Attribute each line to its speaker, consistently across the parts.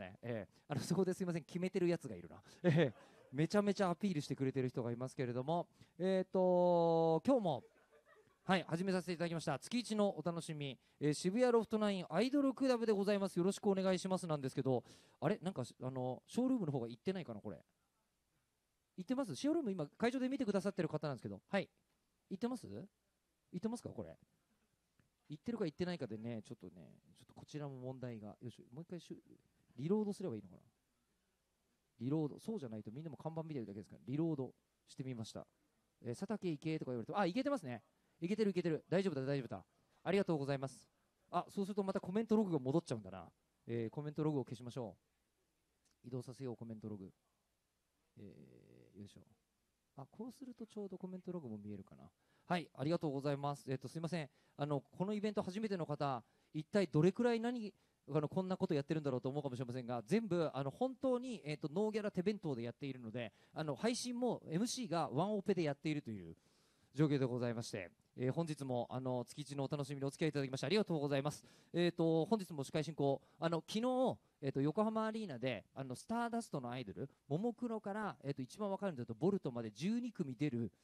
Speaker 1: ね、そこですいません、決めてるやつがいるな、めちゃめちゃアピールしてくれてる人がいますけれども、今日もはい、始めさせていただきました月一のお楽しみ、渋谷ロフトナインアイドルクラブでございます。よろしくお願いしますなんですけど、あれなんかショールームの方が行ってないかな。これ行ってます？ショールーム今会場で見てくださってる方なんですけど、はい行ってます？行ってますか？これ行ってるか行ってないかでね、ちょっとこちらも問題が。よし、もう一回リロードすればいいのかな。リロード、そうじゃないとみんなも看板見てるだけですから、リロードしてみました。佐竹行けとか言われて、あ、行けてますね。いけてるいけてる、大丈夫だ大丈夫だ、ありがとうございます。あ、そうするとまたコメントログが戻っちゃうんだな。コメントログを消しましょう。移動させようコメントログ。よいしょ。あ、こうするとちょうどコメントログも見えるかな。はい、ありがとうございます。すいません、このイベント初めての方、一体どれくらいこんなことやってるんだろうと思うかもしれませんが、全部本当に、ノーギャラ手弁当でやっているので、配信も MC がワンオペでやっているという状況でございまして、本日も月一のお楽しみにお付き合いいただきましてありがとうございます。本日も司会進行、昨日、横浜アリーナでスターダストのアイドルももクロから、一番若いのだとボルトまで12組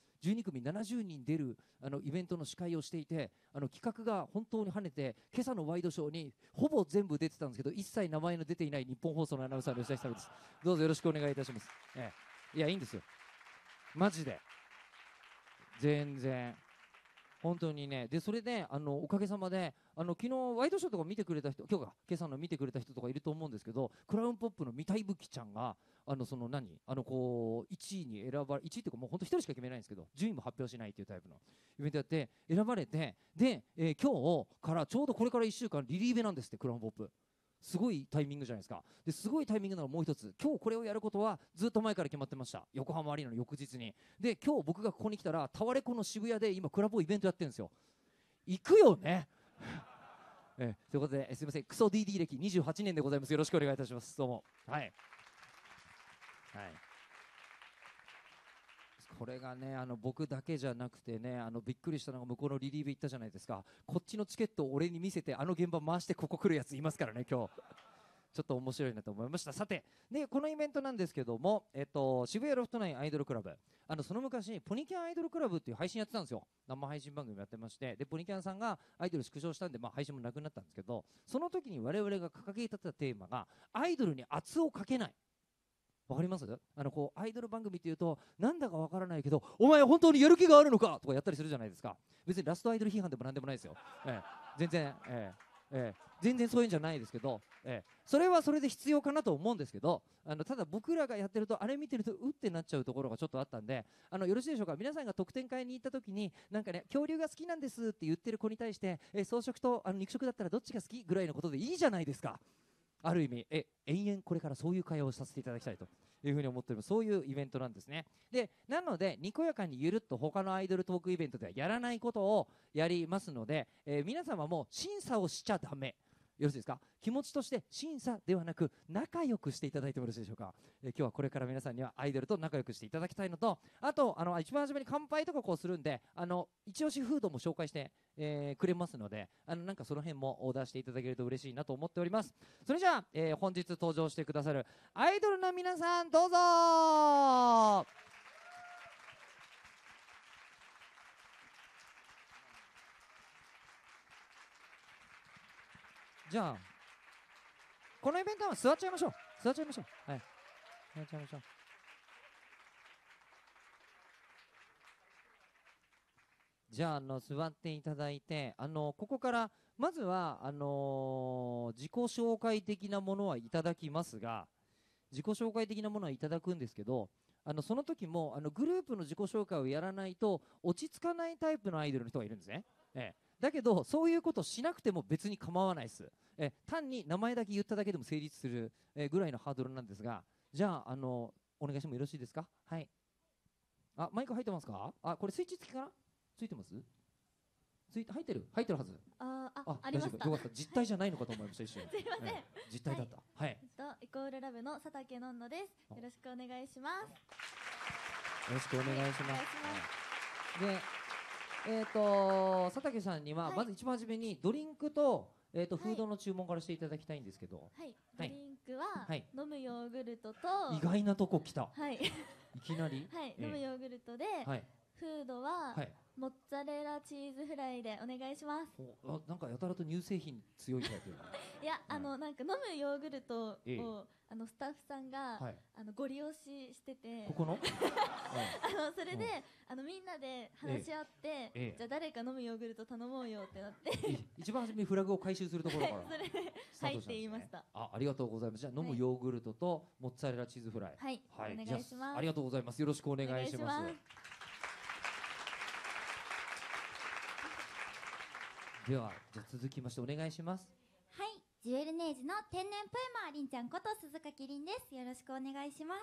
Speaker 1: 70人出るイベントの司会をしていて、企画が本当に跳ねて、今朝のワイドショーにほぼ全部出てたんですけど、一切名前の出ていない日本放送のアナウンサーの吉田久です。どうぞよろしくお願いいたします。いや、いいんですよマジで、全然本当にね。でそれでおかげさまで昨日ワイドショーとか見てくれた人、今朝の見てくれた人とかいると思うんですけど、クラウンポップの三田いぶきちゃんがこう1位に選ばれ、1位っていうかもう本当1人しか決めないんですけど、順位も発表しないっていうタイプのイベントやって選ばれて、で、今日からちょうどこれから1週間リリーベなんですって。クラウンポップすごいタイミングじゃないですか。ですごいタイミングなのもう一つ、今日これをやることはずっと前から決まってました。横浜アリーナの翌日に。で今日僕がここに来たらタワレコの渋谷で今クラブイベントやってるんですよ。行くよねということで、すみません、クソ DD 歴28年でございます。よろしくお願いいたします。どうも。はい、はい、これがね僕だけじゃなくてね、びっくりしたのが向こうのリリーベ行ったじゃないですか。こっちのチケットを俺に見せて現場回してここ来るやついますからね。今日ちょっと面白いなと思いました。さて、でこのイベントなんですけども、渋谷ロフトナインアイドルクラブ、その昔ポニキャンアイドルクラブっていう配信やってたんですよ。生配信番組やってまして、でポニキャンさんがアイドル縮小したんで、配信もなくなったんですけど、その時に我々が掲げ立てたテーマがアイドルに圧をかけない。わかります？こうアイドル番組っていうとなんだかわからないけど、お前本当にやる気があるのかとかやったりするじゃないですか。別にラストアイドル批判でもなんでもないですよ。全然、全然そういうんじゃないですけど、それはそれで必要かなと思うんですけど、ただ僕らがやってるとあれ見てるとうってなっちゃうところがちょっとあったんで、よろしいでしょうか。皆さんが特典会に行った時になんかね、恐竜が好きなんですって言ってる子に対して、草食と肉食だったらどっちが好きぐらいのことでいいじゃないですか。ある意味延々これからそういう会話をさせていただきたいというふうに思っております。そういうイベントなんですね。でなのでにこやかにゆるっと他のアイドルトークイベントではやらないことをやりますので、皆様も審査をしちゃダメ。よろしいですか。気持ちとして審査ではなく仲良くしていただいてもよろしいでしょうか。今日はこれから皆さんにはアイドルと仲良くしていただきたいのと、あと一番初めに乾杯とかこうするんで、一押しフードも紹介して、くれますので、なんかその辺もオーダーしていただけると嬉しいなと思っております。それじゃあ、本日登場してくださるアイドルの皆さんどうぞ。じゃあこのイベントは座っちゃいましょう。座っちゃいましょう。はい、座っちゃいましょう。じゃあ、座っていただいて、ここからまずは自己紹介的なものはいただきますが、自己紹介的なものはいただくんですけど、その時もグループの自己紹介をやらないと落ち着かないタイプのアイドルの人がいるんですね。だけどそういうことしなくても別に構わないです。単に名前だけ言っただけでも成立する、ぐらいのハードルなんですが、じゃあ、お願いしてもよろしいですか。はい。あ、マイク入ってますか。これスイッチ付きかな。ついてます。入ってるはず。
Speaker 2: ありました。
Speaker 1: 大丈夫。よかった。実体じゃないのかと思いました。一瞬。
Speaker 2: すいません。
Speaker 1: 実体だった。はい。
Speaker 2: イコールラブの佐竹のんのです。よろしくお願いします。
Speaker 1: よろしくお願いします。で、佐竹さんにはまず一番初めにドリンクとフードの注文からしていただきたいんですけど。
Speaker 2: はい。ドリンクは、
Speaker 1: はい
Speaker 2: 飲むヨーグルトと、
Speaker 1: 意外なとこ来た。
Speaker 2: はい、
Speaker 1: いきなり。
Speaker 2: はい、飲むヨーグルトで、
Speaker 1: はい。
Speaker 2: フードは、
Speaker 1: はい。
Speaker 2: モッツァレラチーズフライでお願いします。
Speaker 1: なんかやたらと乳製品強いタイプ。
Speaker 2: いや、なんか飲むヨーグルトを、
Speaker 1: ええ
Speaker 2: スタッフさんが、
Speaker 1: はい。
Speaker 2: ご利用してて、
Speaker 1: ここの。
Speaker 2: それで、みんなで話し合って、
Speaker 1: ええ
Speaker 2: じゃあ誰か飲むヨーグルト頼もうよってなって
Speaker 1: 一番初めにフラグを回収するところから。
Speaker 2: それで
Speaker 1: スタートしたんですね
Speaker 2: 入って言いました。
Speaker 1: ありがとうございます。じゃあ飲むヨーグルトとモッツァレラチーズフライ。
Speaker 2: はい、
Speaker 1: はい。
Speaker 2: お願いします。
Speaker 1: じゃあありがとうございます。よろしくお願いします。
Speaker 2: お願いし
Speaker 1: ではじゃあ続きましてお願いします。
Speaker 3: はい、ジュエルネージの天然ポエマーりんちゃんこと鈴鹿きりんです。よろしくお願いします。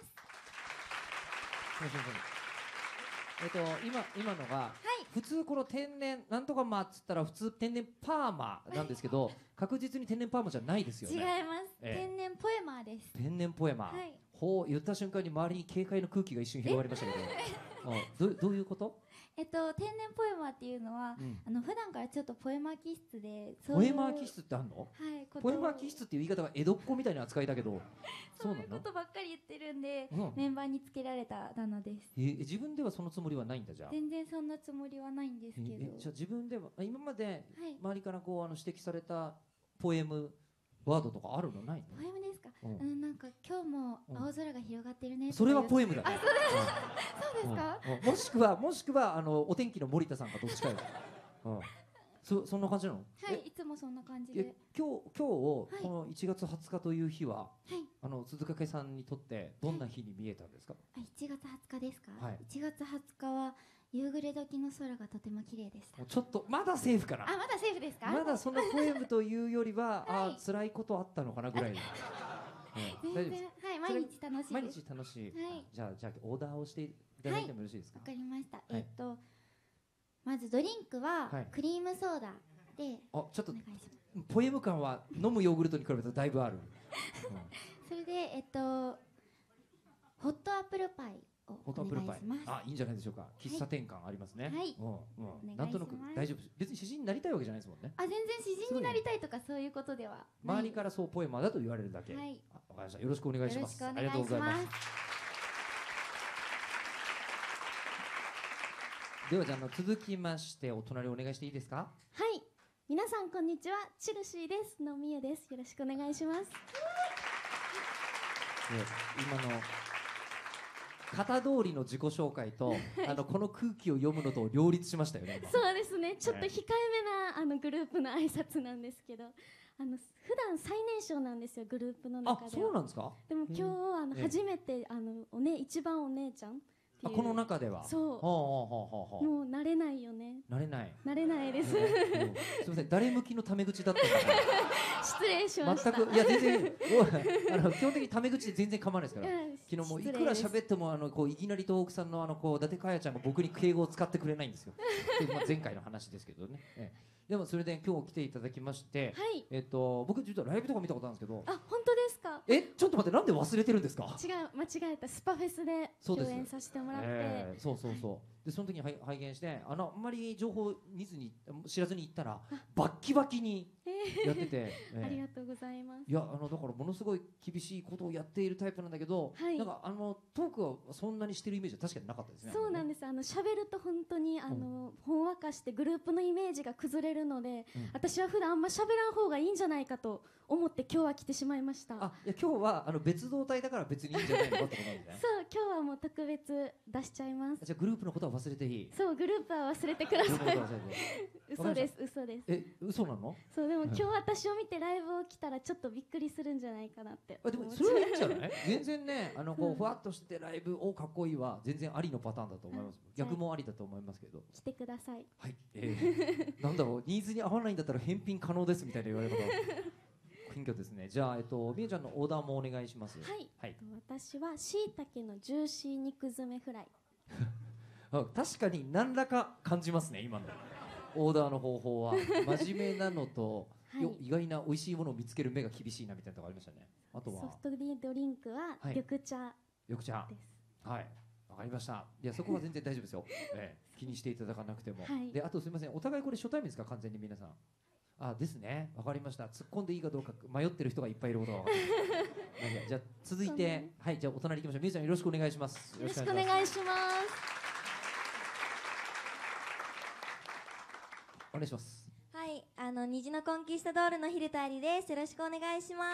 Speaker 1: 今のが、
Speaker 3: い
Speaker 1: 普通この天然なんとかマっつったら普通天然パーマなんですけど確実に天然パーマじゃないですよ
Speaker 3: 違い
Speaker 1: ね。
Speaker 3: ます、
Speaker 1: ええ
Speaker 3: 天然ポエマーです。
Speaker 1: 天然ポエマー。
Speaker 3: はい、
Speaker 1: ほう言った瞬間に周りに警戒の空気が一瞬広がりましたけどどういうこと？
Speaker 3: 天然ポエマーっていうのは、
Speaker 1: うん
Speaker 3: 普段からちょっとポエマー気質で、
Speaker 1: ポエマー気質ってあんの？
Speaker 3: はい、
Speaker 1: ポエマー気質っていう言い方が江戸っ子みたいな扱いだけど
Speaker 3: そういうことばっかり言ってるんで、
Speaker 1: うん
Speaker 3: メンバーにつけられたあだ名です。
Speaker 1: 自分ではそのつもりはないんだ。じゃあ
Speaker 3: 全然そんなつもりはないんですけど、
Speaker 1: じゃあ自分では今まで
Speaker 3: はい、
Speaker 1: 周りからこう指摘されたポエムワードとかあるのないの？
Speaker 3: ポエムですか？
Speaker 1: うん
Speaker 3: なんか今日も青空が広がってるね。
Speaker 1: それはポ
Speaker 3: エ
Speaker 1: エムだね。
Speaker 3: そうですか？
Speaker 1: もしくはお天気の森田さんかどっちかよ。そんな感じなの？
Speaker 3: はい、いつもそんな感じで。
Speaker 1: 今日この1月20日という日は
Speaker 3: はい
Speaker 1: 鈴掛さんにとってどんな日に見えたんですか？
Speaker 3: 1月20日ですか？
Speaker 1: はい
Speaker 3: 1月20日は夕暮れ時の空がとても綺麗でした。
Speaker 1: ちょっとまだセーフかな。
Speaker 3: あ、まだセーフですか？
Speaker 1: まだそのポエムというよりは
Speaker 3: はい
Speaker 1: 辛いことあったのかなぐらい。
Speaker 3: 全然、
Speaker 1: 大丈夫です。
Speaker 3: はい、毎日楽しい
Speaker 1: 毎
Speaker 3: です。
Speaker 1: 日楽しい。
Speaker 3: はい
Speaker 1: じゃあオーダーをしていただいてもよろしいですか？
Speaker 3: わかりました。
Speaker 1: はい
Speaker 3: まずドリンクは
Speaker 1: はい
Speaker 3: クリームソーダで
Speaker 1: ちょっと
Speaker 3: お願いします。
Speaker 1: ポエム感は飲むヨーグルトに比べるとだいぶある。
Speaker 3: それでホットアップルパイを
Speaker 1: ホットア
Speaker 3: お
Speaker 1: ップルパイ
Speaker 3: 願いします。。
Speaker 1: いいんじゃないでしょうか。喫茶店感ありますね。
Speaker 3: はい
Speaker 1: うん
Speaker 3: お願いします
Speaker 1: なんとなく大丈夫。別に詩人になりたいわけじゃないですもんね。
Speaker 3: あ、全然詩人になりたいとかそういうことではない。
Speaker 1: 周りからそうポエマーだと言われるだけ。
Speaker 3: はい、
Speaker 1: わかりました。よろしくお願いします。
Speaker 3: よろしくお
Speaker 1: ありがとうご
Speaker 3: 願いしま
Speaker 1: ざいますす。。ではじゃあ続きましてお隣お願いしていいですか？
Speaker 4: はい、皆さんこんにちは、チルシーです。のみゆです。よろしくお願いします。
Speaker 1: 今の型通りの自己紹介とこの空気を読むのと両立しましたよね。今
Speaker 4: そうですね、ちょっと控えめなグループの挨拶なんですけど、普段最年少なんですよ、グループの中では。
Speaker 1: そうなんですか？
Speaker 4: でも今日初めて一番お姉ちゃんっていう。
Speaker 1: この中では。
Speaker 4: そう。もう慣れないよね。
Speaker 1: 慣れない。
Speaker 4: 慣れないです。
Speaker 1: すみません、誰向きのタメ口だったのか。
Speaker 4: 失礼しました。
Speaker 1: 全くいや全然基本的にタメ口で全然構わないですから。昨日もいくら喋ってもいきなり東北さんの伊達かやちゃんが僕に敬語を使ってくれないんですよ。前回の話ですけどね。でもそれで今日来ていただきまして、
Speaker 4: はい、
Speaker 1: 僕実はライブとか見たことあるんですけど。
Speaker 4: あ、本当ですか？
Speaker 1: ちょっと待って、なんで忘れてるんですか？
Speaker 4: 間違えた。スパフェスで共演させてもらって、
Speaker 1: そうでその時に拝見してあんまり情報知らずに行ったらバッキバキにやってて、
Speaker 4: ありがとうございます。
Speaker 1: いやだからものすごい厳しいことをやっているタイプなんだけど、
Speaker 4: はい、
Speaker 1: なんかトークはそんなにしてるイメージは確かになかったですね。
Speaker 4: そうなんです。喋ると本当にほんわかしてグループのイメージが崩れるので、私は普段あんま喋らん方がいいんじゃないかと思って今日は来てしまいました。
Speaker 1: いや今日は別動隊だから別にいいんじゃないのかってことなんですね。
Speaker 4: そう、今日はもう特別出しちゃいます。
Speaker 1: じゃあグループのことは忘れていい？
Speaker 4: そう、グループは忘れてください。嘘です、嘘です。
Speaker 1: 嘘なの？
Speaker 4: そう、でも今日私を見てライブを来たらちょっとびっくりするんじゃないかなって。
Speaker 1: でもそれはいいんじゃない？全然ねふわっとしてライブおかっこいいは全然ありのパターンだと思います。逆もありだと思いますけど。
Speaker 4: 来てください。
Speaker 1: はい。なんだろう、ニーズに合わないんだったら返品可能ですみたいな言われ方。謙虚ですね。じゃあみえちゃんのオーダーもお願いします。
Speaker 4: はい。私はしいたけのジューシー肉詰めフライ。
Speaker 1: 確かに何らか感じますね、今のオーダーの方法は。真面目なのと、意外な美味しいものを見つける目が厳しいなみたいなところありましたね。あとは
Speaker 4: ソフトドリンクは緑茶です。
Speaker 1: はい、わかりました。いやそこは全然大丈夫ですよ。気にしていただかなくても。であとすみません、お互いこれ初対面ですか？完全に皆さん。ですね、わかりました。突っ込んでいいかどうか迷ってる人がいっぱいいることが分かりました。 じゃあ続いて、はい、じゃあお隣行きましょう。みゆちゃんよろしくお願いします。
Speaker 4: よろしくお願いします。
Speaker 1: お願いします。
Speaker 2: はい、虹のコンキスタドールの蛭田ありです。よろしくお願いします。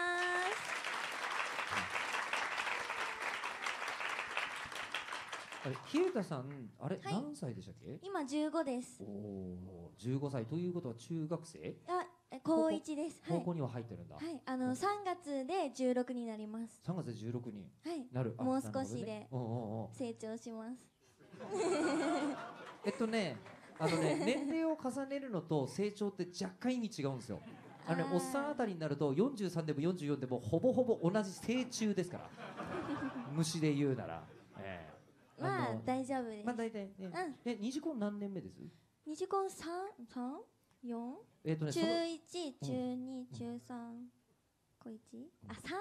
Speaker 1: あれ、蛭田さん、あれ、
Speaker 2: はい
Speaker 1: 何歳でしたっけ？
Speaker 2: 今15です。
Speaker 1: おお、15歳ということは中学生？
Speaker 2: 高1です。
Speaker 1: 高校には入ってるんだ。
Speaker 2: はい、3月で16になります。
Speaker 1: 3月で16に
Speaker 2: はい
Speaker 1: なる。
Speaker 2: もう少しで
Speaker 1: おうおうおう。
Speaker 2: 成長します。
Speaker 1: 年齢を重ねるのと成長って若干意味違うんですよ。おっさんあたりになると43でも44でもほぼほぼ同じ成虫ですから。虫で言うなら。
Speaker 2: まあ大丈夫です。
Speaker 1: まあ大体ね。二次コン何年目です？
Speaker 2: 二次コン3、4？中1、中2、中3、高1？あ、3です。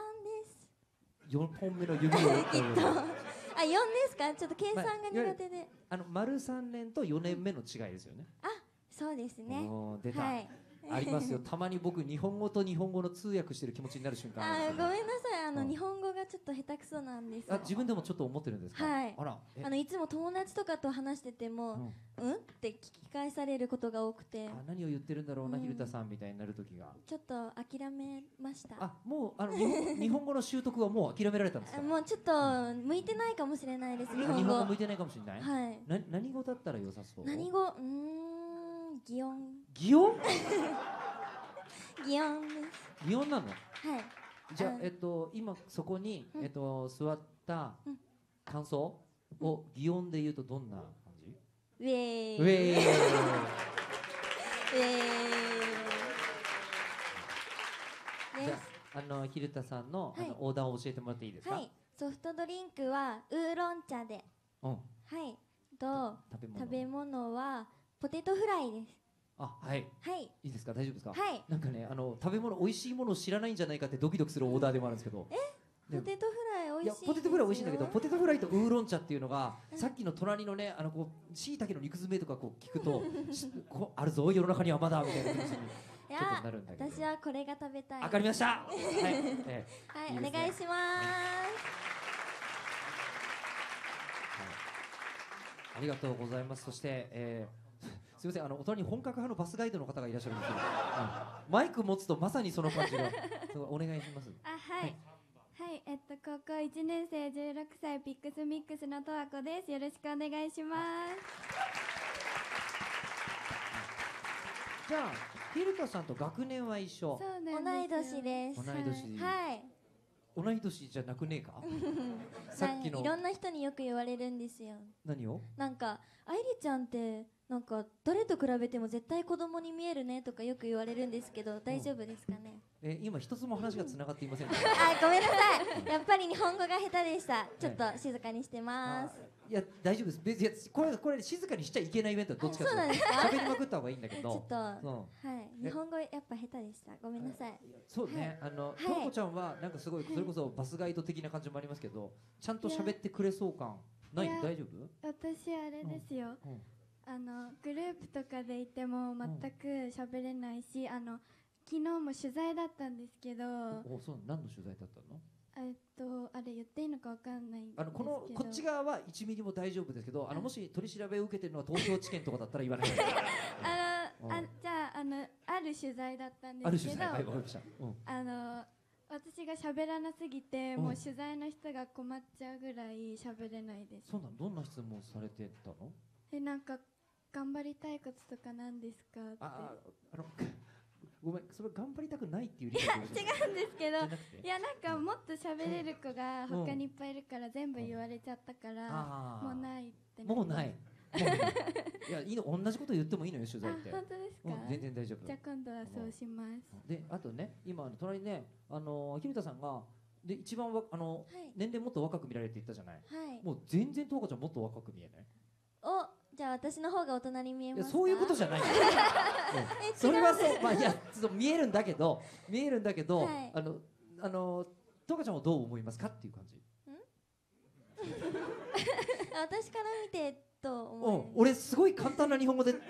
Speaker 1: 4本目の指を
Speaker 2: きっと。あ、4ですか？ちょっと計算が苦手で。
Speaker 1: 丸3年と4年目の違いですよね。
Speaker 2: あ、そうですね。
Speaker 1: 出た。ありますよ。たまに僕日本語と日本語の通訳してる気持ちになる瞬間。
Speaker 2: ごめんなさい。日本語がちょっと下手くそなんですよ。
Speaker 1: 自分でもちょっと思ってるんですか？
Speaker 2: はい。
Speaker 1: あら。
Speaker 2: いつも友達とかと話してても、うんって聞き返されることが多くて。
Speaker 1: 何を言ってるんだろうな、蛭田さんみたいになる時が。
Speaker 2: ちょっと諦めました。
Speaker 1: もう日本語の習得はもう諦められたんですか？
Speaker 2: もうちょっと向いてないかもしれないです。日本語
Speaker 1: 向いてないかもしれない。
Speaker 2: はい。
Speaker 1: 何語だったら良さそう？
Speaker 2: 何語？擬音。
Speaker 1: 擬音？
Speaker 2: 擬音です。
Speaker 1: 擬音なの？
Speaker 2: はい。
Speaker 1: じゃあ今そこに座った感想を擬音で言うとどんな感じ？
Speaker 2: ウェーイ。
Speaker 1: ウェーイ。ウェーイ。じゃあ蛭田さんのオーダーを教えてもらっていいですか？
Speaker 2: はい。ソフトドリンクはウーロン茶で。はい。と食べ物はポテトフライです。
Speaker 1: はい。いいですか？大丈夫ですか？
Speaker 2: はい。
Speaker 1: なんかね、食べ物、美味しいものを知らないんじゃないかってドキドキするオーダーでもあるんですけど。
Speaker 2: ポテトフライ美味しい。
Speaker 1: ポテトフライ美味しいんだけど、ポテトフライとウーロン茶っていうのが、さっきの隣のね、椎茸の肉詰めとか聞くと、あるぞ世の中にはまだみたいな感じに。ちょっとなるんだけど。
Speaker 2: 私はこれが食べたい。
Speaker 1: わかりました。はい。
Speaker 2: お願いします。
Speaker 1: ありがとうございます。そして。すみません、お隣に本格派のバスガイドの方がいらっしゃるんですけど、マイク持つとまさにその感じがお願いします。
Speaker 5: はい、高校1年生16歳ピックスミックスのとわこです。よろしくお願いします。
Speaker 1: じゃあ蛭田さんと学年は一緒？
Speaker 2: 同い年です。
Speaker 1: 同い年。
Speaker 2: はい。
Speaker 1: 同い年じゃなくねえか？さっきの
Speaker 2: いろんな人によく言われるんですよ。
Speaker 1: 何を？
Speaker 2: なんか愛理ちゃんってなんか誰と比べても絶対子供に見えるねとかよく言われるんですけど、大丈夫ですかね？
Speaker 1: 今一つも話がつながっていません。
Speaker 2: ごめんなさい。やっぱり日本語が下手でした。ちょっと静かにしてます。
Speaker 1: いや大丈夫です。これ静かにしちゃいけないイベントはどっちかというと喋りまくった方がいいんだけど。
Speaker 2: ちょっと日本語やっぱ下手でした。ごめんなさい。
Speaker 1: そうね。とわこちゃんはなんかすごいそれこそバスガイド的な感じもありますけど、ちゃんと喋ってくれそう感ない？大丈夫？
Speaker 5: 私あれですよ。グループとかでいても全く喋れないし、昨日も取材だったんですけど。
Speaker 1: そう、何の取材だったの？
Speaker 5: あれ言っていいのかわかんないんですけど、
Speaker 1: こっち側は1ミリも大丈夫ですけど、もし取り調べを受けてるのは東京地検とかだったら言わないで。じゃ
Speaker 5: あある取材だったんですけど、私が喋らなすぎてもう取材の人が困っちゃうぐらい喋れないです。
Speaker 1: そうなの？どんな質問されてたの？
Speaker 5: なんか頑張りたいこととか何ですかって。
Speaker 1: ごめん、それ頑張りたくないっていう理
Speaker 5: 解。違うんですけど、いやなんかもっと喋れる子が他にいっぱいいるから全部言われちゃったから、もうないって。
Speaker 1: もうない。いやいいの、同じこと言ってもいいのよ取材って。
Speaker 5: 本当ですか？
Speaker 1: 全然大丈夫。
Speaker 5: じゃあ今度はそうします。
Speaker 1: で、あとね、今隣にね、蛭田さんがで一番年齢もっと若く見られていったじゃない。もう全然とわこちゃんもっと若く見えない？
Speaker 2: じゃあ私の方が大人に見えますか？
Speaker 1: そういうことじゃない。それはそう、いや見えるんだけど、とわこちゃんはどう思いますかっていう感じ。
Speaker 2: 私から見てと思い
Speaker 1: 俺すごい簡単な日本語で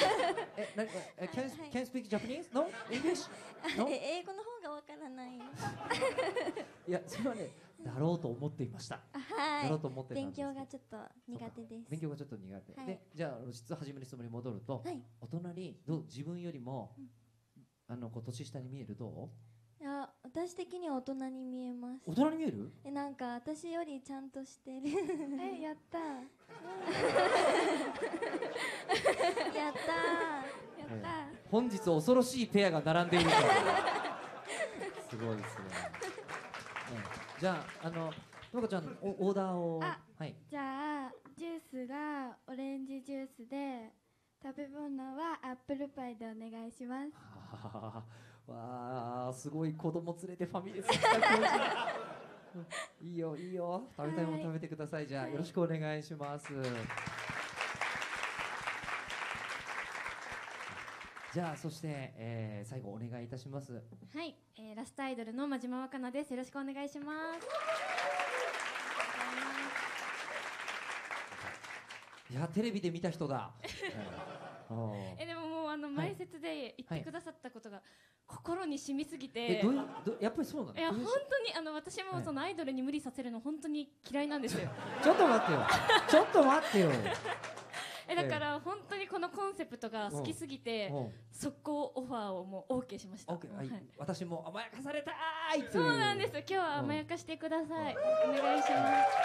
Speaker 1: can speak Japanese? No? English? No?
Speaker 2: 英語の方がわからない。
Speaker 1: いやそれはねだろうと思っていました。だろうと思ってたん
Speaker 2: 勉
Speaker 1: ですけど。
Speaker 2: 強がちょっと苦手です。
Speaker 1: 勉強がちょっと苦手。でじゃあ初めの質問に戻ると、大人に自分よりもこう年下に見えるどう？
Speaker 2: いや私的には大人に見えます。
Speaker 1: 大人に見える？
Speaker 2: なんか私よりちゃんとしてる。
Speaker 5: やった
Speaker 2: やった
Speaker 1: 本日恐ろしいペアが並んでいるとすごいですね。じゃあともかちゃんオーダーを。はい。
Speaker 5: じゃあジュースがオレンジジュースで食べ物はアップルパイでお願いします。
Speaker 1: わあすごい子供連れてファミレス来た感じ。いいよいいよ、食べたいもの食べてください。じゃあよろしくお願いします。じゃあそして、最後お願いいたします。
Speaker 6: はい、ラストアイドルの真島若菜です。よろしくお願いします。
Speaker 1: いやテレビで見た人だ。
Speaker 6: でももう前説で言ってくださったことが心に染みすぎて、
Speaker 1: やっぱりそうなの？
Speaker 6: いや本当に私もそのアイドルに無理させるの本当に嫌いなんですよ。
Speaker 1: ちょっと待ってよ。ちょっと待ってよ。
Speaker 6: だから本当にこのコンセプトが好きすぎて速攻オファーをもう OK しました。
Speaker 1: 私も甘やかされたいっていう。
Speaker 6: そうなんです。今日は甘やかしてください。お願いします。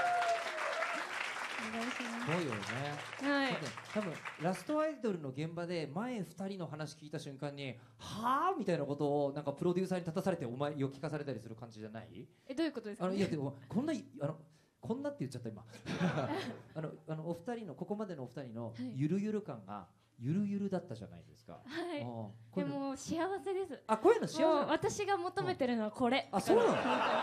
Speaker 6: お願いします。
Speaker 1: そうよね。
Speaker 6: はい。
Speaker 1: 多分ラストアイドルの現場で前2人の話聞いた瞬間にはぁみたいなことをなんかプロデューサーに立たされてお前を聞かされたりする感じじゃない？
Speaker 6: どういうことですか？
Speaker 1: いやでもこんなって言っちゃった今。お二人のここまでのお二人のゆるゆる感がゆるゆるだったじゃないですか。
Speaker 6: はい。でも幸せです。
Speaker 1: こういうの幸せ。
Speaker 6: 私が求めてるのはこれ。
Speaker 1: そうなの？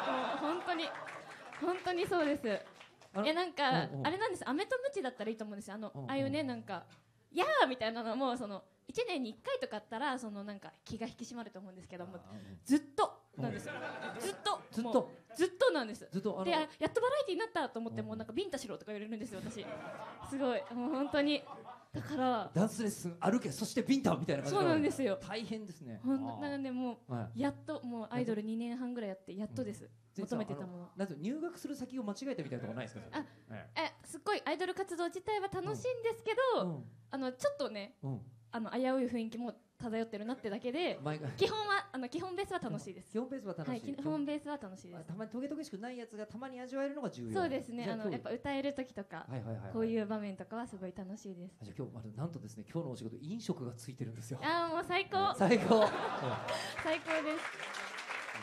Speaker 6: 本当にそうです。なんかあれなんです。飴とムチだったらいいと思うんですよ。ああいうねなんかやーみたいなのもその1年に1回とかあったらそのなんか気が引き締まると思うんですけども、ずっとなんですよ。ずっとなんです。でやっとバラエティになったと思ってもなんかビンタしろとか言われるんですよ私。すごいもう本当に。だから
Speaker 1: ダンスレッスン歩けそしてビンタみたいな感じ。
Speaker 6: そうなんですよ。
Speaker 1: 大変ですね。
Speaker 6: なのでもうやっともうアイドル2年半ぐらいやってやっとです。求めてたもの。
Speaker 1: なんと入学する先を間違えたみたいなところないですか？
Speaker 6: すっごいアイドル活動自体は楽しいんですけど、ちょっとね危うい雰囲気も漂ってるなってだけで、基本ベースは楽しいです。
Speaker 1: 基本ベースは楽しい。
Speaker 6: 基本ベースは楽しいです。
Speaker 1: たまにトゲトゲしくないやつがたまに味わえるのが重要。
Speaker 6: そうですね。やっぱ歌える時とかこういう場面とかはすごい楽しいです。
Speaker 1: じゃあ今日なんとですね今日のお仕事飲食がついてるんですよ。
Speaker 6: もう最高。
Speaker 1: 最高。
Speaker 6: 最高です。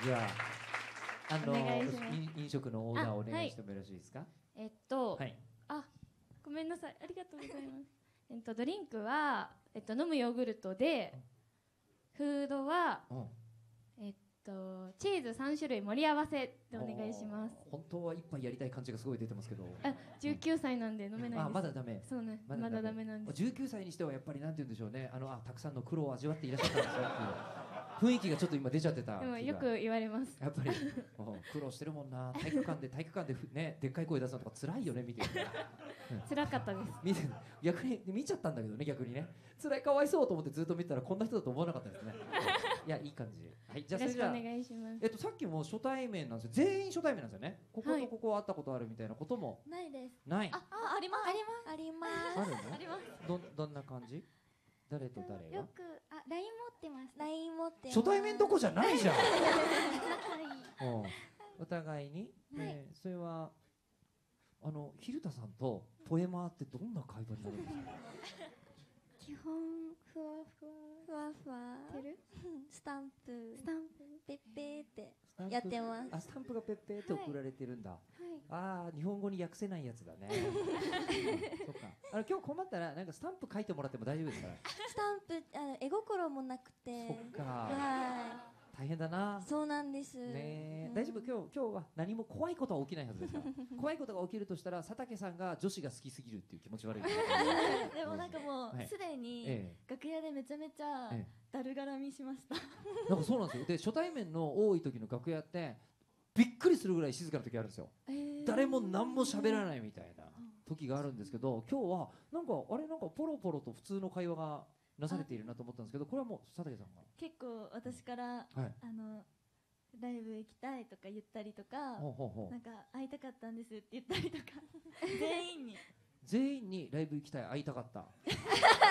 Speaker 1: じゃあ飲食のオーダーをお願いしてもよろしいですか？
Speaker 6: ごめんなさい。ありがとうございます。ドリンクは飲むヨーグルトで、フードはチーズ3種類盛り合わせでお願いします。
Speaker 1: 本当は一杯やりたい感じがすごい出てますけど。
Speaker 6: 19歳なんで飲めないです。
Speaker 1: まだダメ。
Speaker 6: そうね。まだダメなんです。
Speaker 1: 19歳にしてはやっぱりなんて言うんでしょうね。たくさんの苦労を味わっていらっしゃったんですよっていう雰囲気がちょっと今出ちゃってた。
Speaker 6: でもよく言われます。
Speaker 1: やっぱり苦労してるもんな。体育館でねでっかい声出すのとか辛いよね見てる。
Speaker 6: 辛かったです。
Speaker 1: 逆に見ちゃったんだけどね逆にね。辛いかわいそうと思ってずっと見てたらこんな人だと思わなかったですね。いやいい感じ。はい、じゃあそれじゃあ
Speaker 6: よろしくお願いします。
Speaker 1: さっきも初対面なんですよ。全員初対面なんですよね。こことここ会ったことあるみたいなことも
Speaker 2: ないです。
Speaker 1: ない。
Speaker 6: あります。
Speaker 2: あります。
Speaker 1: あるの？
Speaker 6: あります。
Speaker 1: どんな感じ？誰と誰が？
Speaker 5: よくLINE 持ってます。
Speaker 2: LINE 持ってます。
Speaker 1: 初対面どこじゃないじゃん。お互いに。それは蛭田さんとポエマーってどんな会話になるんですか？
Speaker 5: 基本ふわふわ
Speaker 2: スタンプペッペーってやってます。
Speaker 1: スタンプがペッペーって送られてるんだ。日本語に訳せないやつだね。そっか。今日困ったらなんかスタンプ書いてもらっても大丈夫ですから。
Speaker 2: スタンプ絵心もなくて。
Speaker 1: そっか。大変だな。
Speaker 2: そうなんです。
Speaker 1: 大丈夫。今日は何も怖いことは起きないはずですから。怖いことが起きるとしたら佐竹さんが女子が好きすぎるっていう気持ち悪い。
Speaker 7: でもなんかもうすでに楽屋でめちゃめちゃだるがらみしました。
Speaker 1: なんかそうなんですよ。で初対面の多い時の楽屋ってびっくりするぐらい静かな時あるんですよ。誰も何も喋らないみたいな。 時があるんですけど、今日はなんかポロポロと普通の会話がなされているなと思ったんですけど、これはもう佐竹さんが
Speaker 7: 結構私から、ライブ行きたいとか言ったりとか、なんか会いたかったんですって言ったりとか
Speaker 1: 全員にライブ行きたい、会いたかった。いや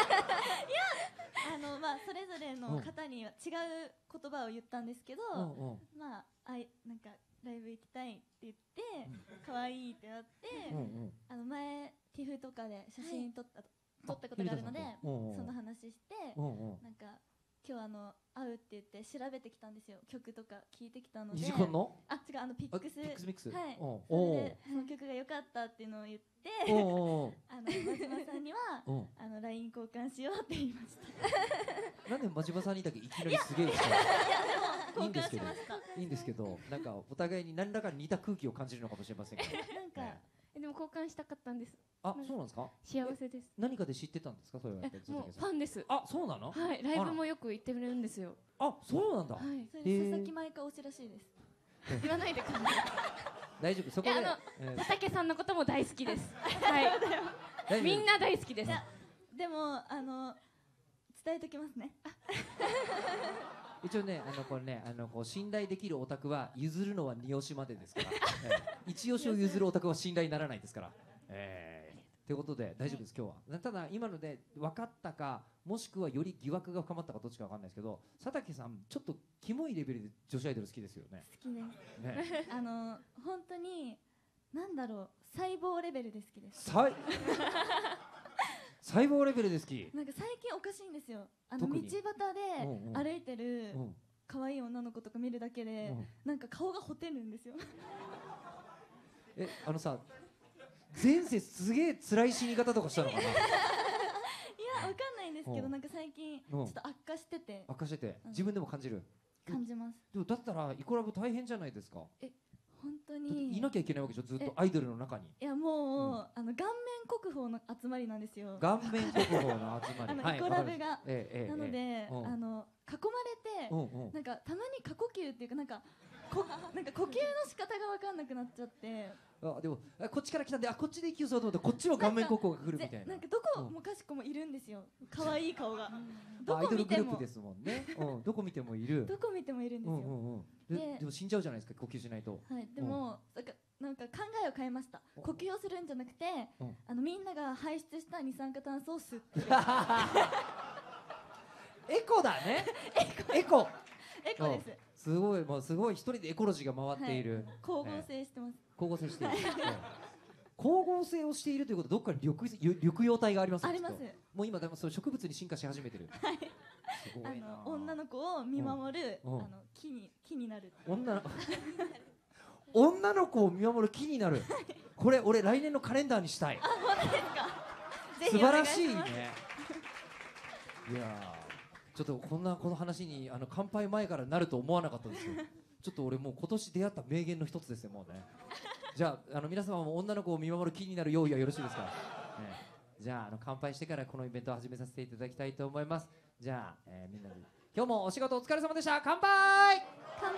Speaker 7: それぞれの方には違う言葉を言ったんですけど、なんかライブ行きたいって言って可愛いってなって、前ティフとかで写真撮ったことがあるので、その話して、なんか今日会うって言って調べてきたんですよ。曲とか聞いてきたので。
Speaker 1: 2時間の？
Speaker 7: 違う、ピックス
Speaker 1: ミックス。
Speaker 7: はい。それでその曲が良かったっていうのを言って、真島さんにはLINE 交換しようって言いました。
Speaker 1: なんで真島さんにだけいきなりすげえしたの？いいんですけど、なんかお互いに何らか似た空気を感じるのかもしれませんけど。
Speaker 6: なんかでも交換したかったんです。
Speaker 1: あ、そうなんですか？
Speaker 6: 幸せです。
Speaker 1: 何かで知ってたんですか？それは。
Speaker 6: もうファンです。
Speaker 1: あ、そうなの？
Speaker 6: はい、ライブもよく行ってるんですよ。
Speaker 1: あ、そうなんだ。
Speaker 7: はい。それ佐々木舞香推しらしいです。
Speaker 6: 言わないでください。
Speaker 1: 大丈夫。そこで
Speaker 6: 佐竹さんのことも大好きです。はい。みんな大好きです。
Speaker 7: でも伝えときますね。
Speaker 1: 一応ね、これね、こう信頼できるオタクは譲るのは二押しまでですから、一押しを譲るオタクは信頼にならないですから。ということで大丈夫です、今日は。ただ今ので分かったか、もしくはより疑惑が深まったかどっちか分かんないですけど、佐竹さんちょっとキモいレベルで女子アイドル好きですよね。
Speaker 7: 好きです。本当になんだろう、細胞レベルで好きです。
Speaker 1: 細胞レベルで好き。
Speaker 7: なんか最近おかしいんですよ。道端で歩いてる可愛い女の子とか見るだけで、なんか顔がほてるんですよ。
Speaker 1: さ、前世すげえ辛い死に方とかしたのかな。いや、
Speaker 7: わかんないんですけど、なんか最近ちょっと悪化してて。
Speaker 1: 自分でも感じる。
Speaker 7: 感じます。
Speaker 1: でもだったらイコラブ大変じゃないですか。
Speaker 7: 本当に
Speaker 1: いなきゃいけないわけでしょ、ずっとアイドルの中に。
Speaker 7: いやもう顔面国宝の集まりなんですよ。
Speaker 1: 顔面国宝の集まり。
Speaker 7: イコラブが。なので囲まれて、なんかたまに過呼吸っていうか、なんか呼吸の仕方が分かんなくなっちゃって。
Speaker 1: でもこっちから来たんで、こっちで息を吸おうと思ったらこっちも顔面国宝が来るみたいな。
Speaker 7: なんかどこもかしこもいるんですよ。可愛い顔が。
Speaker 1: アイドルグループですもんね。どこ見てもいる。
Speaker 7: どこ見てもいるんですよ。
Speaker 1: でも死んじゃうじゃないですか、呼吸しないと。
Speaker 7: はい。でもなんか考えを変えました。呼吸をするんじゃなくて、みんなが排出した二酸化炭素を吸って。
Speaker 1: エコだね。エコ
Speaker 7: です。
Speaker 1: すごい、すごい一人でエコロジーが回っている。
Speaker 7: 光合成してます。
Speaker 1: 光合成している。光合成をしているということはどっかに緑葉体があります。
Speaker 7: あります。
Speaker 1: もう今でもそれ植物に進化し始めてる。すごいな。
Speaker 7: 女の子を見守る木になる。
Speaker 1: 女の子を見守る木になる。これ俺来年のカレンダーにしたい。
Speaker 7: 本当ですか。
Speaker 1: 素晴らしいね。いやちょっとこの話に乾杯前からなると思わなかったですよ。ちょっと俺もう今年出会った名言の一つですよ、もうね。じゃあ皆様も女の子を見守る気になる用意はよろしいですか。じゃあ乾杯してからこのイベントを始めさせていただきたいと思います。じゃあ、みんなで今日もお仕事お疲れ様でした。乾杯。
Speaker 7: 乾杯。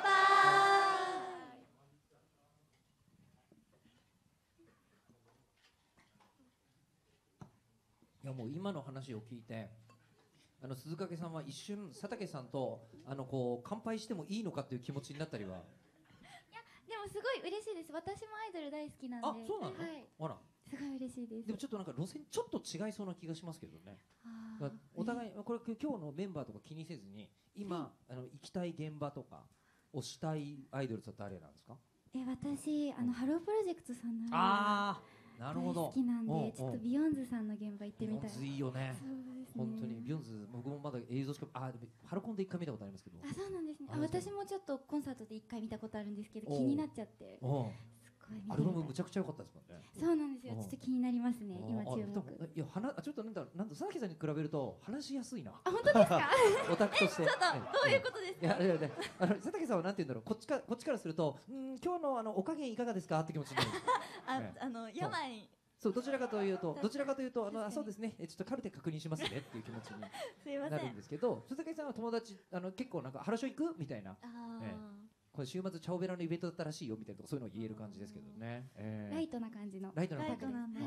Speaker 1: いやもう今の話を聞いて、鈴掛さんは一瞬佐竹さんとこう乾杯してもいいのかっていう気持ちになったりは。
Speaker 3: いやでもすごい嬉しいです。私もアイドル大好きなんで。
Speaker 1: あ、そうなの？はい。あら。
Speaker 3: すごい嬉しいです。
Speaker 1: でもちょっとなんか路線ちょっと違いそうな気がしますけどね。お互いこれ今日のメンバーとか気にせずに今行きたい現場とか推したいアイドルって誰なんですか？
Speaker 3: 私ハロープロジェクトさんの
Speaker 1: なるほど。
Speaker 3: 好きなんでちょっとビヨンズさんの現場行ってみたい。
Speaker 1: ビヨンズいいよね。本当にビヨンズ僕もまだ映像しかハロコンで1回見たことありますけど。
Speaker 3: そうなんですね。私もちょっとコンサートで1回見たことあるんですけど気になっちゃって。
Speaker 1: アルバムむちゃくちゃ良かったですもんね。
Speaker 3: そうなんですよ。ちょっと気になりますね。今注目。
Speaker 1: いやちょっとなん佐々木さんに比べると話しやすいな。
Speaker 3: 本当ですか？
Speaker 1: オタクとして。
Speaker 7: ちょっとどういうことですか？
Speaker 1: いや佐々木さんはなんて言うんだろう。こっちからすると今日のお加減いかがですかって気持ちになる。
Speaker 7: 病。
Speaker 1: そうどちらかというとそうですね。ちょっとカルテ確認しますねっていう気持ちになるんですけど、佐々木さんは友達結構なんか原所行くみたいな。これ週末チャオベラのイベントだったらしいよみたいなそういうのを言える感じですけどね。
Speaker 3: ライトな感じの。
Speaker 1: ライトな感じ。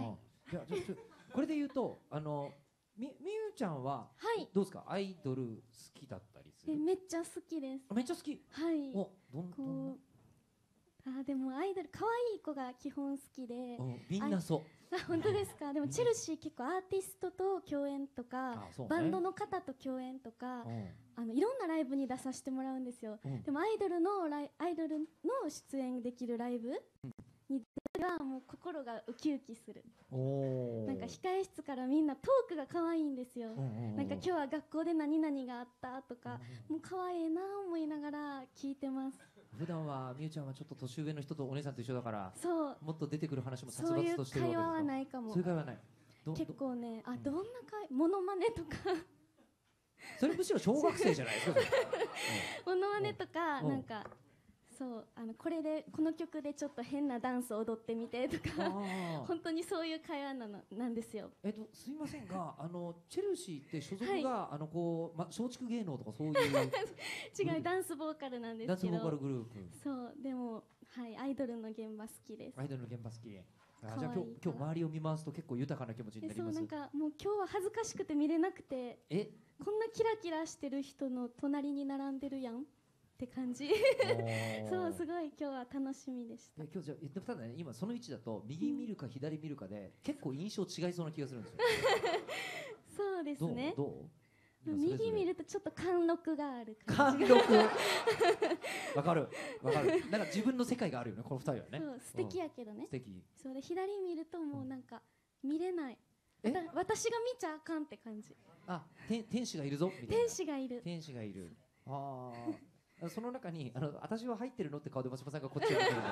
Speaker 1: じゃあこれで言うとみゆちゃんはどうですか、アイドル好きだったりする？
Speaker 4: めっちゃ好きです。
Speaker 1: めっちゃ好き。
Speaker 4: はい。
Speaker 1: お、どん
Speaker 4: でもアイドル可愛い子が基本好きで。
Speaker 1: みんなそう。
Speaker 4: 本当ですか。でもチェルシー結構アーティストと共演とか、バンドの方と共演とか、いろんなライブに出させてもらうんですよ。でもアイドルの出演できるライブに出たらもう心がウキウキする。なんか控え室からみんなトークが可愛いんですよ。なんか今日は学校で何々があったとか、もう可愛いな思いながら聞いてます。
Speaker 1: 普段はみゆちゃんはちょっと年上の人とお姉さんと一緒だから、もっと出てくる話も殺伐としてるわけですか？そういう会話はないかも。そういう会話はない。
Speaker 4: 結構ね、どんなモノマネとか
Speaker 1: それむしろ小学生じゃないですか。
Speaker 4: モノマネとかなんかそうこの曲でちょっと変なダンスを踊ってみてとか本当にそういう会話なんですよ。
Speaker 1: すいませんがチェルシーって所属が松竹芸能とかそういう
Speaker 4: 違うダンスボーカルなんですけど。
Speaker 1: ダンスボーカルグループ。
Speaker 4: そうでもアイドルの現場好きです。
Speaker 1: アイドルの現場好き。じゃあ今日周りを見回すと結構豊かな気持ちになります。
Speaker 4: そうなんかもう今日は恥ずかしくて見れなくて、こんなキラキラしてる人の隣に並んでるやんって感じそうすごい今日は楽しみでした。
Speaker 1: 今日じゃあただね、今その位置だと右見るか左見るかで結構印象違いそうな気がするんですよ
Speaker 4: そうですね。
Speaker 1: どう
Speaker 4: 右見るとちょっと貫禄がある
Speaker 1: 感じ。貫禄わかるなんか自分の世界があるよね、この二人はね。
Speaker 4: 素敵やけどね。
Speaker 1: 素敵。
Speaker 4: そうで左見るともうなんか見れない、私が見ちゃあかんって感じ。
Speaker 1: 天使がいるぞみたいな。
Speaker 4: 天使がいる。
Speaker 1: その中に私は入ってるのって顔で真島さんがこっちを見てるんです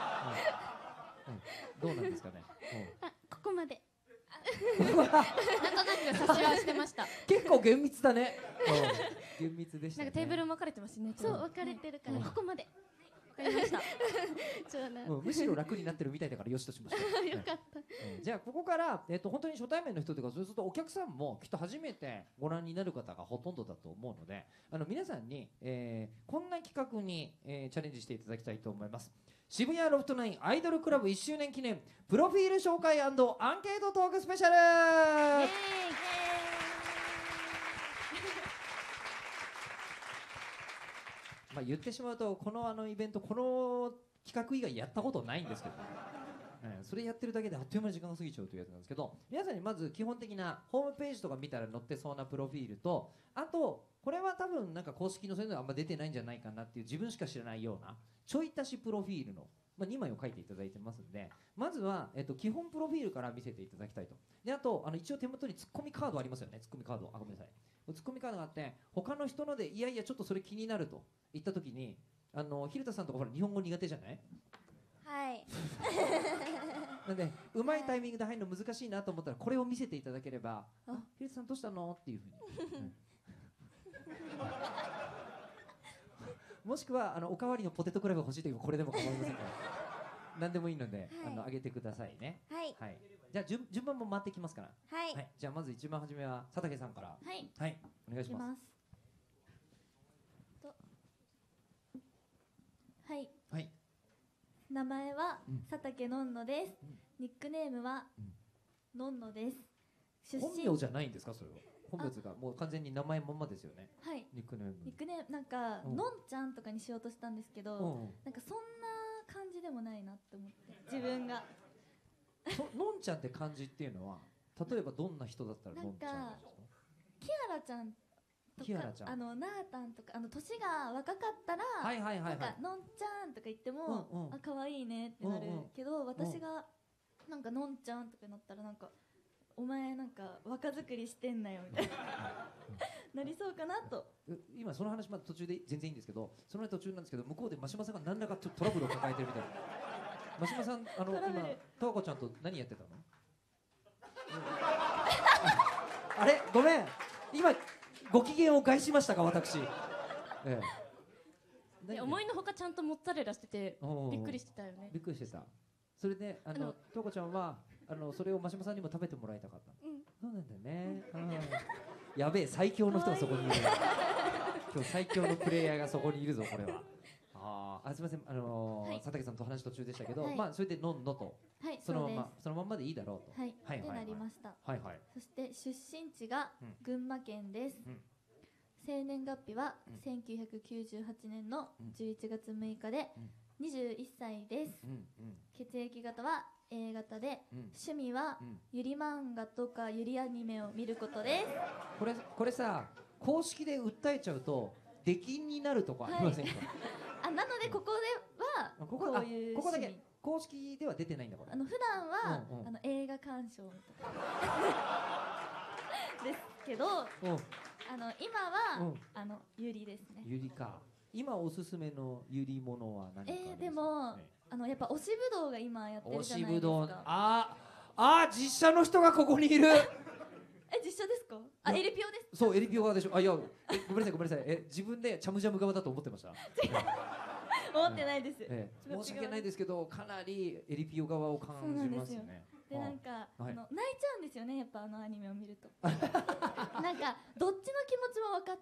Speaker 1: けど、どうなんですかね。
Speaker 4: ここまで
Speaker 6: なんとなく差し合わせてました。
Speaker 1: 結構厳密だね。厳密でしたね。
Speaker 6: なんかテーブルも分かれてますね。
Speaker 4: そう分かれてるからここまで。
Speaker 6: わかりました。
Speaker 1: むしろ楽になってるみたいだからよしとしました。
Speaker 4: よかった。
Speaker 1: じゃあここから本当に初対面の人というか、そうするとお客さんもきっと初めてご覧になる方がほとんどだと思うので、皆さんにこんな企画にチャレンジしていただきたいと思います。渋谷ロフト9アイドルクラブ1周年記念プロフィール紹介&アンケートトークスペシャル。言ってしまうとこのイベントこの企画以外やったことないんですけど、それやってるだけであっという間に時間が過ぎちゃうというやつなんですけど、皆さんにまず基本的なホームページとか見たら載ってそうなプロフィールと、あとこれは多分なんか公式のそういうのはあんま出てないんじゃないかなっていう自分しか知らないようなちょい足しプロフィールの、2枚を書いていただいてますんで、まずは、基本プロフィールから見せていただきたいと。であと一応手元にツッコミカードありますよね。ツッコミカード、ごめんなさい、ツッコミカードがあって、他の人のでいやいやちょっとそれ気になると言った時に、蛭田さんとかほら日本語苦手じゃない？
Speaker 2: はい
Speaker 1: なんでうまいタイミングで入るの難しいなと思ったらこれを見せていただければ、蛭田さんどうしたのっていうふうに、もしくはおかわりのポテトクラブが欲しいときもこれでも構いませんから何でもいいので、あげてくださいね。はい、じゃあ順番も回ってきますから。じゃあまず一番初めは佐竹さんから。お願いします。
Speaker 7: はい、名前は佐竹のんのです。ニックネームはのんのです。
Speaker 1: 本名じゃないんですか？それは本名がもう完全に名前まんまですよね。
Speaker 7: はい、
Speaker 1: ニックネーム
Speaker 7: なんかのんちゃんとかにしようとしたんですけど、なんかそんな感じでもないなって思って自分が
Speaker 1: のんちゃんって漢字っていうのは例えばどんな人だったらのんちゃんなんですか？
Speaker 7: キアラちゃんとかなーたんとか年が若かったらなんかのんちゃんとか言っても可愛いねってなるけど、私がなんかのんちゃんとかなったらなんかお前なんか若作りしてんなよみたいななりそうかなと。
Speaker 1: 今その話まだ途中で全然いいんですけど、その途中なんですけど、向こうで真島さんが何らかトラブルを抱えてるみたいな。真島さん今十和子ちゃんと何やってたの？あれごめん、今ご機嫌を害しましたか私。
Speaker 6: 思いのほかちゃんとモッツァレラしててびっくりしてたよね。
Speaker 1: びっくりしてた。それで十和子ちゃんはそれを真島さんにも食べてもらいたかった。そうなんだよね。やべえ、最強の人がそこにいる。今日最強のプレイヤーがそこにいるぞ、これは。すみません、佐竹さんと話途中でしたけど、それでのんのと
Speaker 7: はい、
Speaker 1: そのままでいいだろうと。
Speaker 7: はい、でなりました。
Speaker 1: はいはい。
Speaker 7: そして出身地が群馬県です。生年月日は1998年の11月6日で21歳です。血液型は A 型で、趣味はゆり漫画とかゆりアニメを見ることです。
Speaker 1: これさ、公式で訴えちゃうと出禁になるとこありませんか？
Speaker 7: なのでここではこういう
Speaker 1: ここだけ公式では出てないんだこれ。
Speaker 7: 普段は映画鑑賞ですけど、今はゆりですね。
Speaker 1: ゆりか。今おすすめのゆりものは何かありますか？
Speaker 7: でもやっぱ推しぶどうが今やってるじゃないですか。
Speaker 1: 推しぶどう。実写の人がここにいる。
Speaker 7: 実写ですか？エリピオです。
Speaker 1: そう、エリピオ側でしょ。いや、ごめんなさい。自分でチャムジャム側だと思ってました。
Speaker 7: 思ってないです。
Speaker 1: 申し訳ないですけど、かなりエリピオ側を感じますね。
Speaker 7: で泣いちゃうんですよね、やっぱアニメを見ると。なんかどっちの気持ちも分かって、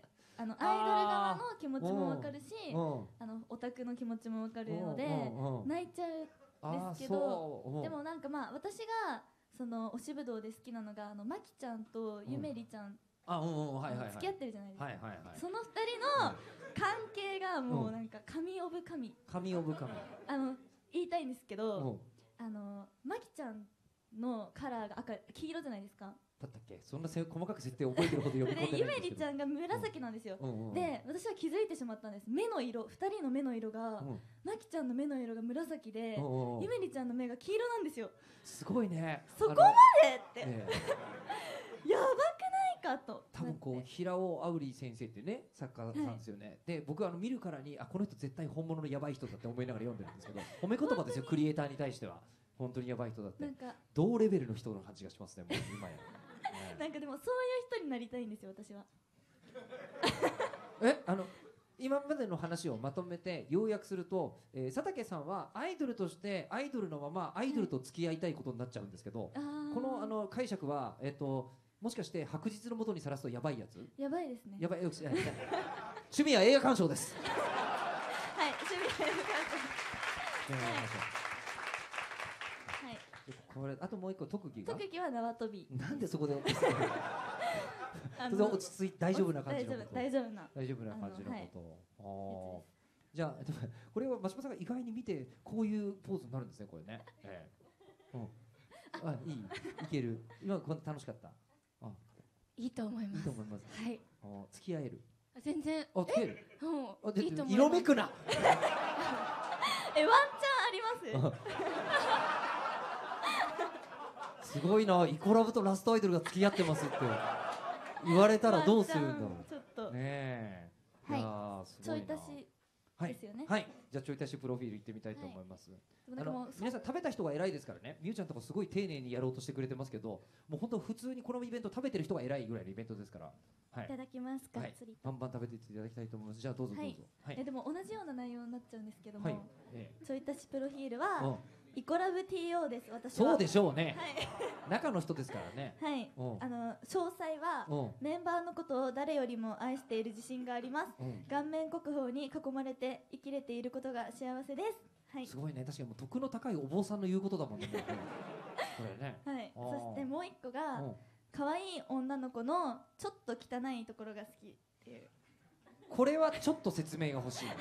Speaker 7: アイドル側の気持ちも分かるし、オタクの気持ちも分かるので泣いちゃうんですけど、でもなんか私がその推しぶどうで好きなのがまきちゃんとゆめりちゃん付き合ってるじゃないですか。その2人の関係がもうなんか神オブ神。言いたいんですけど、まきちゃんのカラーが黄色じゃないですか。
Speaker 1: だったっけ？そんな細かく設定覚えてるほど読み込んでないんですけど。
Speaker 7: ゆめりちゃんが紫なんですよ。で、私は気づいてしまったんです。2人の目の色が、まきちゃんの目の色が紫で、ゆめりちゃんの目が黄色なんですよ。
Speaker 1: すごいね。
Speaker 7: そこまでってやばくないかと。
Speaker 1: 多分平尾あうり先生ってね、作家さんですよね。で、僕見るからにこの人絶対本物のやばい人だって思いながら読んでるんですけど、褒め言葉ですよ、クリエイターに対しては。本当にやばい人だって。同レベルの人の感じがしますね、もう今や。
Speaker 7: なんかでもそういう人になりたいんですよ、私は。
Speaker 1: 今までの話をまとめて要約すると、佐竹さんはアイドルとしてアイドルのままアイドルと付き合いたいことになっちゃうんですけど、この解釈はもしかして白日の下にさらすとやばいやつ？
Speaker 7: やばいですね。
Speaker 1: やばい。趣味は映画鑑賞です。
Speaker 7: はい、趣味は映画鑑賞。
Speaker 1: これあともう一個特技が。
Speaker 7: 特技は縄跳び。
Speaker 1: なんでそこで落ち着いて大丈夫な感じのこと。
Speaker 7: 大丈夫な
Speaker 1: 感じのこと。じゃあこれは真島さんが意外に見てこういうポーズになるんですね、これね。いける。今こんな楽しかった。
Speaker 6: いいと思います。はい。
Speaker 1: 付き合える。
Speaker 6: 全然。
Speaker 1: 付き合える。
Speaker 6: いいと思います。
Speaker 1: 色めくな。
Speaker 7: ワンチャンあります。
Speaker 1: すごいな、イコラブとラストアイドルが付き合ってますって言われたらどうするんだろう。
Speaker 7: ちょっと。
Speaker 1: ねえ。
Speaker 7: はい。ちょい足しですよね。
Speaker 1: はい。じゃあちょい足しプロフィール行ってみたいと思います。皆さん食べた人が偉いですからね。みゆちゃんとかすごい丁寧にやろうとしてくれてますけど、もう本当普通にこのイベント食べてる人が偉いぐらいのイベントですから。
Speaker 7: いただきます。がっつり。
Speaker 1: バンバン食べていただきたいと思います。じゃあどうぞどうぞ。
Speaker 7: でも同じような内容になっちゃうんですけども、ちょい足しプロフィールは。イコラブ TO です。私は。
Speaker 1: そうでしょうね。中の人ですからね。
Speaker 7: はい。詳細はメンバーのことを誰よりも愛している自信があります。顔面国宝に囲まれて生きれていることが幸せです。はい。
Speaker 1: すごいね。確かにもう徳の高いお坊さんの言うことだもんね。これね。
Speaker 7: はい。そしてもう一個が可愛い女の子のちょっと汚いところが好きっていう。
Speaker 1: これはちょっと説明が欲しい。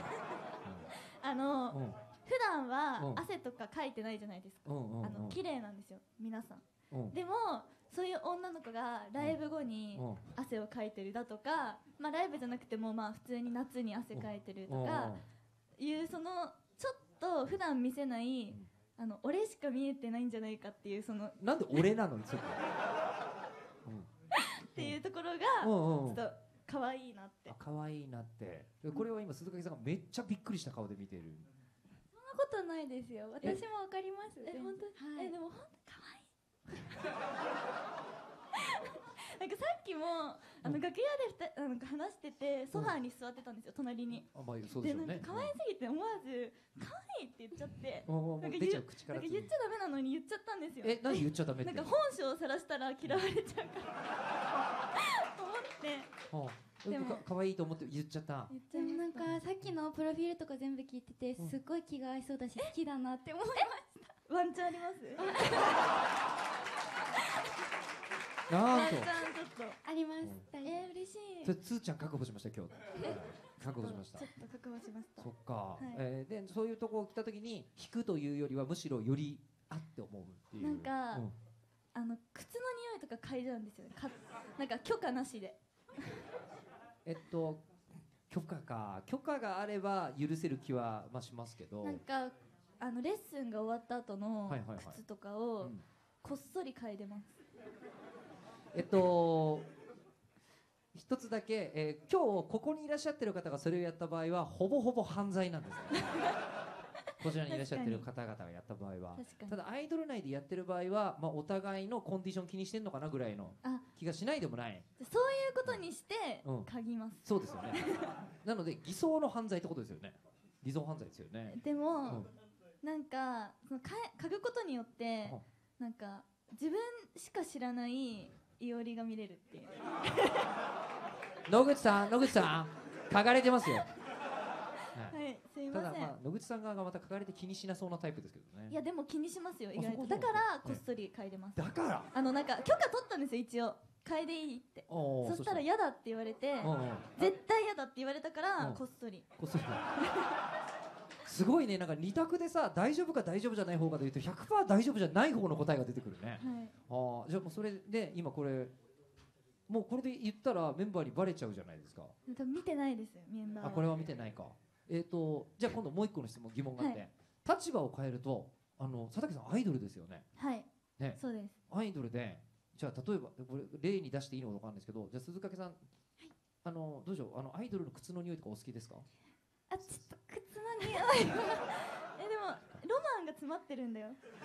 Speaker 7: 普段は汗とかかいてないじゃないですか。綺麗なんですよ、皆さん。でもそういう女の子がライブ後に汗をかいてるだとか、ライブじゃなくても普通に夏に汗かいてるとかいうそのちょっと普段見せない俺しか見えてないんじゃないかっていうその
Speaker 1: なんで俺なのに
Speaker 7: っていうところがちょっと可愛いなって。
Speaker 1: 可愛いなって。これは今鈴木さんがめっちゃびっくりした顔で見てる。
Speaker 5: ことないですよ。私もわかります。
Speaker 7: 本当。でも本当可愛い。なんかさっきも楽屋で話しててソファーに座ってたんですよ、隣に。でなんか可愛すぎて思わず可愛いって言っちゃって、なんか言っちゃダメなのに言っちゃったんですよ。
Speaker 1: 何言っちゃダメって？
Speaker 7: なんか本性を晒したら嫌われちゃうから思って。
Speaker 1: でも可愛いと思って言っちゃった。
Speaker 5: でもなんかさっきのプロフィールとか全部聞いててすごい気が合いそうだし好きだなって思いました。
Speaker 7: ワンチャンあります
Speaker 1: なんと
Speaker 7: ワンチャンちょっと
Speaker 2: あります。
Speaker 7: 嬉しい。
Speaker 1: それつーちゃん覚悟しました今日。覚悟しました。
Speaker 7: ちょっと覚悟しました。
Speaker 1: そっか。
Speaker 7: はい
Speaker 1: でそういうとこ来た時に引くというよりはむしろよりあって思うっていう。
Speaker 7: なんか、靴の匂いとか嗅いじゃうんですよね。なんか許可なしで。
Speaker 1: 許可があれば許せる気はしますけど。
Speaker 7: なんかレッスンが終わった後の靴とかをこっそり嗅いでます。
Speaker 1: 一つだけ、今日ここにいらっしゃってる方がそれをやった場合はほぼほぼ犯罪なんですね。こちらにいらっしゃってる方々がやった場合は。ただアイドル内でやってる場合は、お互いのコンディション気にしてんのかなぐらいの気がしないでもない。
Speaker 7: そういうことにして嗅ぎます。
Speaker 1: そうですよね。なので偽装の犯罪ってことですよね。偽造犯罪ですよね。
Speaker 7: でも、なんかその嗅ぐことによってなんか自分しか知らないいおりが見れるっていう。
Speaker 1: 野口さん嗅がれてますよ。
Speaker 7: はい、すいません。
Speaker 1: ただ野口さん側がまた嗅がれて気にしなそうなタイプですけどね。
Speaker 7: いやでも気にしますよ意外と。だからこっそり嗅いでます。
Speaker 1: だから
Speaker 7: なんか許可取ったんですよ一応。嗅いでいいって。そしたら嫌だって言われて、絶対嫌だって言われたからこっそり。
Speaker 1: すごいね、なんか2択でさ、大丈夫か大丈夫じゃない方かで言うと 100% 大丈夫じゃない方の答えが出てくるね。
Speaker 7: はい、
Speaker 1: じゃあもうそれで今これもうこれで言ったらメンバーにバレちゃうじゃないですか。
Speaker 7: 多分見てないですよメンバーは。
Speaker 1: これは見てないか。じゃあ今度もう一個の疑問があって、立場を変えると佐竹さんアイドルですよね。
Speaker 7: はいね、そうです。
Speaker 1: アイドルでじゃあ例えばこれ例に出していいのか分かんないですけど、じゃあ鈴掛さん、どうでしょう、アイドルの靴の匂いとかお好きですか？
Speaker 7: ちょっと靴の匂いでもロマンが詰まってるんだよ。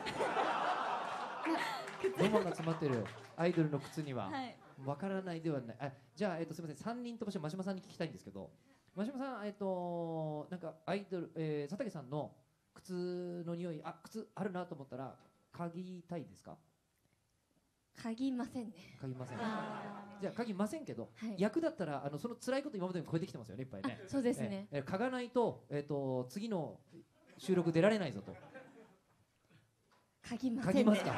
Speaker 1: ロマンが詰まってるアイドルの靴には、
Speaker 7: はい、
Speaker 1: 分からないではない。じゃあ、すみません、3人とも真島さんに聞きたいんですけど、真島さん、なんかアイドル、佐竹さんの靴の匂い、靴あるなと思ったら嗅ぎたいですか？
Speaker 6: 嗅ぎませんね。
Speaker 1: 嗅ぎません。じゃあ嗅ぎませんけど、役だったらその辛いこと今までに超えてきてますよね、いっぱいね。
Speaker 6: そうですね。
Speaker 1: 嗅がないと次の収録出られないぞと。
Speaker 6: 嗅ぎませんね。
Speaker 1: 嗅ぎますか？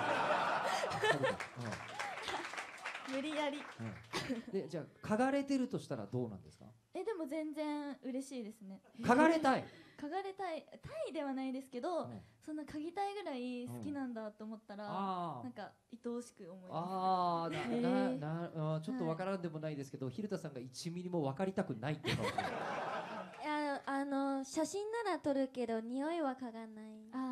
Speaker 7: 無理やり。
Speaker 1: でじゃあ嗅がれてるとしたらどうなんですか？
Speaker 7: でも全然嬉しいですね。
Speaker 1: 嗅がれたい。
Speaker 7: 嗅がれたいではないですけど、そんな嗅ぎたいぐらい好きなんだと思ったら、なんか愛おしく思います。
Speaker 1: ちょっとわからんでもないですけど、蛭田さんが1ミリも分かりたくないっていうの
Speaker 2: は写真なら撮るけど匂いは嗅がない。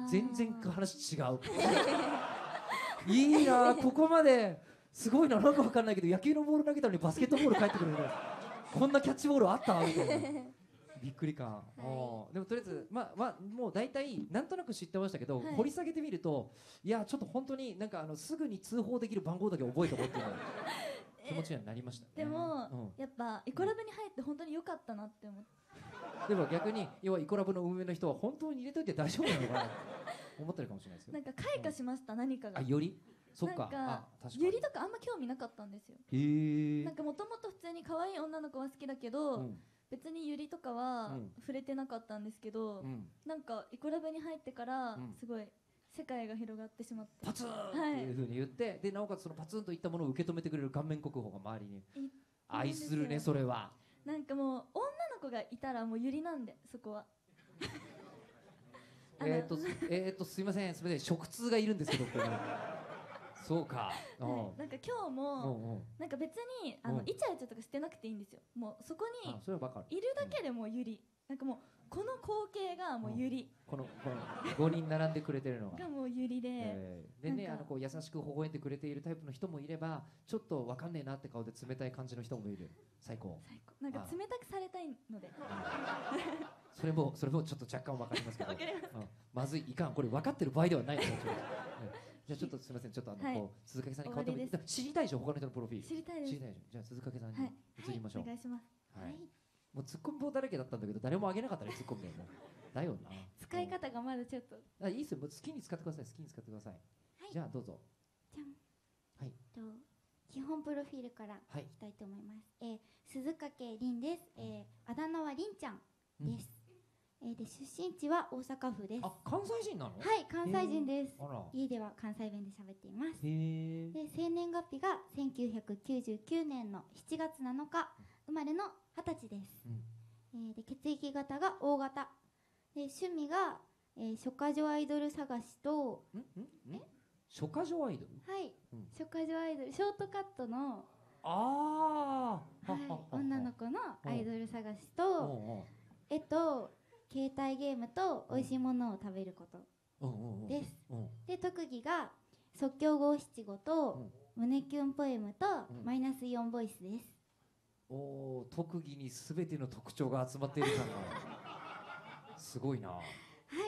Speaker 1: 全然話違う。いいな、ここまですごいな。なんか分かんないけど野球のボール投げたのにバスケットボール返ってくるね。こんなキャッチボールあったみたいな。びっくり感。でもとりあえずもう大体なんとなく知ってましたけど、掘り下げてみると、いやちょっと本当になんかすぐに通報できる番号だけ覚えておこうっていう気持ちにはなりましたね。
Speaker 7: でも、やっぱイコラブに入って本当に良かったなって思って。
Speaker 1: でも逆に要はイコラブの運営の人は本当に入れといて大丈夫なのかなと思ってるかもしれないですよ。
Speaker 7: なんか開花しました、何かが。
Speaker 1: よりそっか。
Speaker 7: ユリとかあんま興味なかったんですよ。なんかもともと普通に可愛い女の子は好きだけど、別にユリとかは触れてなかったんですけど、なんかイコラブに入ってからすごい世界が広がってしまって、
Speaker 1: パツンっていう風に言って、でなおかつそのパツンといったものを受け止めてくれる顔面国宝が周りに愛するね。それは
Speaker 7: なんかもう女の子がいたらもうユリなんで、そこは。
Speaker 1: すいません、食通がいるんですけど、そうか。
Speaker 7: なんか今日もなんか別にイチャイチャとかしてなくていいんですよ。もうそこにいるだけでもユリ。なんかもうこの光景がもうユリ。
Speaker 1: この5人並んでくれてるのが
Speaker 7: もうユリで。
Speaker 1: でね、こう優しく微笑んでくれているタイプの人もいれば、ちょっとわかんねえなって顔で冷たい感じの人もいる。最高。
Speaker 7: なんか冷たくされたいので。
Speaker 1: それもちょっと若干わかりますけど。まずいかん、これ分かってる場合ではないですよ。じゃあちょっとすみません、ちょっと鈴掛さんに代わってもいい？知りたいでしょ、他の人のプロフィール。
Speaker 7: 知りたいです。
Speaker 1: じゃあ鈴掛さんに移りましょう。
Speaker 7: お願いします。
Speaker 1: もうツッコミ棒だらけだったんだけど、誰もあげなかったね、ツッコミ棒も。だよな。
Speaker 7: 使い方がまだちょっと。
Speaker 1: いいですよ、もう好きに使ってください、好きに使ってください。じゃあどうぞ。
Speaker 3: じゃん。はい。基本プロフィールからいきたいと思います。鈴掛凛です。あだ名は凛ちゃんです。 で出身地は大阪府です。
Speaker 1: あ、関西人なの？
Speaker 3: はい、関西人です。
Speaker 1: あら。
Speaker 3: 家では関西弁で喋っています。
Speaker 1: へえ。
Speaker 3: で生年月日が1999年の7月7日生まれの20歳です。で血液型が O 型で趣味が、初夏女アイドル探しと
Speaker 1: 初夏女アイドル？
Speaker 3: はい、初夏女アイドルショートカットの女の子のアイドル探しと携帯ゲームと美味しいものを食べることです。で特技が即興五七五と胸キュンポエムとマイナスイオンボイスです。
Speaker 1: お、特技にすべての特徴が集まっている感がすごいな。はい。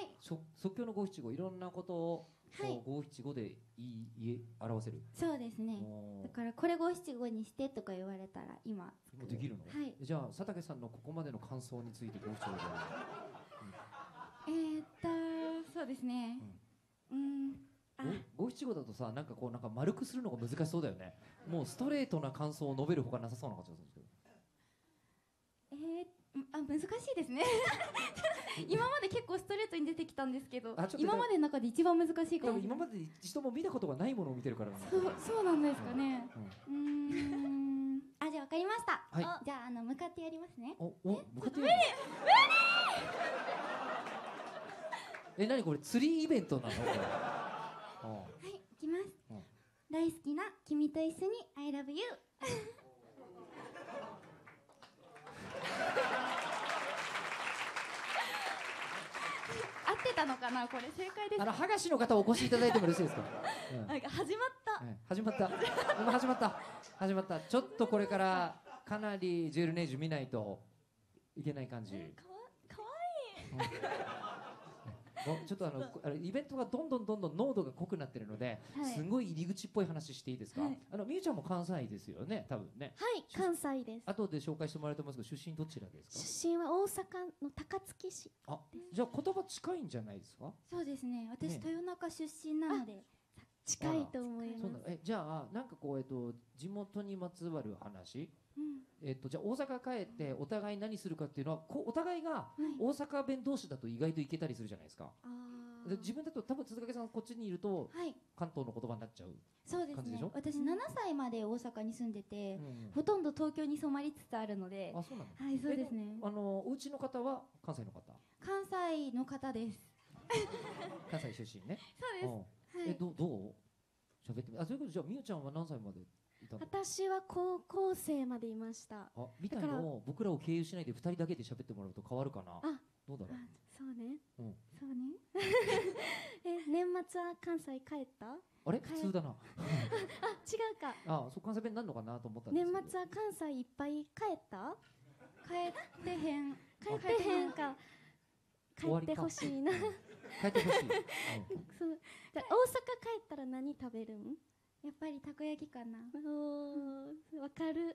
Speaker 1: 即興の五七五、いろんなことを五七五で表せる。
Speaker 3: そうですね。だからこれ五七五にしてとか言われたら今
Speaker 1: できるの？
Speaker 3: はい。
Speaker 1: じゃあ佐竹さんのここまでの感想について五七五で。
Speaker 3: そうですね。
Speaker 1: 五七五だとさ、なんか丸くするのが難しそうだよね。もうストレートな感想を述べるほかなさそうな感じがするんですけど。
Speaker 3: 難しいですね。今まで結構ストレートに出てきたんですけど、今までの中で一番難しいかも。
Speaker 1: 今まで一度も見たことがないものを見てるからなんだ。
Speaker 3: そうなんですかね。じゃあ分かりました。じゃあ向かってやりますね。
Speaker 1: 向かってやる。何これ釣りイベントなの？はい、
Speaker 3: いきます。大好きな君と一緒に I love you。合ってたのかな、これ正解です。
Speaker 1: 剥がしの方お越しいただいてもよろしいですか？
Speaker 7: なんか始ま
Speaker 1: った。ちょっとこれからかなりジュエルネージュ見ないといけない感じ。
Speaker 7: かわいい。
Speaker 1: ちょっとイベントがどんどん濃度が濃くなってるので、すごい入り口っぽい話していいですか？みゆちゃんも関西ですよね、多分ね。
Speaker 4: はい、関西です。
Speaker 1: 後で紹介してもらえてますけど、出身どちらですか？
Speaker 4: 出身は大阪の高槻市。
Speaker 1: じゃあ言葉近いんじゃないですか？
Speaker 3: そうですね、私豊中出身なので
Speaker 4: 近いと思います。
Speaker 1: じゃあなんか地元にまつわる話。じゃあ大阪帰ってお互い何するかっていうのは、お互いが大阪弁同士だと意外といけたりするじゃないですか。自分だと多分鈴掛さんこっちにいると関東の言葉になっちゃう
Speaker 3: 感じでしょ？そうですね、私7歳まで大阪に住んでて、ほとんど東京に染まりつつあるので。
Speaker 1: あ、そうなの？
Speaker 3: はい、そうですね。
Speaker 1: お家の方は関西の方？
Speaker 3: 関西の方です。
Speaker 1: 関西出身ね。
Speaker 3: そうです。
Speaker 1: どう喋ってみ。そういうことじゃあみゆちゃんは何歳までいたの？
Speaker 4: 私は高校生までいました。
Speaker 1: みたいのを僕らを経由しないで2人だけで喋ってもらうと変わるかな。どうだろう。
Speaker 4: そうね。そうね。年末は関西帰った？
Speaker 1: あれ普通だな。
Speaker 4: 違うか。
Speaker 1: そう関西弁になるのかなと思ったんですけど。
Speaker 4: 年末は関西いっぱい帰った？
Speaker 3: 帰ってへん
Speaker 4: か。帰ってほしいな。
Speaker 1: 帰ってほしい。
Speaker 4: 大阪帰ったら何食べるん？
Speaker 3: やっぱりたこ焼きかな。
Speaker 4: わかる。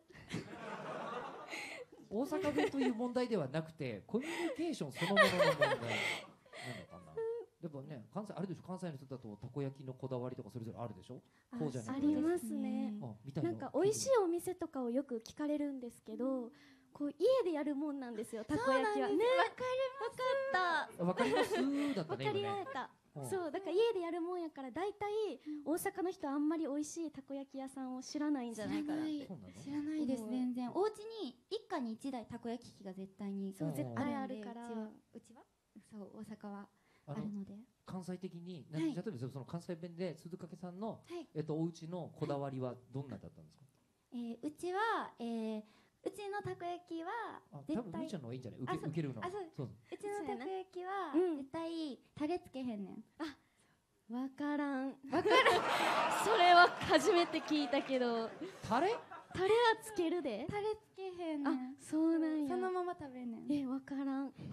Speaker 1: 大阪弁という問題ではなくて、コミュニケーションそのものの問題なのかな。でもね、関西あれでしょ、関西の人だとたこ焼きのこだわりとかそれぞれあるでしょ。こうじゃない。
Speaker 4: ありますね。なんか美味しいお店とかをよく聞かれるんですけど、家でやるもんなんですよ、たこ焼きはね。
Speaker 1: わかりますだったね。
Speaker 4: わかり合えた。そうだから家でやるもんやから、だいたい大阪の人はあんまり美味しいたこ焼き屋さんを知らないんじゃないかな。
Speaker 3: 知らないです。全然お家に一家に1台たこ焼き器が絶対に
Speaker 4: 絶対あるから。
Speaker 3: うちはそう大阪はあるので。
Speaker 1: 関西的に例えばその関西弁で鈴掛さんのお家のこだわりはどんなだったんですか？
Speaker 3: うちはうちのたこ焼きは
Speaker 1: 多分みーちゃんの方がいいんじゃない？受けるの。
Speaker 3: うちのたこ焼きは絶対タレつけへんねん。
Speaker 4: わからん。それは初めて聞いたけど。
Speaker 1: タレは
Speaker 4: つけるで。
Speaker 3: タレつけへんねん。
Speaker 4: そうなんや。
Speaker 3: そのまま食べんねん。
Speaker 4: わからん。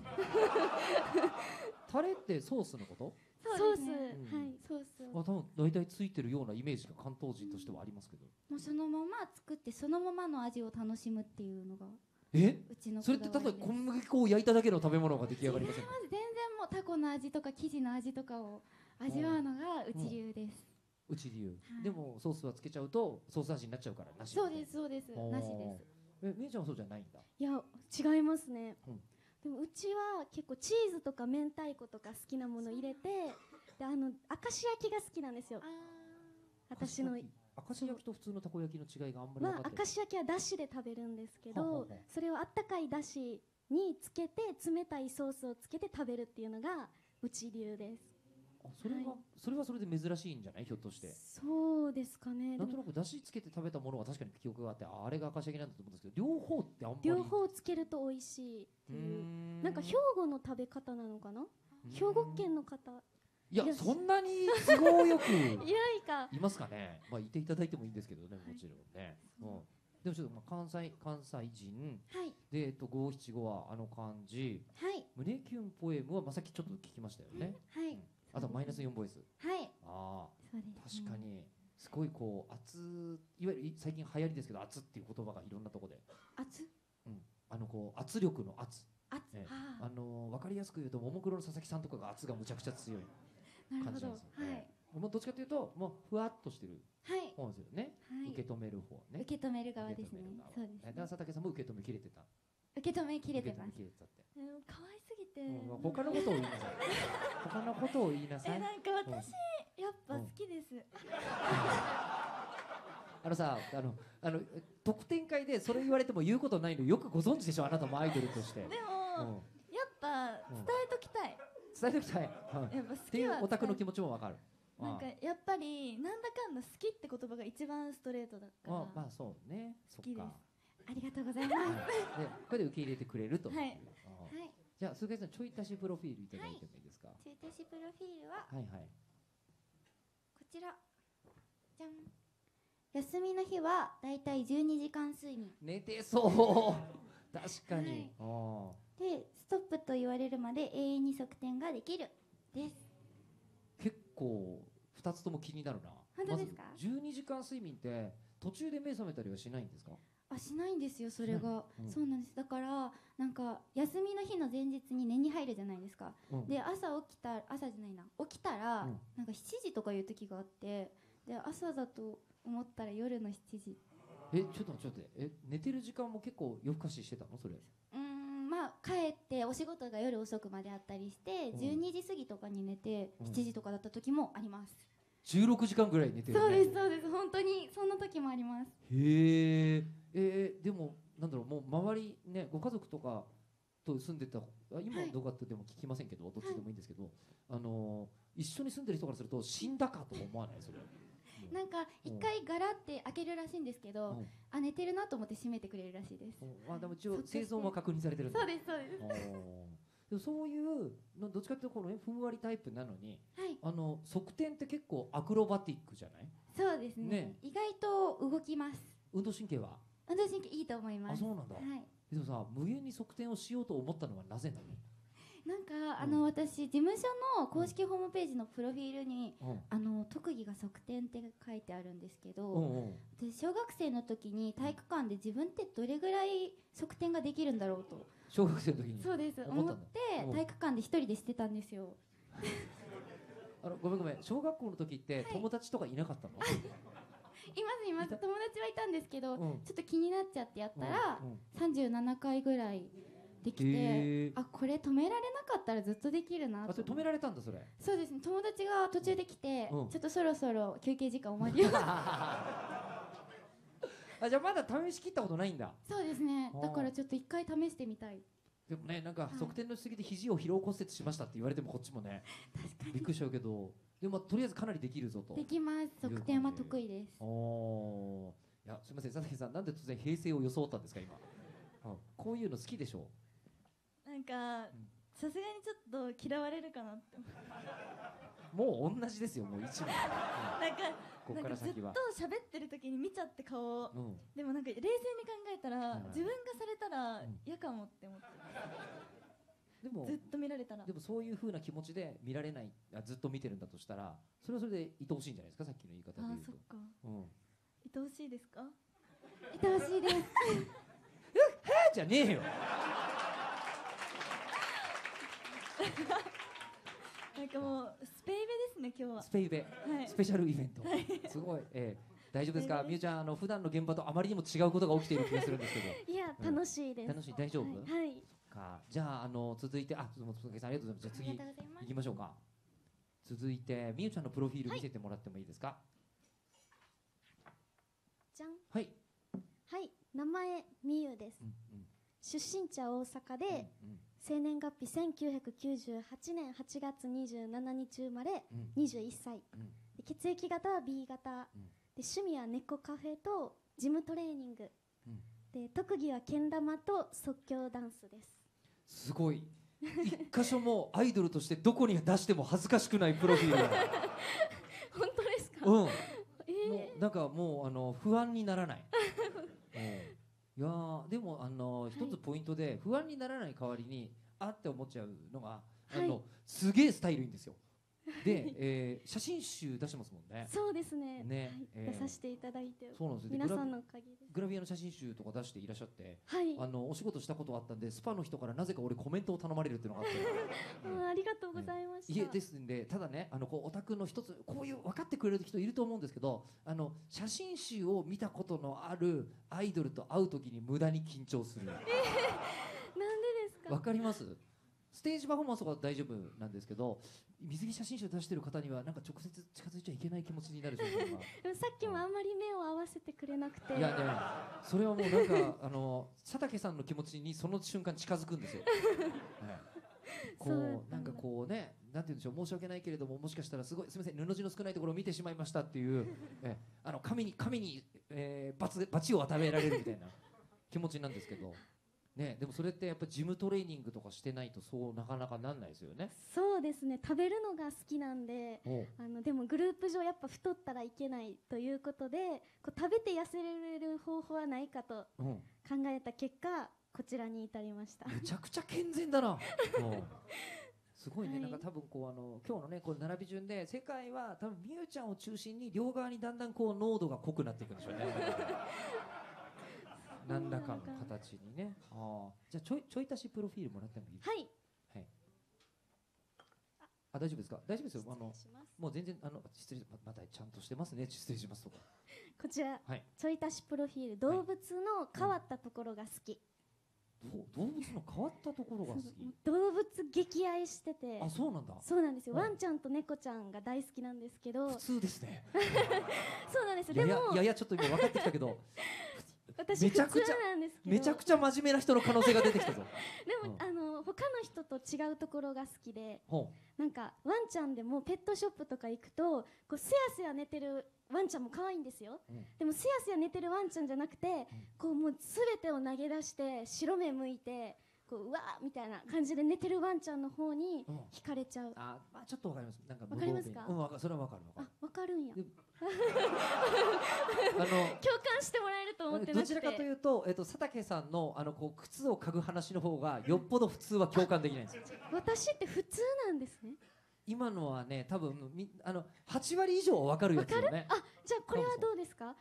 Speaker 1: タレってソースのこと？
Speaker 4: ソース、はい、ソース。
Speaker 1: 多分大体ついてるようなイメージが関東人としてはありますけど。
Speaker 3: もうそのまま作ってそのままの味を楽しむっていうのが。
Speaker 1: うちの。それってただ小麦粉を焼いただけの食べ物が出来上がりませんか？
Speaker 3: 全然もうタコの味とか生地の味とかを味わうのがうち流です。
Speaker 1: うち流。でもソースはつけちゃうとソース味になっちゃうからなし。
Speaker 3: そうですなしです。
Speaker 1: みゆちゃんはそうじゃないんだ。
Speaker 4: いや違いますね。 でもうちは結構チーズとか明太子とか好きなもの入れて、で明石焼きが好きなんですよ。私の
Speaker 1: 明石焼きと普通のたこ焼きの違いがあんまり分かってない。
Speaker 4: 明石焼きはだしで食べるんですけど、それをあったかいだしにつけて冷たいソースをつけて食べるっていうのがうち流です。
Speaker 1: それはそれで珍しいんじゃない、ひょっとして。
Speaker 4: そうですかね。
Speaker 1: なんとなくだしつけて食べたものは確かに記憶があって、あれが明石焼きなんだと思うんですけど、両方ってあんまり。
Speaker 4: 両方つけると美味しいっていう、なんか兵庫の食べ方なのかな。兵庫県の方、
Speaker 1: いや、そんなに都合よく
Speaker 4: いないか
Speaker 1: いますかね。まあいていただいてもいいんですけどね、もちろんね。でもちょっと関西人、
Speaker 4: はい、
Speaker 1: で五七五はあの漢字、
Speaker 4: はい、
Speaker 1: 胸キュンポエムはまあさっきちょっと聞きましたよね。
Speaker 4: はい、
Speaker 1: あとマイナス4ボイス。
Speaker 4: はい。
Speaker 1: ああ、
Speaker 4: そうですね、
Speaker 1: 確かにすごいこういわゆる最近流行りですけど、圧っていう言葉がいろんなところで。
Speaker 4: 圧？
Speaker 1: こう圧力の圧。
Speaker 4: 圧。
Speaker 1: わかりやすく言うとももクロの佐々木さんとかが圧がむちゃくちゃ強い感じなんですよね。もうどっちかというともうふわっとしてる方ですよね。受け止める方ね。
Speaker 3: 受け止める側ですね。そうです。
Speaker 1: で佐竹さんも受け止めきれてた。
Speaker 3: 受け止めきれてます。
Speaker 7: 可愛すぎて。
Speaker 1: 他のことを言いなさい。他のことを言いなさい。
Speaker 7: なんか私やっぱ好きです。
Speaker 1: 特典会でそれ言われても言うことないのよくご存知でしょ、あなたもアイドルとして。
Speaker 7: でも、やっぱ伝えときたい。
Speaker 1: 伝えときたい。
Speaker 7: やっぱ好きは
Speaker 1: っていうオタクの気持ちもわかる。
Speaker 7: なんかやっぱりなんだかんだ好きって言葉が一番ストレートだから。
Speaker 1: まあそうね。
Speaker 7: 好きです。
Speaker 3: ありがとうございます。
Speaker 1: でこれで受け入れてくれると。
Speaker 7: はい。
Speaker 1: じゃあ鈴木さんちょい足しプロフィールいただいてもいいですか。
Speaker 3: ちょい足しプロフィールはこちら。じゃん。休みの日はだいたい12時間睡眠。
Speaker 1: 寝てそう確かに、
Speaker 3: でストップと言われるまで永遠に側転ができるです。
Speaker 1: 結構2つとも気になるな。
Speaker 3: 本当ですか。
Speaker 1: まず12時間睡眠って途中で目覚めたりはしないんですか。
Speaker 3: しないんですよ、それが。そうなんです。だからなんか休みの日の前日に寝に入るじゃないですか。で朝起きたらなんか7時とかいう時があって、で朝だと思ったら夜の7時。
Speaker 1: ちょっと待って、寝てる時間も結構夜更かししてたのそれ。
Speaker 3: まあ帰ってお仕事が夜遅くまであったりして12時過ぎとかに寝て7時とかだった時もあります。
Speaker 1: 16時間ぐらい寝てるね。
Speaker 3: そうですそうです、本当にそんな時もあります。
Speaker 1: へえ。でもなんだろう、もう周りね、ご家族とかと住んでた、今どうかってでも聞きませんけど、どっちでもいいんですけど、一緒に住んでる人からすると死んだかと思わないそれ。
Speaker 3: なんか一回ガラって開けるらしいんですけど、寝てるなと思って閉めてくれるらしいです。
Speaker 1: でも一応生存は確認されてるんだ。
Speaker 3: そうですそうです。
Speaker 1: でもそういうどっちかというとこのふんわりタイプなのに、側転って結構アクロバティックじゃない。
Speaker 3: そうですね。意外と動きます。
Speaker 1: 運動神経は
Speaker 3: いいと思います。
Speaker 1: そうなんだ。でもさ、無限に側転をしようと思ったのはなぜなの。
Speaker 3: なんか私事務所の公式ホームページのプロフィールに特技が側転って書いてあるんですけど、で小学生の時に体育館で自分ってどれぐらい側転ができるんだろうと
Speaker 1: 小学生の時に
Speaker 3: そうです思って体育館で一人でしてたんですよ。
Speaker 1: ごめん小学校の時って友達とかいなかったの。
Speaker 3: います友達はいたんですけど、ちょっと気になっちゃってやったら37回ぐらいできて、これ止められなかったらずっとできるなと。
Speaker 1: それ止められたんだそれ。
Speaker 3: そうですね、友達が途中で来て、ちょっとそろそろ休憩時間終わりよ。
Speaker 1: じゃあまだ試し切ったことないんだ。
Speaker 3: そうですね、だからちょっと一回試してみたい。
Speaker 1: でもね、なんか側転のしすぎで肘を疲労骨折しましたって言われてもこっちもねびっくりしちゃうけど、でもとりあえずかなりできるぞと。
Speaker 3: できます、側転は得意です。
Speaker 1: いやすみません、佐々木さん、なんで突然平成を装ったんですか今。こういうの好きでしょ。
Speaker 7: なんかさすがにちょっと嫌われるかなって。
Speaker 1: もう同じですよ、もう一番。
Speaker 7: なんかずっと喋ってる時に見ちゃって顔、でもなんか冷静に考えたら自分がされたら嫌かもって思って。でもずっと見られたら。
Speaker 1: でもそういう風な気持ちで見られない、ずっと見てるんだとしたら、それはそれで愛おしいんじゃないですか、さっきの言い方で言うと。
Speaker 7: そっか。愛おしいですか。
Speaker 3: 愛おしいです。
Speaker 1: じゃねえよ。
Speaker 7: なんかもうスペイベですね今日は。
Speaker 1: スペイベ、スペシャルイベント。すごい。大丈夫ですか、みゆちゃん。普段の現場とあまりにも違うことが起きている気がするんですけど。
Speaker 4: いや楽しいです。
Speaker 1: 楽しい、大丈夫。
Speaker 4: はい。
Speaker 1: か。じゃあ続いて鈴木さんありがとうございます。じゃあ次行きましょうか。続いてみゆちゃんのプロフィール見せてもらってもいいですか。
Speaker 4: じゃん。
Speaker 1: はい。
Speaker 4: はい、名前みゆです。出身地は大阪で、生年月日1998年8月27日生まれ、21歳。血液型は B 型。で趣味は猫カフェとジムトレーニング。で特技はけん玉と即興ダンスです。
Speaker 1: すごい。一箇所もアイドルとしてどこに出しても恥ずかしくないプロフィール。
Speaker 4: 本当ですか。
Speaker 1: もうなんかもう不安にならない。いやでも一つポイントで不安にならない代わりにって思っちゃうのがすげえスタイルいいんですよ。で、写真集出してますもんね。
Speaker 4: そうですね。出させていただいて、
Speaker 1: そうなんですよ。
Speaker 4: 皆さんのおかげで。
Speaker 1: グラビアの写真集とか出していらっしゃって、
Speaker 4: はい、
Speaker 1: お仕事したことあったんで、スパの人からなぜか俺コメントを頼まれるっていうのがあって。
Speaker 4: ありがとうございました。
Speaker 1: いえですんで、ただね、オタクの一つこういう分かってくれる人いると思うんですけど、写真集を見たことのあるアイドルと会うときに無駄に緊張する。
Speaker 4: なんでですか。
Speaker 1: わかります？ステージパフォーマンスは大丈夫なんですけど、水着写真集出してる方にはなんか直接近づいちゃいけない気持ちになる瞬間が。
Speaker 4: でもさっきもあんまり目を合わせてくれなくて。
Speaker 1: いやね、それはもうなんか佐竹さんの気持ちにその瞬間近づくんですよ。こうなんかこうね、なんて言うんでしょう、申し訳ないけれども、もしかしたらすみません、布地の少ないところを見てしまいましたっていう神に罰を与えられるみたいな気持ちなんですけど。ね、でもそれってやっぱジムトレーニングとかしてないとそうなかなかなんないですよね。
Speaker 4: そうですね、食べるのが好きなんで、でもグループ上やっぱ太ったらいけないということで、食べて痩せれる方法はないかと考えた結果、こちらに至りました。
Speaker 1: めちゃくちゃ健全だな。すごいね、なんか多分こう今日のねこの並び順で世界は多分みゆちゃんを中心に両側にだんだんこう濃度が濃くなっていくんでしょうね。何らかの形にね。じゃあちょい足しプロフィールもらってもいいですか。
Speaker 4: はい。
Speaker 1: はい。大丈夫ですか。大丈夫ですよ。もう全然失礼、またちゃんとしてますね。失礼しますとか。
Speaker 4: こちら、
Speaker 1: はい、
Speaker 4: ちょい足しプロフィール、動物の変わったところが好き。
Speaker 1: 動物の変わったところが好き。
Speaker 4: 動物激愛してて。
Speaker 1: そうなんだ。
Speaker 4: そうなんですよ。ワンちゃんと猫ちゃんが大好きなんですけど。
Speaker 1: 普通ですね。
Speaker 4: そうなんです。でも
Speaker 1: いやちょっと今分かってきたけど。
Speaker 4: 私普通なんですけど、
Speaker 1: めちゃくちゃ真面目な人の可能性が出てきたぞ。
Speaker 4: でも、他の人と違うところが好きで、なんかワンちゃんでもペットショップとか行くとこうすやすや寝てるワンちゃんも可愛いんですよ。でもすやすや寝てるワンちゃんじゃなくて、こうもう全てを投げ出して白目向いてこううわーみたいな感じで寝てるワンちゃんの方に惹かれちゃう。
Speaker 1: ちょっとわかります。なんか
Speaker 4: わかりますか。
Speaker 1: それはわかる。
Speaker 4: わかるんや。共感してもらえると思ってなくて。
Speaker 1: どちらかというと、佐竹さんのこう靴を嗅ぐ話の方がよっぽど普通は共感できないんですよ。
Speaker 4: 私って普通なんですね。
Speaker 1: 今のはね、多分8割以上は分かるやつよね。
Speaker 4: じゃあこれはどうですか。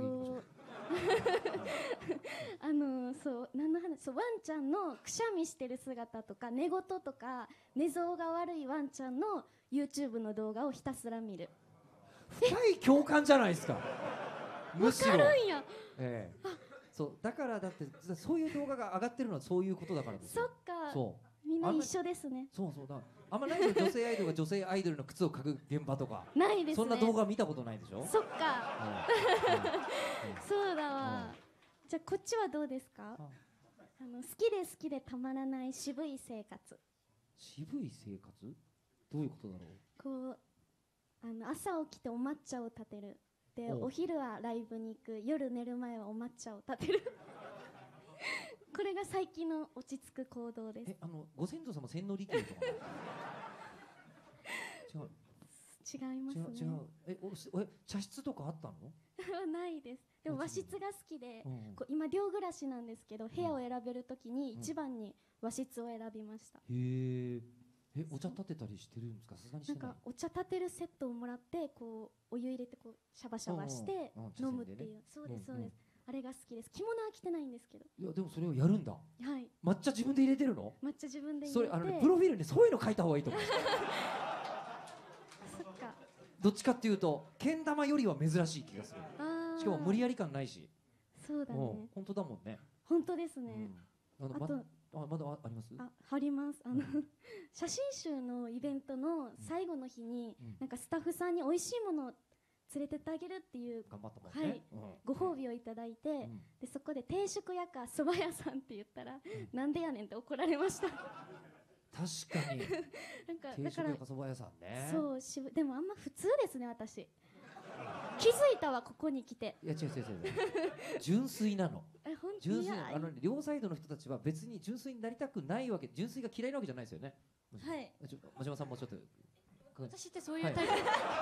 Speaker 4: そう何の話。ワンちゃんのくしゃみしてる姿とか寝言とか寝相が悪いワンちゃんの YouTube の動画をひたすら見る。
Speaker 1: 深い共感じゃないですか。むしろ。
Speaker 4: 分かるんや。
Speaker 1: そうだからだってそういう動画が上がってるのはそういうことだからですよ。
Speaker 4: そっか。みんな一緒ですね。
Speaker 1: そうだ。あんまないでしょ。女性アイドルが女性アイドルの靴を嗅ぐ現場とか。
Speaker 4: ないですね。
Speaker 1: そんな動画見たことないでしょ。
Speaker 4: そっか。そうだわ。じゃあこっちはどうですか。好きでたまらない渋い生活。
Speaker 1: 渋い生活？どういうことだろう。
Speaker 4: こう朝起きてお抹茶を立てる。でお昼はライブに行く。夜寝る前はお抹茶を立てる。これが最近の落ち着く行動です。
Speaker 1: ご先祖様千利休とか
Speaker 4: 違いますね。
Speaker 1: 違う。茶室とかあったの？
Speaker 4: ないです。でも和室が好きで、今寮暮らしなんですけど、部屋を選べるときに一番に和室を選びました。
Speaker 1: へえ。お茶立てたりしてるんですか？さすがにしてない。
Speaker 4: なんかお茶立てるセットをもらってこうお湯入れてこうシャバシャバして飲むっていう。そうですそうです。あれが好きです。着物は着てないんですけど。
Speaker 1: いやでもそれをやるんだ。
Speaker 4: はい。
Speaker 1: 抹茶自分で入れてるの？
Speaker 4: 抹茶自分で入れて。
Speaker 1: それプロフィールにそういうの書いた方がいいと思う。
Speaker 4: そっか。
Speaker 1: どっちかっていうとけん玉よりは珍しい気がする。しかも無理やり感ないし。
Speaker 4: そうだね。
Speaker 1: 本当だもんね。
Speaker 4: 本当ですね。あと
Speaker 1: まだあります？
Speaker 4: 貼ります。写真集のイベントの最後の日に、なんかスタッフさんに美味しいものを連れてってあげるっていう、はい、ご褒美をいただいて、でそこで定食屋か蕎麦屋さんって言ったら、なんでやねんって怒られました。
Speaker 1: 確かに。なんか定食屋か蕎麦屋さんね。
Speaker 4: そうでもあんま普通ですね私。気づいたわここに来て。
Speaker 1: いや違う純粋なの。純粋なの。両サイドの人たちは別に純粋になりたくないわけ、純粋が嫌いなわけじゃないですよね。
Speaker 7: はい。
Speaker 1: 真島さんもちょっと。
Speaker 6: 私ってそういうタイプ。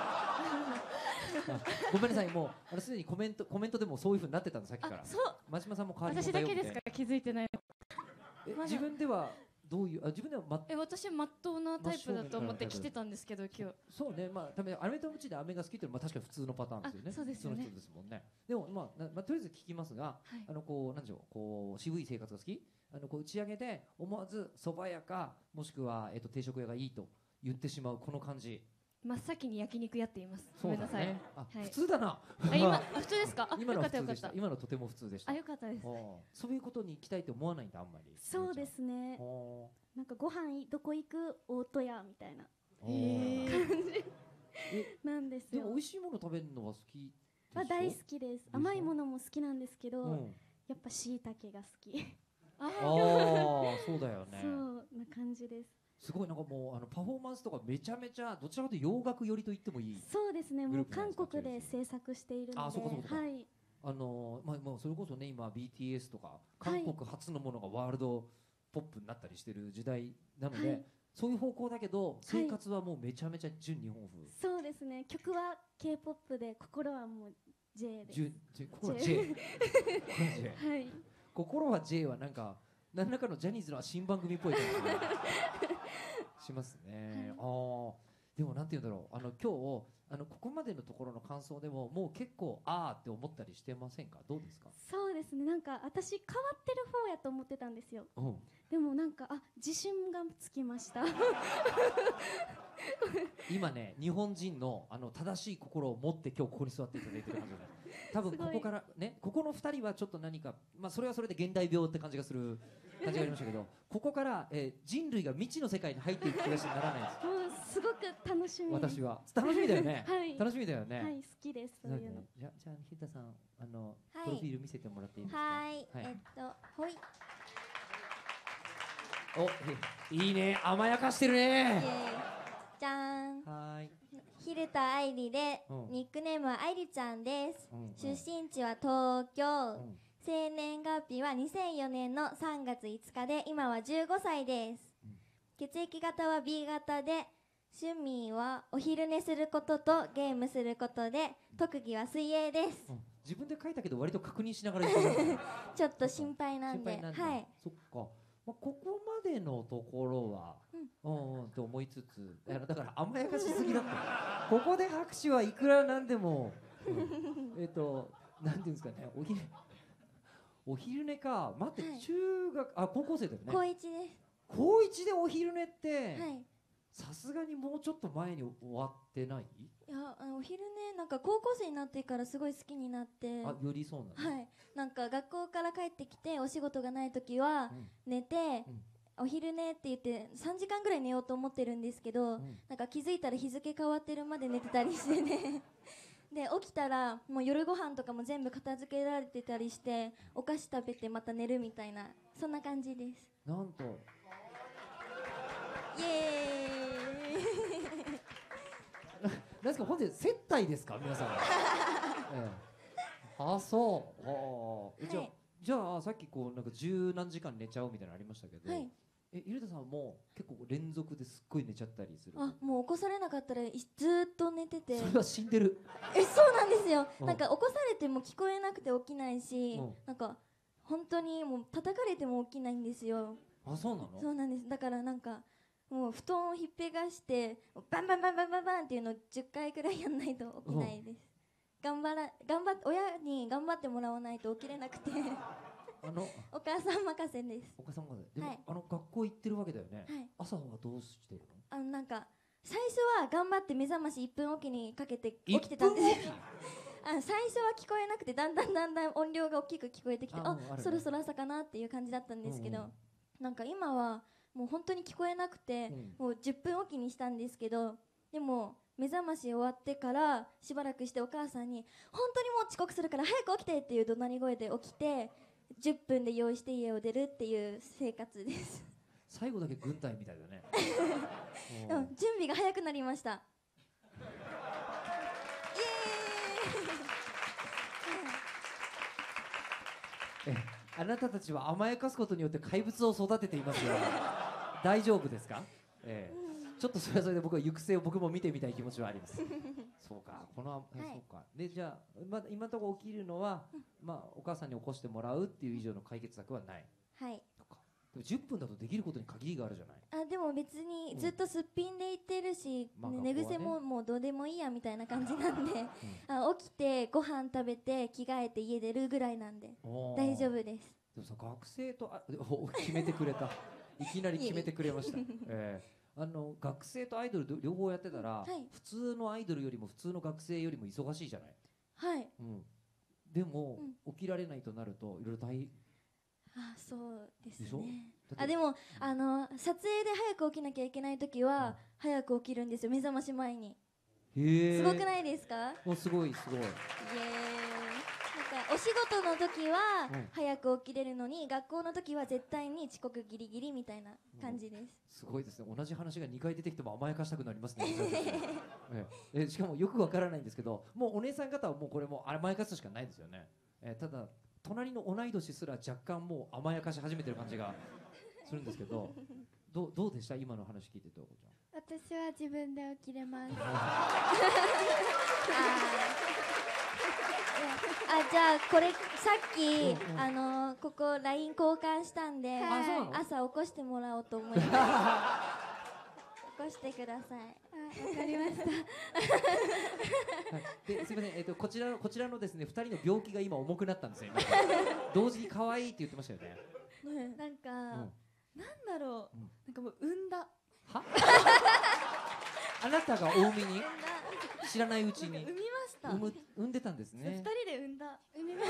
Speaker 1: ごめんなさい、もうすでにコメントでもそういう風になってたのさっきから。
Speaker 6: そう。
Speaker 1: 真島さんも変わり
Speaker 6: 私だけですから気づいてない。
Speaker 1: 自分ではどういう自分では
Speaker 6: 私まっとうなタイプだと思って来てたんですけど今日。
Speaker 1: そうね、多分飴とムチで飴が好きっていうのは確かに普通のパターンですよね。
Speaker 6: そうですよね。
Speaker 1: 普通の人ですもんね。でもとりあえず聞きますが、こうなんでしょう、こう渋い生活が好き、こう打ち上げで思わず蕎麦屋かもしくは定食屋がいいと言ってしまうこの感じ。
Speaker 6: 真っ先に焼肉屋って言います。ごめんなさい。
Speaker 1: 普通だな。
Speaker 6: 今普通ですか？
Speaker 1: 今の
Speaker 6: よかったよかった。
Speaker 1: 今のとても普通でした。
Speaker 6: よかったです。
Speaker 1: そういうことに行きたいと思わないんだあんまり。
Speaker 4: そうですね。なんかご飯どこ行く大戸屋みたいな感じなんですよ。
Speaker 1: でも美味しいもの食べるのは好き？
Speaker 4: 大好きです。甘いものも好きなんですけど、やっぱ椎茸が好き。
Speaker 1: そうだよね。
Speaker 4: そうな感じです。
Speaker 1: すごいなんかもうパフォーマンスとかめちゃめちゃどちらかというと洋楽寄りと言ってもいい。
Speaker 4: そうですね。もう韓国で制作しているので。
Speaker 1: そうか。
Speaker 4: はい。
Speaker 1: それこそね今 BTS とか韓国初のものがワールドポップになったりしてる時代なので、そういう方向だけど生活はもうめちゃめちゃ純日本風。
Speaker 4: そうですね。曲は K-POP で心はもう J です。
Speaker 1: 心は J。はい。心は J はなんか何らかのジャニーズの新番組っぽい感じしますね。でもなんて言うんだろう、今日ここまでのところの感想でももう結構って思ったりしてませんか？どうですか？
Speaker 4: そうですね。なんか私変わってる方やと思ってたんですよ。でもなんか自信がつきました。
Speaker 1: 今ね日本人の正しい心を持って今日ここに座っていただいてる感じで、多分ここからねここの2人はちょっと何かそれはそれで現代病って感じがする感じがありましたけど、ここから、人類が未知の世界に入っていく気がしてならないです。
Speaker 4: もうすごく楽しみ。
Speaker 1: 私は楽しみだよね。
Speaker 4: はい、
Speaker 1: 楽しみだよね。
Speaker 4: はい、好きですそういうの。
Speaker 1: じゃあひたさんプロフィール見せてもらっていいですか？
Speaker 2: はい。ほい。
Speaker 1: いいね、甘やかしてるね。
Speaker 2: じゃーん。
Speaker 1: はい。
Speaker 2: 蛭田愛理で、ニックネームは愛理ちゃんです。出身地は東京。生年月日は2004年の3月5日で今は15歳です。血液型は B 型で、趣味はお昼寝することとゲームすることで、特技は水泳です。
Speaker 1: 自分で書いたけど割と確認しながら言ってた。
Speaker 2: ちょっと心配なんで。はい。
Speaker 1: そっか。ここまでのところはと思いつつ、だから甘やかしすぎだった。ここで拍手はいくらなんでもなんていうんですかね、お昼寝か。待って、中学高校生だよね。
Speaker 2: 高1です。
Speaker 1: 高1でお昼寝ってさすがにもうちょっと前に終わってない？
Speaker 2: いやお昼寝なんか高校生になってからすごい好きになって。
Speaker 1: よりそうな
Speaker 2: の？はい。なんか学校から帰ってきてお仕事がない時は寝て、お昼寝って言って3時間ぐらい寝ようと思ってるんですけど、なんか気づいたら日付変わってるまで寝てたりしてね。で起きたらもう夜ご飯とかも全部片付けられてたりして、お菓子食べてまた寝るみたいな、そんな感じです。
Speaker 1: なんと
Speaker 2: イエーイ。
Speaker 1: なんですか、本日接待ですか皆さん。そう。じゃあさっきなんか十何時間寝ちゃうみたいなのありましたけど、蛭田さんも結構連続ですっごい寝ちゃったりする？
Speaker 2: もう起こされなかったらずっと寝てて。
Speaker 1: それは死んでる。
Speaker 2: そうなんですよ。なんか起こされても聞こえなくて起きないし、なんか本当にもう叩かれても起きないんですよ。
Speaker 1: そうなの？
Speaker 2: そうなんです。だからなんかもう布団をひっぺがしてバンバンバンバンバンバンっていうのを10回くらいやんないと起きないです。親に頑張ってもらわないと起きれなくて。お母さん任せです。
Speaker 1: お母さん任せ。でも学校行ってるわけだよね。朝はどうしてるの？
Speaker 2: なんか最初は頑張って目覚まし1分おきにかけて起きてたんですよ。最初は聞こえなくてだんだん音量が大きく聞こえてきて、そろそろ朝かなっていう感じだったんですけど、 なんか今はもう本当に聞こえなくて、もう10分おきにしたんですけど、でも目覚まし終わってからしばらくしてお母さんに本当にもう遅刻するから早く起きてっていう怒鳴り声で起きて、10分で用意して家を出るっていう生活です
Speaker 1: 最後だけ軍隊みたいだね
Speaker 2: 準備が早くなりました。イ
Speaker 1: エーイあなたたちは甘やかすことによって怪物を育てていますよ大丈夫ですか？ちょっとそれはそれで僕は行く末を僕も見てみたい気持ちはありますそうか、この、そうか。で、じゃあ、今のところ起きるのは、お母さんに起こしてもらうっていう以上の解決策はない。
Speaker 2: はい。
Speaker 1: でも10分だとできることに限りがあるじゃない。
Speaker 2: でも別にずっとすっぴんで行ってるし、寝癖ももうどうでもいいやみたいな感じなんで起きてご飯食べて着替えて家出るぐらいなんで大丈夫です。
Speaker 1: でもさ、学生と決めてくれたいきなり決めてくれました学生とアイドル両方やってたら、普通のアイドルよりも普通の学生よりも忙しいじゃない。
Speaker 2: はい、
Speaker 1: でも、起きられないとなるといろいろ大変。
Speaker 2: そうですね。でも撮影で早く起きなきゃいけない時は、早く起きるんですよ、目覚まし前に。すごくないですか？
Speaker 1: すごいすごい。
Speaker 2: お仕事の時は早く起きれるのに、学校の時は絶対に遅刻ギリギリみたいな感じです。
Speaker 1: すごいですね。同じ話が2回出てきても甘やかしたくなりますねしかもよくわからないんですけど、もうお姉さん方はもうこれも甘やかすしかないですよね。ただ隣の同い年すら若干もう甘やかし始めてる感じがするんですけどどうでした？今の話聞いてて。
Speaker 5: 私は自分で起きれます
Speaker 2: じゃあこれさっき、ここ LINE 交換したんで、朝起こしてもらおうと思います起こしてください。
Speaker 5: わかりました
Speaker 1: ですみません、こちらのですね、2人の病気が今重くなったんですよ同時に可愛いって言ってましたよね
Speaker 7: なんか、なんだろう、なんかもう産んだ
Speaker 1: はあなたが大海に知らないうちに
Speaker 7: 産みました。
Speaker 1: 産んでたんですね。
Speaker 7: 2人で産んだ。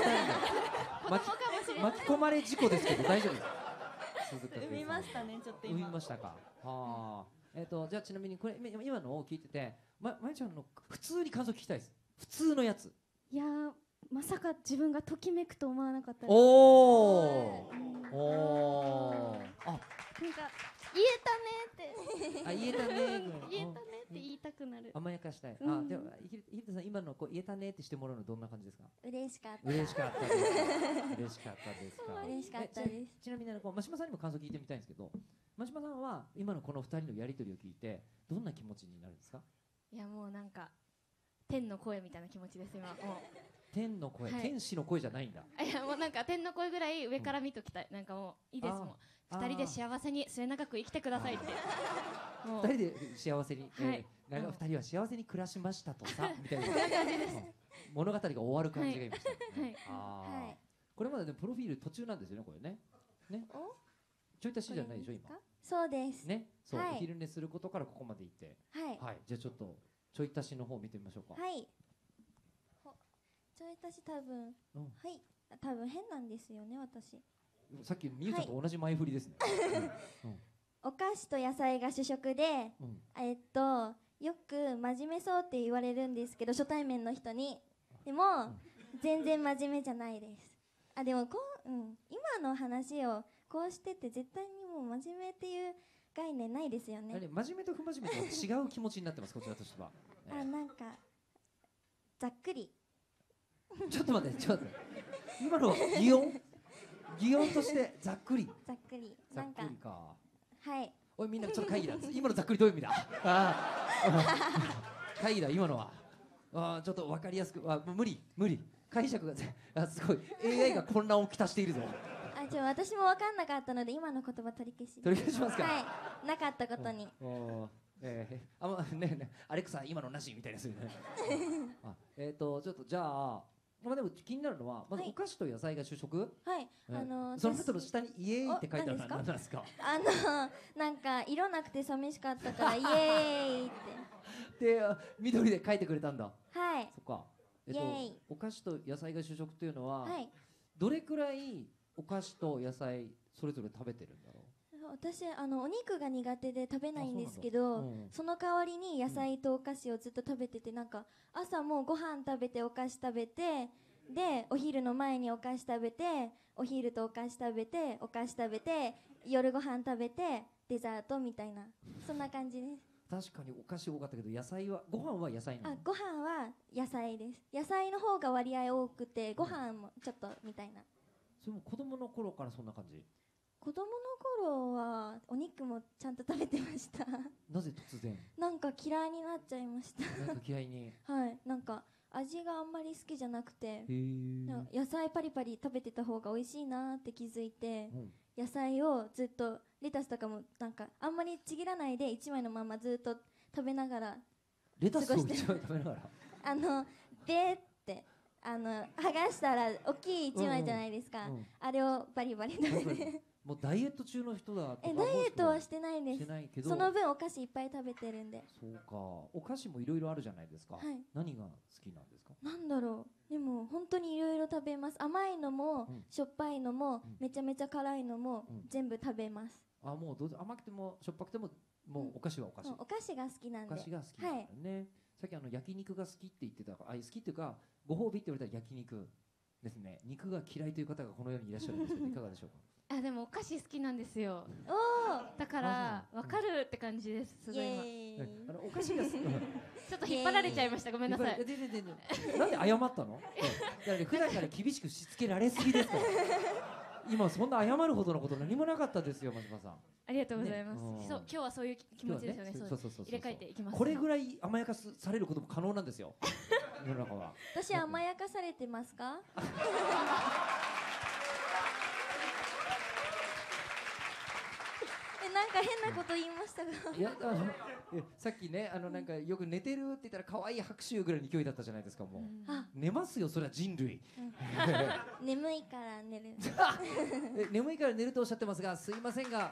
Speaker 1: 巻き込まれ事故ですけど大丈夫ですか？
Speaker 7: 産みましたね、ちょっと今。
Speaker 1: 産みましたか。じゃあちなみにこれ今のを聞いてて、まゆちゃんの普通に感想聞きたいです。普通のやつ。
Speaker 4: いやまさか自分がときめくと思わなかったです。なんか言えたねって
Speaker 1: 言えたね
Speaker 4: 言えたねって言いたくなる。
Speaker 1: 甘やかしたい。でもひるたさん今の言えたねってしてもらうのどんな感じですか？
Speaker 2: 嬉しかった
Speaker 1: 嬉しかったですか？
Speaker 2: 嬉しかったです。
Speaker 1: ちなみに真島さんにも感想聞いてみたいんですけど、真島さんは今のこの2人のやり取りを聞いてどんな気持ちになるんですか？
Speaker 6: いやもうなんか天の声みたいな気持ちです今。もう
Speaker 1: 天の声、天使の声じゃないんだ。
Speaker 6: いやもうなんか天の声ぐらい上から見ときたい。なんかもういいですもん。2人で幸せに末永く生きてくださいって。
Speaker 1: 2人で幸せに、2人は幸せに暮らしましたとさみたいな物語が終わる感じがいましたね。これまでねプロフィール途中なんですよね、これね。ちょい足しじゃないでしょ今。
Speaker 2: そうです
Speaker 1: ね。そう、お昼寝することからここまで行って、はい。じゃあちょっとちょい足しの方見てみましょうか。
Speaker 2: はい。ちょい足し多分変なんですよね私。
Speaker 1: さっきみゆちゃんと同じ前振りですね。
Speaker 2: お菓子と野菜が主食で、よく真面目そうって言われるんですけど初対面の人に。でも全然真面目じゃないです。でも今の話をこうしてて絶対にもう真面目っていう概念ないですよね。
Speaker 1: 真面目と不真面目とは違う気持ちになってますこちらとしては。
Speaker 2: なんかざっくり。
Speaker 1: ちょっと待って今の擬音としてざっくりなんかはい。おいみんなちょっと会議だ。今のざっくりどういう意味だ？会議だ今のは。ちょっと分かりやすく無理解釈がすごい AI が混乱をきたしているぞ。
Speaker 2: 私も分かんなかったので今の言葉取り消
Speaker 1: しますか？
Speaker 2: はいなかったことに。
Speaker 1: アレクサ今のなしみたいなするね。ちょっとじゃあでも気になるのはまずお菓子と野菜が主食。
Speaker 2: はい。
Speaker 1: その後の下にイエーイって書いてあるのは何なんですか？
Speaker 2: なんか色なくて寂しかったからイエーイって。
Speaker 1: で緑で書いてくれたんだ。
Speaker 2: はい。
Speaker 1: そっか。お菓子と野菜が主食というのはどれくらいお菓子と野菜それぞれ食べてるんだろう？
Speaker 2: 私お肉が苦手で食べないんですけど、その代わりに野菜とお菓子をずっと食べてて、なんか朝もご飯食べてお菓子食べて、でお昼の前にお菓子食べて、お昼とお菓子食べて、お菓子食べて、夜ご飯食べて、デザートみたいな、そんな感じです。
Speaker 1: 確かにお菓子多かったけど、野菜は、ご飯は野菜なの？
Speaker 2: ご飯は野菜です。野菜の方が割合多くて、ご飯もちょっとみたいな。
Speaker 1: それも子供の頃からそんな感じ？
Speaker 2: 子供の頃はお肉もちゃんと食べてました
Speaker 1: なぜ突然？
Speaker 2: なんか嫌いになっちゃいました
Speaker 1: なんか嫌いに
Speaker 2: はい、なんか味があんまり好きじゃなくて、野菜パリパリ食べてた方が美味しいなって気づいて、野菜をずっとレタスとかもなんかあんまりちぎらないで1枚のままずっと食べながら
Speaker 1: レタスを1枚食べながら
Speaker 2: でって剥がしたら大きい1枚じゃないですか、あれをバリバリ食べて
Speaker 1: もうダイエット中の人だとか。
Speaker 2: ダイエットはしてないです。その分お菓子いっぱい食べてるんで。
Speaker 1: そうか。お菓子もいろいろあるじゃないですか、何が好きなんですか？
Speaker 2: なんだろう、でも本当にいろいろ食べます。甘いのも、しょっぱいのも、めちゃめちゃ辛いのも、全部食べます。
Speaker 1: もうどうぞ、甘くてもしょっぱくてももうお菓子はお菓子、
Speaker 2: お菓子が好きなんで。
Speaker 1: お菓子が好きなんだね、さっき焼肉が好きって言ってたから、好きっていうかご褒美って言われたら焼肉ですね。肉が嫌いという方がこの世にいらっしゃるんですけどいかがでしょうか？
Speaker 6: でもお菓子好きなんですよ。だから分かるって感じです。すごい今
Speaker 1: お菓子がちょ
Speaker 6: っと引っ張られちゃいました。ごめんなさい。
Speaker 1: なんで謝ったの？普段から厳しくしつけられすぎですから今そんな謝るほどのこと何もなかったですよ、真島さん。
Speaker 6: ありがとうございます。今日はそういう気持ちですよね。入れ替えていきます。
Speaker 1: これぐらい甘やかされることも可能なんですよ世の中は。
Speaker 2: 私甘やかされてますか？なんか変なこと言いましたが
Speaker 1: いやさっきねなんかよく寝てるって言ったら可愛い拍手ぐらいの勢いだったじゃないですか。もう寝ますよ、それは人類
Speaker 2: 眠いから寝る
Speaker 1: 眠いから寝るとおっしゃってますが、すいませんが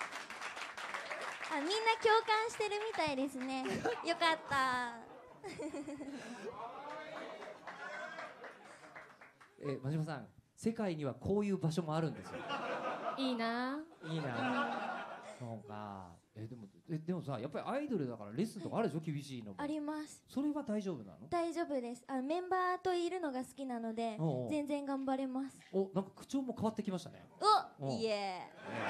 Speaker 2: みんな共感してるみたいですねよかった
Speaker 1: 真島さん、世界にはこういう場所もあるんですよ。
Speaker 6: いいな。
Speaker 1: そうか。でもさ、やっぱりアイドルだからレッスンとかあるでしょ、厳しいのも。
Speaker 2: あります。
Speaker 1: それは大丈夫なの？
Speaker 2: 大丈夫です。メンバーといるのが好きなので全然頑張れます。
Speaker 1: なんか口調も変わってきましたね。
Speaker 2: イエー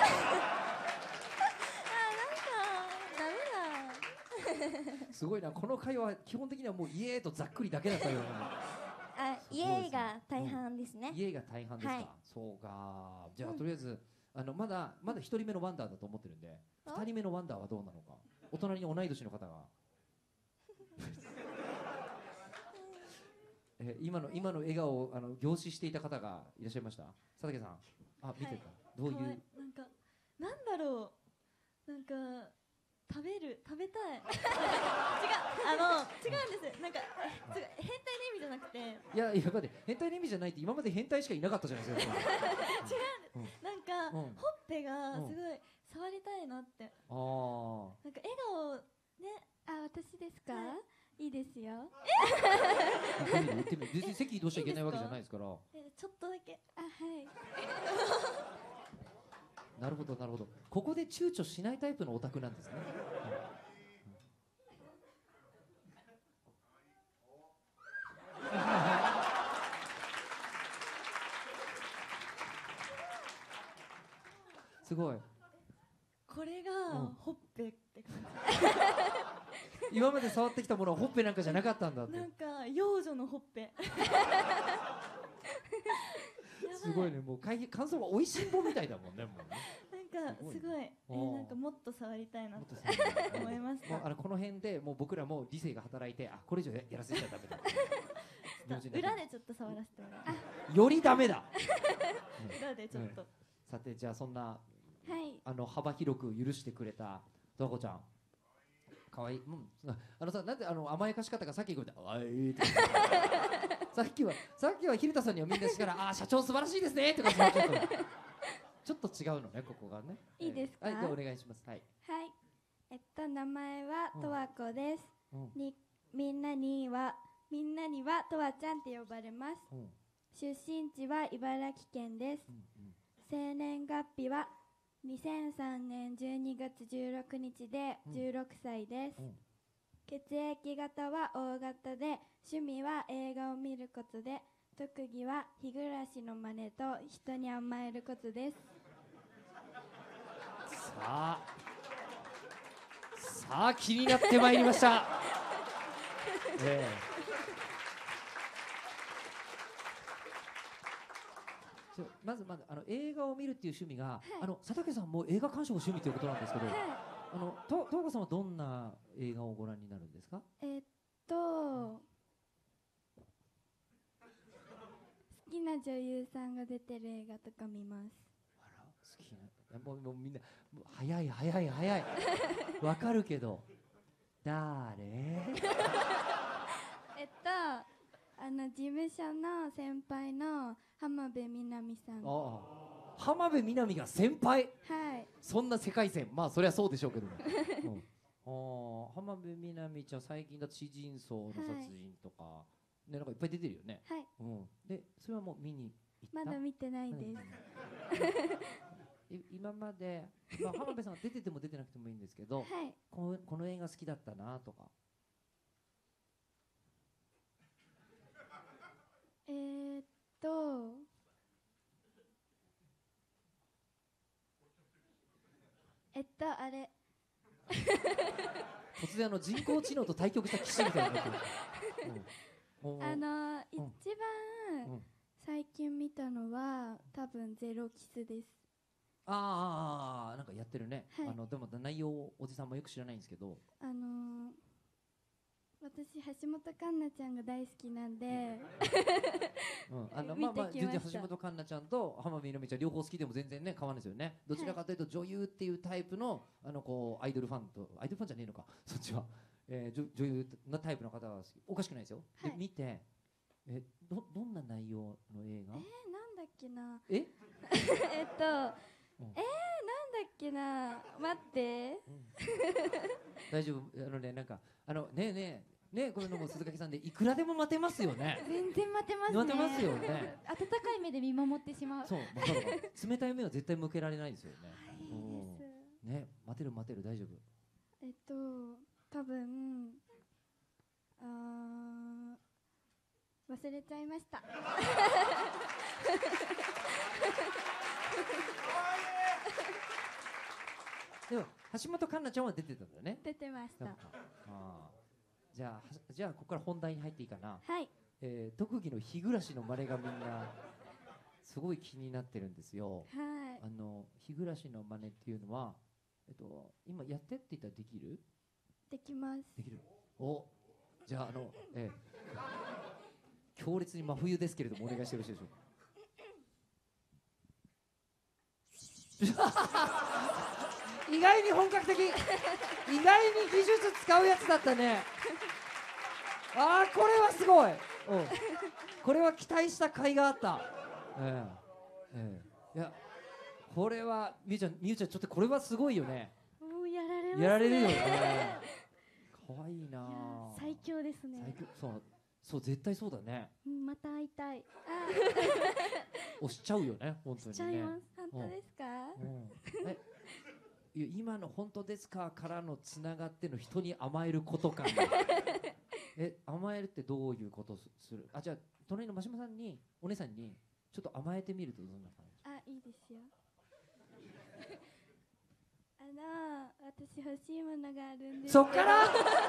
Speaker 2: なんかダメだ
Speaker 1: すごいな、この会話基本的にはもうイエーとざっくりだけだったような
Speaker 2: イエーが大半ですね。
Speaker 1: イエーが大半ですか。そうか。じゃあとりあえずまだ1人目のワンダーだと思ってるんで、2人目のワンダーはどうなのか。お隣に同い年の方が今の笑顔を凝視していた方がいらっしゃいました。佐竹さん、見てた。どういう
Speaker 7: なんだろう、なんか食べたい違うんです。なんか変態の意味じゃなくて、
Speaker 1: いやっぱり変態の意味じゃないって、今まで変態しかいなかったじゃないですか。
Speaker 7: 違うんです。なんかほっぺがすごい触りたいなって。なんか笑顔ね。
Speaker 4: 私ですか？いいですよ。
Speaker 1: 言ってみ。別に席移動しちゃいけないわけじゃないですから。
Speaker 7: ちょっとだけ。
Speaker 4: はい。
Speaker 1: なるほどなるほど。ここで躊躇しないタイプのオタクなんですね。すごい。
Speaker 7: これがほっぺって感
Speaker 1: じ。今まで触ってきたものはほっぺなんかじゃなかったんだって。
Speaker 7: なんか幼女のほっぺ。
Speaker 1: すごいね、もう感想は美味しんぼみたいだもんね。もうね。
Speaker 7: なんかすごい、なんかもっと触りたいなと思いました。
Speaker 1: この辺でもう僕らも理性が働いて、これ以上やらせちゃダメだ。
Speaker 7: 裏でちょっと触らせてもら
Speaker 1: う。よりダメだ。
Speaker 7: 裏でちょっと。
Speaker 1: さて、じゃあそんな幅広く許してくれたとわこちゃん、かわいい。さ、なんで甘やかし方がさっき言ってさっきは蛭田さんにはみんなしから社長素晴らしいですねとかちょっと違うのね、ここがね。
Speaker 4: いいですか？
Speaker 1: じゃあお願いします。はい。
Speaker 4: 名前はとわこです。みんなにはとわちゃんって呼ばれます。出身地は茨城県です。生年月日は
Speaker 5: 2003年12月16日で16歳です。血液型は O 型で、趣味は映画を見ることで、特技は日暮らしの真似と人に甘えることです。
Speaker 1: さあ気になってまいりました。まず映画を見るっていう趣味が、佐竹さんも映画鑑賞が趣味ということなんですけど、十和子さんはどんな映画をご覧になるんですか？
Speaker 5: 好きな女優さんが出てる映画とか見ます。
Speaker 1: あら、好きな、もうみんな早いわかるけど誰？
Speaker 5: 事務所の先輩の浜辺美波さん。
Speaker 1: 浜辺美波が先輩？
Speaker 5: はい。
Speaker 1: そんな世界線、まあそりゃそうでしょうけども。浜辺美波ちゃん、最近だと詩人層の殺人とか、ね、なんかいっぱい出てるよね。
Speaker 5: はい。
Speaker 1: でそれはもう見に行った？
Speaker 5: まだ見てないです。
Speaker 1: 今まで、浜辺さんが出てても出てなくてもいいんですけど、この映画好きだったなとか。
Speaker 5: あれ
Speaker 1: 突然人工知能と対局した騎士みたいになってる。
Speaker 5: 一番最近見たのは多分ゼロキスです。
Speaker 1: なんかやってるね。
Speaker 5: はい、
Speaker 1: でも内容おじさんもよく知らないんですけど、
Speaker 5: 私橋本環奈ちゃんが大好きなんで
Speaker 1: 全然橋本環奈ちゃんと浜辺美波ちゃん両方好きでも全然ね変わるんですよね。どちらかというと女優っていうタイプのこうアイドルファンじゃねえのかそっちは、女優のタイプの方がおかしくないですよ。で見てどんな内容の映画？
Speaker 5: なんだっけな。なんだっけな。待って。
Speaker 1: 大丈夫。なんかねえこれのも鈴木さんでいくらでも待てますよね。
Speaker 3: 全然待てますね。
Speaker 1: 待てますよね。
Speaker 3: 温かい目で見守ってしまう。
Speaker 1: そう、冷たい目は絶対向けられないですよね。ね、待てる大丈夫。
Speaker 5: 多分忘れちゃいました。
Speaker 1: でも橋本環奈ちゃんは出てたんだよね。
Speaker 5: 出てました。
Speaker 1: じゃあここから本題に入っていいかな。
Speaker 5: はい。
Speaker 1: 特技の日暮らしの真似がみんなすごい気になってるんですよ。
Speaker 5: はい。
Speaker 1: 日暮らしの真似っていうのは今やってって言ったらできる？
Speaker 5: できます。
Speaker 1: できる。じゃあ強烈に真冬ですけれどもお願いしてよろしいでしょうか。意外に本格的、意外に技術使うやつだったね。これはすごい。これは期待した甲斐があった。いやこれはみゆちゃんちょっとこれはすごいよね。
Speaker 4: もうやられますね。
Speaker 1: やられるよね。可愛いな。
Speaker 4: 最強ですね。
Speaker 1: そう絶対そうだね。
Speaker 4: また会いたい。
Speaker 1: 押しちゃうよね本当にね。
Speaker 4: しちゃいます。
Speaker 5: 本当ですか？
Speaker 1: 今の本当ですかからのつながっての人に甘えることか。甘えるってどういうことする？じゃあ隣の真島さんにお姉さんにちょっと甘えてみるとどんな感じ？
Speaker 5: いいですよ。私欲しいものがあるんです。
Speaker 1: そっから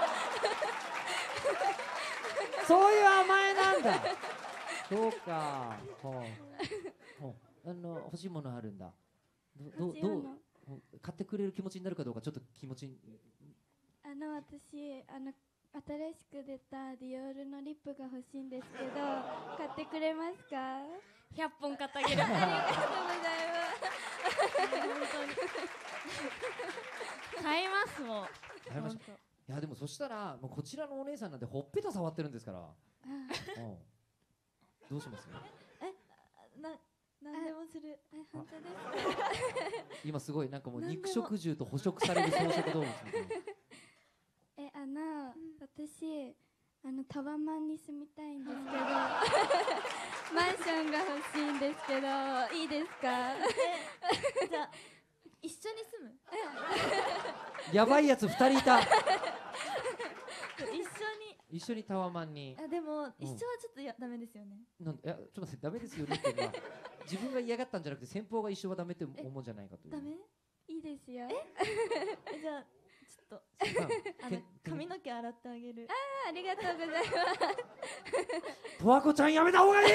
Speaker 1: そういう甘えなんだ。そうか。欲しいものあるんだ。どう買ってくれる気持ちになるかどうかちょっと気持ちに。
Speaker 5: 私新しく出たディオールのリップが欲しいんですけど買ってくれますか
Speaker 6: ？100本買ってあげる。
Speaker 5: ありがとうございます。
Speaker 6: 買いますもん。
Speaker 1: 買いました。いやでもそしたらもうこちらのお姉さんなんてほっぺた触ってるんですから。どうします？
Speaker 5: 何でもする。本当ですか？
Speaker 1: 今すごいなんかもう肉食獣と捕食される草食動物みたいな。
Speaker 5: 私タワマンに住みたいんですけどマンションが欲しいんですけどいいですか？
Speaker 7: じゃあ一緒に住む
Speaker 1: やばいやつ2人いた。
Speaker 7: 一
Speaker 1: 緒にタワマンに。
Speaker 7: でも一緒はちょっとダメですよね。
Speaker 1: いやちょっと待って、ダメですよねっていうのは自分が嫌がったんじゃなくて先方が一緒はダメって思うんじゃないかという。
Speaker 7: ダメ？
Speaker 4: いいですよ。
Speaker 7: じゃあちょっと髪の毛洗ってあげる。
Speaker 4: ありがとうございます。
Speaker 1: 十和子ちゃんやめた方がいい。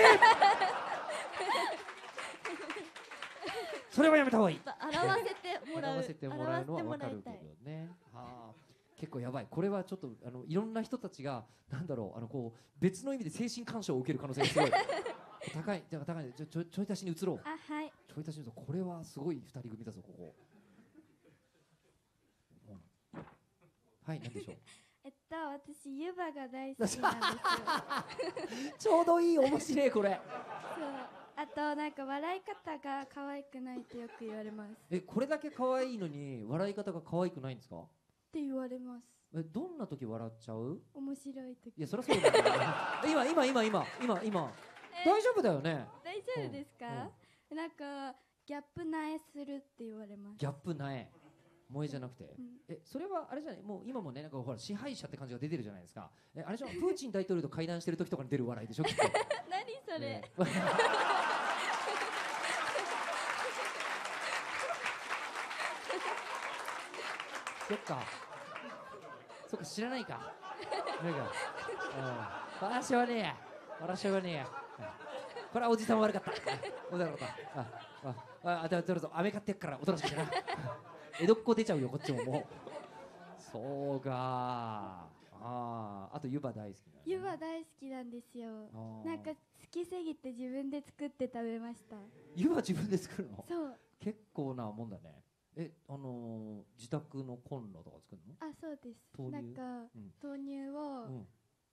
Speaker 1: それはやめた方がいい。
Speaker 7: 洗わせてもらう。
Speaker 1: 洗わせてもらうのは分かるけどね。結構やばい。これはちょっといろんな人たちがなんだろうこう別の意味で精神干渉を受ける可能性がすごい高い。じゃあ高い。ちょい足しに移ろう。
Speaker 4: はい。
Speaker 1: ちょい足しに移ろう。これはすごい2人組だぞここ。はい、なんでしょう。
Speaker 4: 私湯葉が大好きなんですよ。
Speaker 1: ちょうどいい、面白いこれ。
Speaker 4: そう。あとなんか笑い方が可愛くないってよく言われます。
Speaker 1: これだけ可愛いのに笑い方が可愛くないんですか？
Speaker 4: って言われます。
Speaker 1: どんな時笑っちゃう？
Speaker 4: 面白い時。
Speaker 1: いや、そりゃそうだよね。今大丈夫だよね。
Speaker 4: 大丈夫ですか？なんかギャップ苗するって言われます。
Speaker 1: ギャップ苗。萌えじゃなくて、それはあれじゃない、もう今もね、なんかほら支配者って感じが出てるじゃないですか。あれじゃプーチン大統領と会談してる時とかに出る笑いでしょきっと。
Speaker 4: 何それ。
Speaker 1: そっか知らないか。私はねこれはおじさん悪かった。どうぞ飴買ってやっからおとなしくしてな。江戸っ子出ちゃうよこっちももう。そうか。あと湯葉大好き。
Speaker 4: 湯葉大好きなんですよ。なんか好きすぎて自分で作って食べました。
Speaker 1: 湯葉自分で作るの？
Speaker 4: そう。
Speaker 1: 結構なもんだね。自宅のコンロとか作るの？
Speaker 4: あ、そうです。なんか豆乳を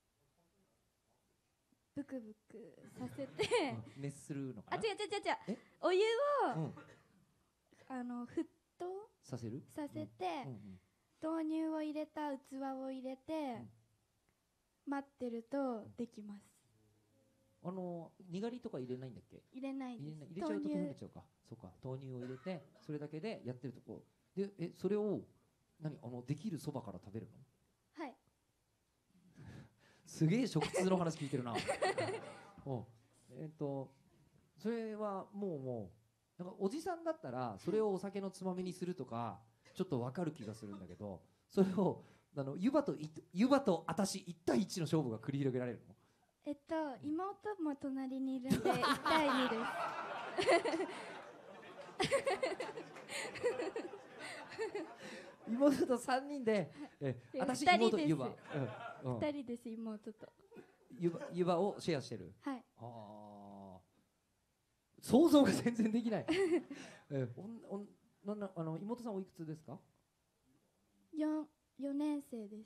Speaker 4: ブクブクさせて
Speaker 1: 熱するのかな？
Speaker 4: 違う。お湯を沸騰
Speaker 1: させ
Speaker 4: て豆乳を入れた器を入れて待ってるとできます。
Speaker 1: にがりとか入れないんだっけ？
Speaker 4: 入れないです。
Speaker 1: 入れちゃうと溶けちゃうか。そうか、豆乳を入れてそれだけでやってるとこで、それをできるそばから食べるの？
Speaker 4: はい。
Speaker 1: すげえ食通の話聞いてるな。それはもうなんかおじさんだったらそれをお酒のつまみにするとかちょっと分かる気がするんだけど、それを湯葉と私1対1の勝負が繰り広げられるの？
Speaker 4: 妹も隣にいるんで1対2です。
Speaker 1: 妹と3人で、私妹湯葉、
Speaker 4: 2人です。妹と
Speaker 1: 湯葉をシェアしてる。
Speaker 4: はい。
Speaker 1: 想像が全然できない。妹さんおいくつですか
Speaker 4: ？4年生です。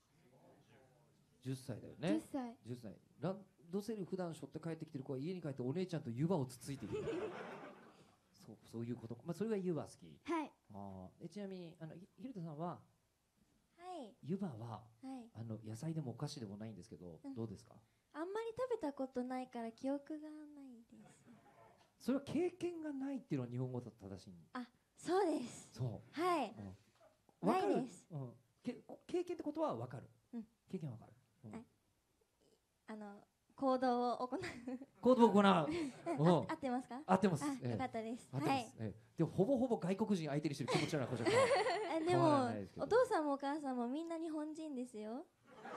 Speaker 1: 10歳だよね。10歳。ランドセル普段背負って帰ってきてる子は家に帰ってお姉ちゃんと湯葉をつついている。そういうこと。それが湯葉好き。
Speaker 4: はい。
Speaker 1: ちなみにひるたさんは湯葉は野菜でもお菓子でもないんですけど、どうですか？
Speaker 2: あんまり食べたことないから記憶がないです。
Speaker 1: それは経験がないっていうのは日本語だと正しい？
Speaker 2: そうです。
Speaker 1: そう。
Speaker 2: はい。ないです。
Speaker 1: 経験ってことは分かる。経験は分かる。
Speaker 2: 行動を行う。
Speaker 1: 行動を行う。合
Speaker 2: ってますか？
Speaker 1: 合ってます。
Speaker 2: よかったです。
Speaker 1: はい。でもほぼ外国人相手にしてる気持ちなのこちら。
Speaker 2: でもお父さんもお母さんもみんな日本人ですよ。なんで？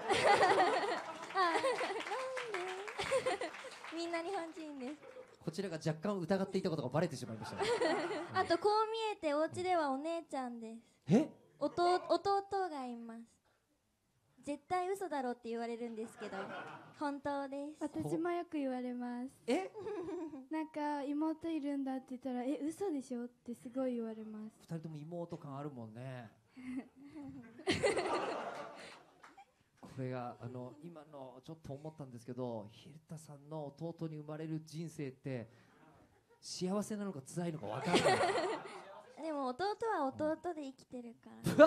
Speaker 2: みんな日本人です。
Speaker 1: こちらが若干疑っていたことがバレてしまいました。
Speaker 2: あとこう見えてお家ではお姉ちゃんです。弟がいます。絶対嘘だろって言われるんですけど本当です。
Speaker 4: 私もよく言われます。なんか妹いるんだって言ったら嘘でしょってすごい言われます。
Speaker 1: 2人とも妹感あるもんね。これが今のちょっと思ったんですけど、ひるたさんの弟に生まれる人生って幸せなのか辛いのか分からない。
Speaker 2: でも弟は弟で生きてるから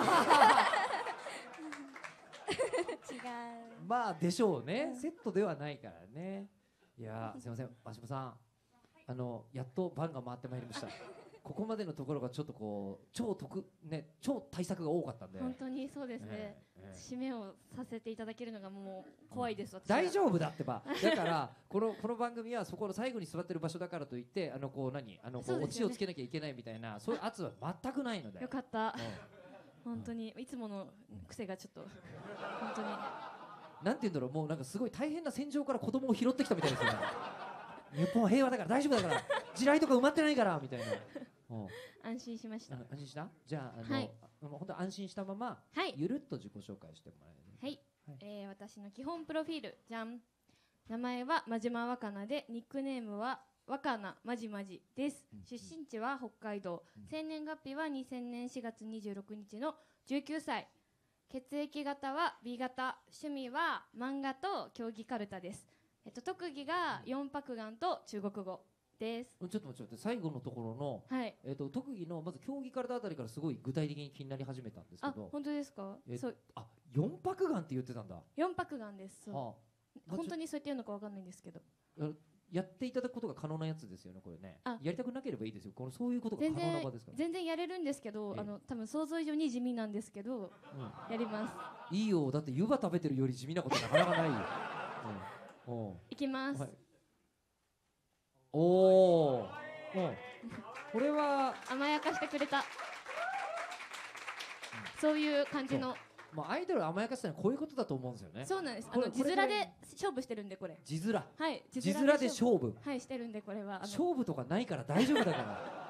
Speaker 2: 違う。
Speaker 1: まあでしょうね、セットではないからね。いやすいません、真島さん、やっと番が回ってまいりました。 ここまでのところがちょっとこう超対策が多かったんで。
Speaker 6: 本当にそうですね。締めをさせていただけるのがもう怖いです。私は
Speaker 1: 大丈夫だってば。だからこの番組はそこの最後に座ってる場所だからといってこうオチをつけなきゃいけないみたいなそういう圧は全くないので。
Speaker 6: よかった。本当にいつもの癖がちょっと本当に。
Speaker 1: なんて言うんだろう、もうなんかすごい大変な戦場から子供を拾ってきたみたいですよね。日本は平和だから大丈夫だから地雷とか埋まってないからみたいな。
Speaker 6: 安心しました。
Speaker 1: 安心した？じゃあ本当安心したまま、ゆるっと自己紹介してもらえる？
Speaker 6: はい。私の基本プロフィールじゃん。名前は真島若菜でニックネームは若菜まじまじです。出身地は北海道。生年月日は2000年4月26日の19歳。血液型は B 型。趣味は漫画と競技カルタです。特技が4拍眼と中国語です。
Speaker 1: ちょっと待って、最後のところの、特技のまず競技カルタあたりからすごい具体的に気になり始めたんですけど。
Speaker 6: 本当ですか？
Speaker 1: 4拍眼って言ってたんだ。
Speaker 6: 4拍眼です。本当にそうやって言うのかわかんないんですけど。
Speaker 1: やっていただくことが可能なやつですよね、これね。やりたくなければいいですよ。そういうことが可能な場ですから。
Speaker 6: 全然やれるんですけど、多分想像以上に地味なんですけど、やります。
Speaker 1: いいよ、だって湯葉食べてるより地味なことなかなかないよ。
Speaker 6: いきます。
Speaker 1: おお。これは
Speaker 6: 甘やかしてくれた。そういう感じの。
Speaker 1: アイドル甘やかしたのはこういうことだと思うんですよね。
Speaker 6: そうなんです。字面で勝負してるんでこれ。
Speaker 1: 字面。
Speaker 6: はい。
Speaker 1: 字面で勝負。
Speaker 6: はい、してるんでこれは。
Speaker 1: 勝負とかないから大丈夫だから。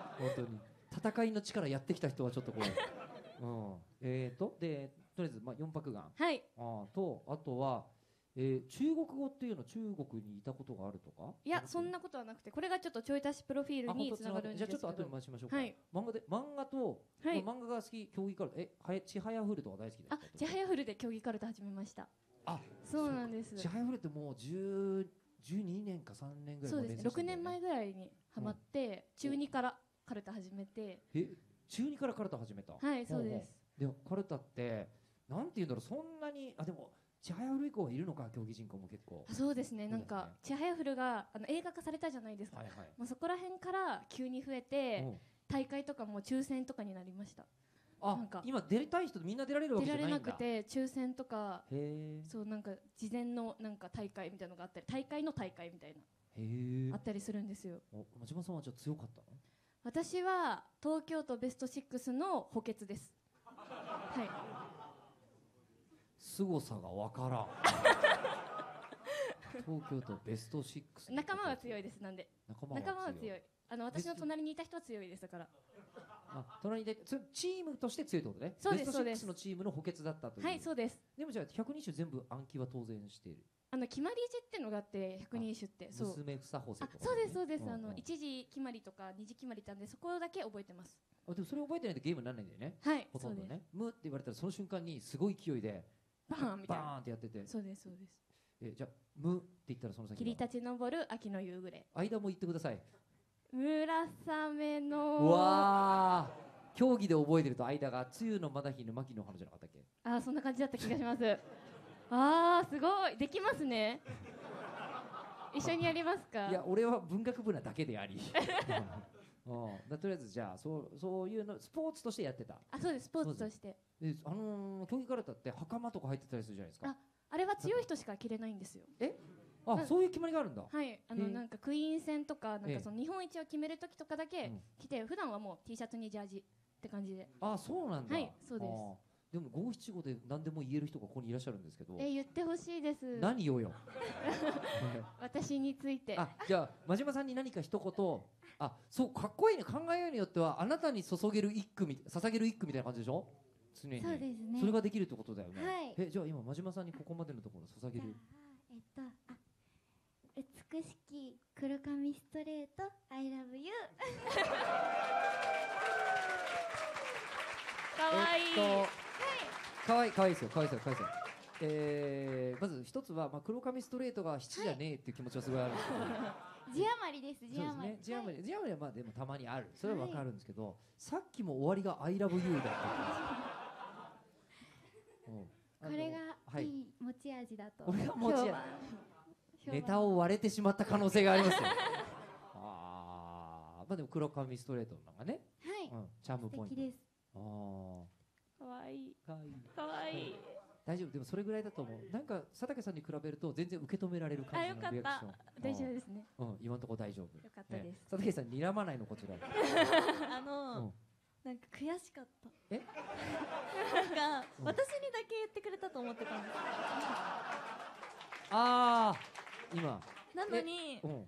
Speaker 1: 本当に。戦いの力やってきた人はちょっとこう。でとりあえず4拍眼。
Speaker 6: はい。
Speaker 1: あとは。中国語っていうのは中国にいたことがあるとか？
Speaker 6: いや、そんなことはなくて、これがちょっとちょい足しプロフィールにつながるんですけど。
Speaker 1: じゃあちょっと後で回しましょうか。漫画と漫画が好き、競技カルタ、ちはやふるとか大好きですか？
Speaker 6: ちはやふるで競技カルタ始めました。そうなんです。
Speaker 1: ちはやふるってもう12年か3年ぐらい前。
Speaker 6: そうですね。6年前ぐらいにハマって中2からカルタ始めて。
Speaker 1: 中2からカルタ始めた？
Speaker 6: はい、そうです。
Speaker 1: でカルタってなんていうんだろう、そんなにでも。ちはやふる以降はいるのか、競技人口も結構。
Speaker 6: そうですね、なんかちはやふるが映画化されたじゃないですか。そこら辺から急に増えて、大会とかも抽選とかになりました。
Speaker 1: 今出たい人みんな出られるわけじゃないんだ。
Speaker 6: 出られなくて抽選とか、そうなんか事前のなんか大会みたいなのがあったり、大会の大会みたいなあったりするんですよ。
Speaker 1: 真島さんはじゃあ強かったの？
Speaker 6: 私は東京都ベスト6の補欠です。はい。
Speaker 1: 凄さがわからん。東京都ベスト6。
Speaker 6: 仲間は強いです。なんで仲間は強い。私の隣にいた人は強いです。だから。
Speaker 1: 隣でチームとして強いってことね。
Speaker 6: そうです、そうです。
Speaker 1: ベスト6のチームの補欠だったという。
Speaker 6: はい、そうです。
Speaker 1: でもじゃあ120種全部暗記は当然している。
Speaker 6: 決まり字ってのがあって120種って。
Speaker 1: 娘房穂瀬とか。
Speaker 6: そうです、そうです。一時決まりとか二次決まりなんでそこだけ覚えてます。
Speaker 1: でもそれ覚えてないとゲームにならないんだよね。
Speaker 6: はい。
Speaker 1: ほとんどね。無って言われたらその瞬間にすごい勢いで。
Speaker 6: バーンみたいな。
Speaker 1: バーンってやってて。
Speaker 6: そうです、そうです。
Speaker 1: じゃあ無って言ったらその先。
Speaker 6: 霧立ち昇る秋の夕暮れ。
Speaker 1: 間も言ってください。
Speaker 6: 村雨の。
Speaker 1: うわー、競技で覚えてると間が梅雨のまだ日の牧の花じゃなかったっけ？
Speaker 6: そんな感じだった気がします。すごいできますね。一緒にやりますか？
Speaker 1: いや、俺は文学部なだけであり。とりあえずじゃあそういうのスポーツとしてやってた。
Speaker 6: そうです、スポーツとして。
Speaker 1: 競技カルタって袴とか入ってたりするじゃないですか。
Speaker 6: あれは強い人しか着れないんですよ。
Speaker 1: そういう決まりがあるんだ。
Speaker 6: はい、なんかクイーン戦とかなんかその日本一を決める時とかだけ着て、普段はもう T シャツにジャージって感じで。
Speaker 1: そうなんだ。
Speaker 6: はい、そうです。
Speaker 1: でも五七五で何でも言える人がここにいらっしゃるんですけど。
Speaker 6: 言ってほしいです。
Speaker 1: 何をよ。
Speaker 6: 私について。
Speaker 1: じゃあ真島さんに何か一言。そうかっこいいね。考えようによってはあなたに捧げる一句みたいな感じでしょ。常に。
Speaker 3: そうですね。
Speaker 1: それができるってことだよね。
Speaker 3: はい。
Speaker 1: じゃあ今真島さんにここまでのところ捧げる。
Speaker 3: 美しき黒髪ストレート I love you。
Speaker 6: かわいい。
Speaker 1: かわいいですよ。まず一つは黒髪ストレートが七じゃねえっていう気持ちはすごいあるんですけど。
Speaker 3: 字余りです。字余り。
Speaker 1: 字余りはでもたまにある。それはわかるんですけど、さっきも終わりが I love you だった
Speaker 3: これがいい持ち味だと。
Speaker 1: これが持ち味。ネタを割れてしまった可能性がありますよ。 まあでも黒髪ストレートのがね、
Speaker 3: はい、
Speaker 1: チャームポイント。
Speaker 3: 素敵です。
Speaker 6: かわいい。
Speaker 1: かわいい。
Speaker 6: かわいい。
Speaker 1: 大丈夫、でもそれぐらいだと思う。なんか佐竹さんに比べると全然受け止められる感じのリアクション。
Speaker 6: 大丈夫ですね。
Speaker 1: 今のところ大丈夫。
Speaker 6: よかったです。
Speaker 1: 佐竹さん睨まないのこちら。
Speaker 7: なんか悔しかった。
Speaker 1: なん
Speaker 7: か私にだけ言ってくれたと思ってたんです。
Speaker 1: 今。
Speaker 7: なのに、なんで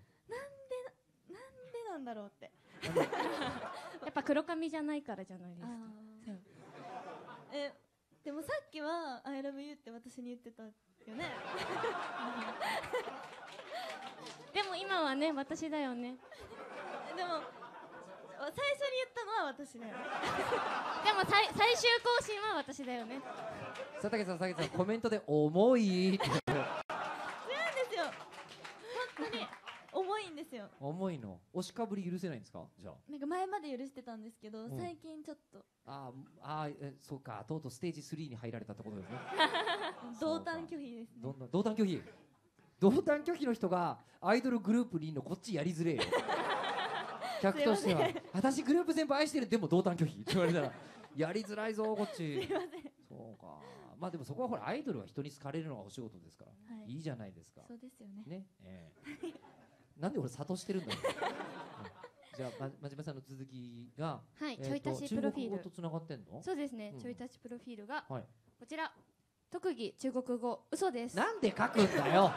Speaker 7: なんだろうって。
Speaker 6: やっぱ黒髪じゃないからじゃないですか。
Speaker 7: でもさっきは I love you って私に言ってたよね。
Speaker 6: でも今はね、私だよね。
Speaker 7: でも最初に言ったのは私だよね。
Speaker 6: でも最終更新は私だよね。
Speaker 1: 佐竹さんコメントで重いって。違うんですよ。
Speaker 7: 本当に重いんですよ。
Speaker 1: 重いの。押しかぶり許せないんですか？じゃあ。
Speaker 7: なんか前まで許してたんですけど、最近ちょっと。
Speaker 1: そうか。とうとうステージ3に入られたってことですね。
Speaker 7: 同担拒否ですね。
Speaker 1: 同担拒否。同担拒否の人がアイドルグループにいんのこっちやりづれえよ。客としては私グループ全部愛してる、でも同担拒否って言われたらやりづらいぞこっち。
Speaker 7: すいません。
Speaker 1: そうか。まあでもそこはほらアイドルは人に好かれるのがお仕事ですから、いいじゃないですか。
Speaker 7: そうですよね。
Speaker 1: なんで俺諭してるんだろう。じゃあ真島さんの続きが、
Speaker 6: ちょい足しプロフィール。
Speaker 1: 中国語とつながってんの？
Speaker 6: そうですね。ちょい足しプロフィールがこちら。特技中国語嘘です。
Speaker 1: なんで書くんだよ。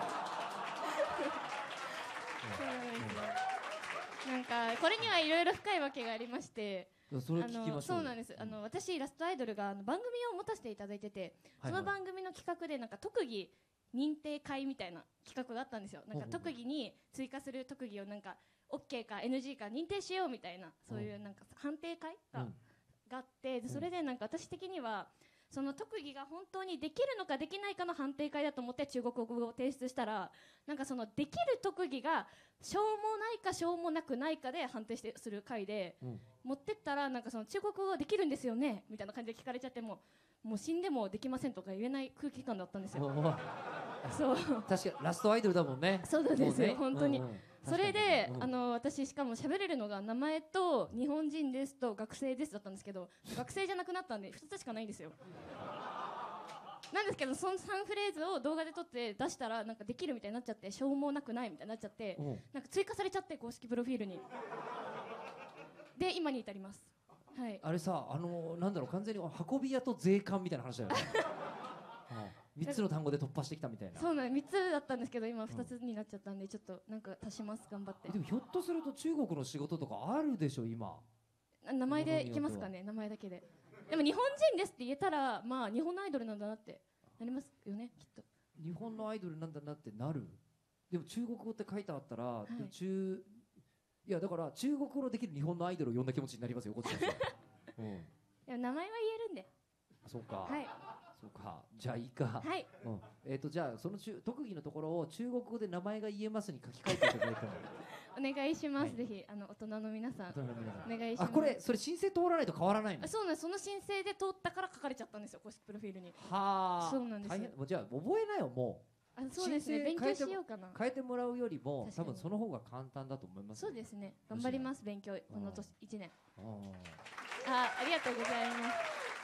Speaker 6: なんかこれにはいろいろ深いわけがありまして、
Speaker 1: それ聞きましょう。
Speaker 6: そうなんです。私ラストアイドルが番組を持たせていただいてて、その番組の企画でなんか特技認定会みたいな企画があったんですよ。なんか特技に追加する特技をなんか OK か NG か認定しようみたいな、そういうなんか判定会があって、それでなんか私的にはその特技が本当にできるのかできないかの判定会だと思って中国語を提出したら、なんかそのできる特技がしょうもないかしょうもなくないかで判定する会で、持ってったらなんかその中国語できるんですよねみたいな感じで聞かれちゃって、もう死んでもできませんとか言えない空気感だったんですよ。そう、
Speaker 1: 確かにラストアイドルだもんね。
Speaker 6: そうなんですよ、本当に。それで私しかも喋れるのが名前と日本人ですと学生ですだったんですけど、学生じゃなくなったんで2つしかないんですよ。なんですけどその3フレーズを動画で撮って出したらなんかできるみたいになっちゃって、しょうもなくないみたいになっちゃって、なんか追加されちゃって、公式プロフィールに。で今に至ります。はい、
Speaker 1: あれさ、なんだろう、完全に運び屋と税関みたいな話だよね。3つの単語で突破してきたみたいな。
Speaker 6: そうなんです。3つだったんですけど今2つになっちゃったんで、ちょっとなんか足します、頑張って。
Speaker 1: でもひょっとすると中国の仕事とかあるでしょ今。
Speaker 6: 名前でいけますかね、名前だけで。でも日本人ですって言えたら、まあ日本のアイドルなんだなってなりますよね、きっと。
Speaker 1: 日本のアイドルなんだなってなる。でも中国語って書いてあったら、いやだから中国語のできる日本のアイドルを呼んだ気持ちになりますよ、こっちとしては。
Speaker 6: でも名前は言えるんで。
Speaker 1: そうか。
Speaker 6: はい。
Speaker 1: そうか。じゃあいいか。
Speaker 6: はい。
Speaker 1: じゃあその特技のところを中国語で名前が言えますに書き換えていただいたら。
Speaker 6: お願いします。ぜひ大人の皆さん。お願いします。
Speaker 1: それ申請通らないと変わらないの？
Speaker 6: そうなんです。その申請で通ったから書かれちゃったんですよ、公式プロフィールに。
Speaker 1: はあ。
Speaker 6: そうなんです。
Speaker 1: じゃあ覚えなよもう。
Speaker 6: そうですね。勉強しようかな。
Speaker 1: 変えてもらうよりも多分その方が簡単だと思います。
Speaker 6: そうですね。頑張ります、勉強この年1年。ありがとうございます。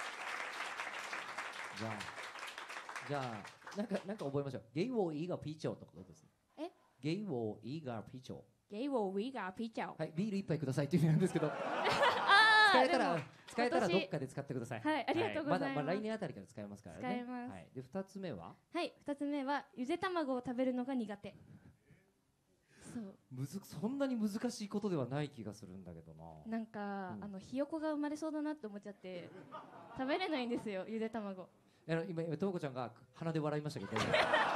Speaker 1: じゃあなんか覚えましょう。给我一个啤酒ってことですね。给我一个啤酒。
Speaker 6: 给我一个啤酒。
Speaker 1: はい、ビール一杯くださいっていう意味なんですけど。使えたらどっかで使ってください。
Speaker 6: はい、ありがとうございます。
Speaker 1: まだ来年あたりから使えますからね。
Speaker 6: 使えます。
Speaker 1: はい。で2つ目は？
Speaker 6: はい、2つ目はゆで卵を食べるのが苦手。そう。
Speaker 1: そんなに難しいことではない気がするんだけどな。
Speaker 6: なんかひよこが生まれそうだなって思っちゃって食べれないんですよ、ゆで卵。
Speaker 1: 今ともこちゃんが鼻で笑いましたけど。
Speaker 6: 嘘。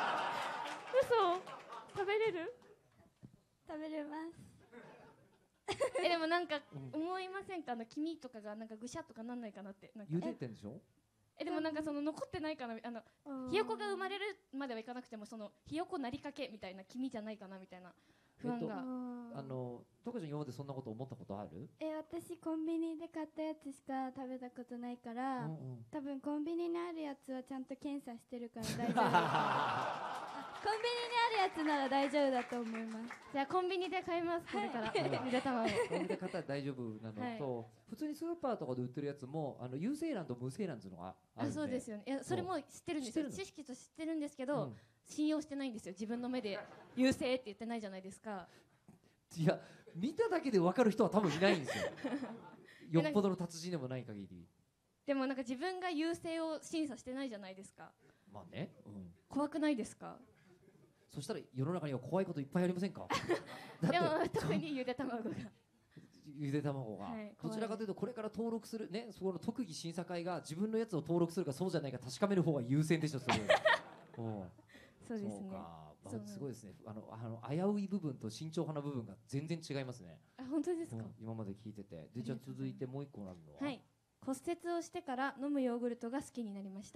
Speaker 6: 食べれる？
Speaker 5: 食べれます。
Speaker 6: でもなんか思いませんか、黄身とかがなんかぐしゃっとかなんないかなって。
Speaker 1: 茹でてんでしょ？
Speaker 6: でもなんかその残ってないかな、ひよこが生まれるまではいかなくても、そのひよこなりかけみたいな黄身じゃないかなみたいな不安が。
Speaker 1: とこちゃん今までそんなこと思ったことある？
Speaker 5: 私コンビニで買ったやつしか食べたことないから、多分コンビニにあるやつはちゃんと検査してるから大丈夫。 あるやつなら大丈夫だと思います。
Speaker 6: じゃあコンビニで買います。これからゆで卵。
Speaker 1: コンビニで買ったら大丈夫なのと、普通にスーパーとかで売ってるやつも有精卵と無精卵っていうのがあるんで。
Speaker 6: そうですよね。いやそれも知ってるんですよ。知識と知ってるんですけど、信用してないんですよ。自分の目で有精って言ってないじゃないですか。
Speaker 1: いや見ただけで分かる人は多分いないんですよ。よっぽどの達人でもない限り。
Speaker 6: でもなんか自分が優勢を審査してないじゃないですか。
Speaker 1: まあね、
Speaker 6: 怖くないですか。
Speaker 1: そしたら世の中には怖いこといっぱいありませんか。
Speaker 6: でも特にゆで卵が
Speaker 1: ゆで卵が、どちらかというとこれから登録するね、そこの特技審査会が自分のやつを登録するかそうじゃないか確かめる方が優先でしょ。それ
Speaker 6: そうですね。
Speaker 1: すごいですね。危うい部分と慎重派な部分が全然違いますね。
Speaker 6: 本当ですか。
Speaker 1: 今まで聞いてて。でじゃあ続いてもう一個なるのは、
Speaker 6: はい、骨折をしてから飲むヨーグルトが好きになりました。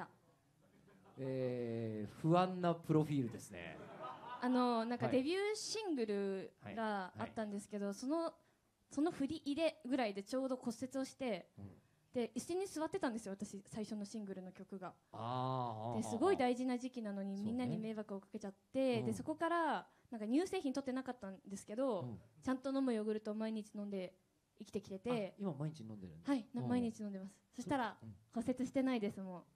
Speaker 1: 不安なプロフィールですね。
Speaker 6: なんかデビューシングルがあったんですけど、その振り入れぐらいでちょうど骨折をして、で椅子に座ってたんですよ、私最初のシングルの曲が。ですごい大事な時期なのにみんなに迷惑をかけちゃって、でそこからなんか乳製品取ってなかったんですけど、ちゃんと飲むヨーグルトを毎日飲んで生きてきてて。
Speaker 1: 今毎日飲んでるんです。
Speaker 6: はい、毎日飲んでます。そしたら骨折してないです。もう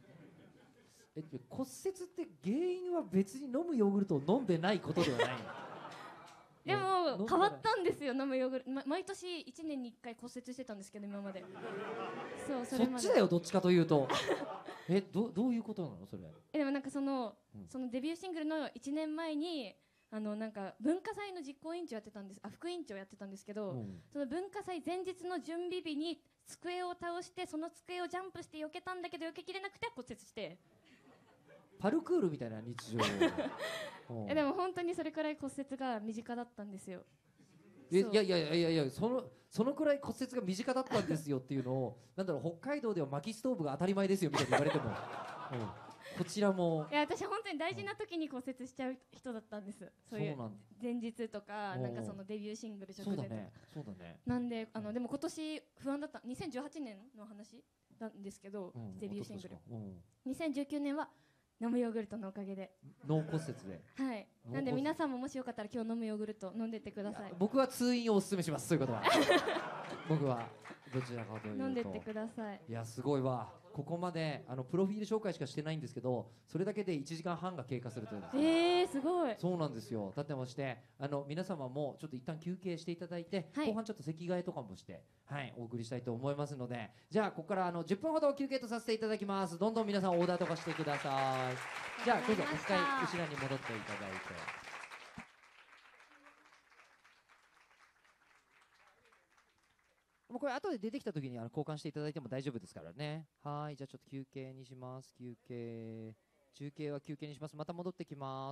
Speaker 1: 骨折って原因は別に飲むヨーグルトを飲んでないことではないの。
Speaker 6: でも変わったんですよ、飲むヨーグルト。毎年1年に1回骨折してたんですけど今まで。
Speaker 1: そっちだよどっちかというと。どういうことなのそれ。
Speaker 6: でもなんかそのデビューシングルの1年前になんか文化祭の実行委員長やってたんです。副委員長やってたんですけど、その文化祭前日の準備日に机を倒して、その机をジャンプして避けたんだけど避けきれなくて骨折して。
Speaker 1: パルクールみたいな日常。
Speaker 6: でも本当にそれくらい骨折が身近だったんですよ。
Speaker 1: いやそのくらい骨折が身近だったんですよっていうのをなんだろう、北海道では薪ストーブが当たり前ですよみたいに言われても、こちらも。
Speaker 6: いや私本当に大事な時に骨折しちゃう人だったんです。そういう前日とかなんかそのデビューシングル直前とか。
Speaker 1: そうだね。
Speaker 6: なんででも今年不安だった。2018年の話なんですけど、デビューシングル。2019年は飲むヨーグルトのおかげで
Speaker 1: 脳骨折で。
Speaker 6: はい。なんで皆さんももしよかったら今日飲むヨーグルト飲んでってください。
Speaker 1: 僕は通院をおすすめします。そういうことは僕はどちらかというと
Speaker 6: 飲んでってください。
Speaker 1: いやすごいわ。ここまでプロフィール紹介しかしてないんですけど、それだけで1時間半が経過するというです
Speaker 6: ね。すごい。
Speaker 1: そうなんですよ。だってまして皆様もちょっと一旦休憩していただいて、後半ちょっと席替えとかもしてお送りしたいと思いますので、じゃあここから10分ほど休憩とさせていただきます。どんどん皆さんオーダーとかしてください。じゃあどうぞ一回後ろに戻っていただいて。もうこれ後で出てきた時に交換していただいても大丈夫ですからね。はい、じゃあちょっと休憩にします。中継は休憩にします。また戻ってきます。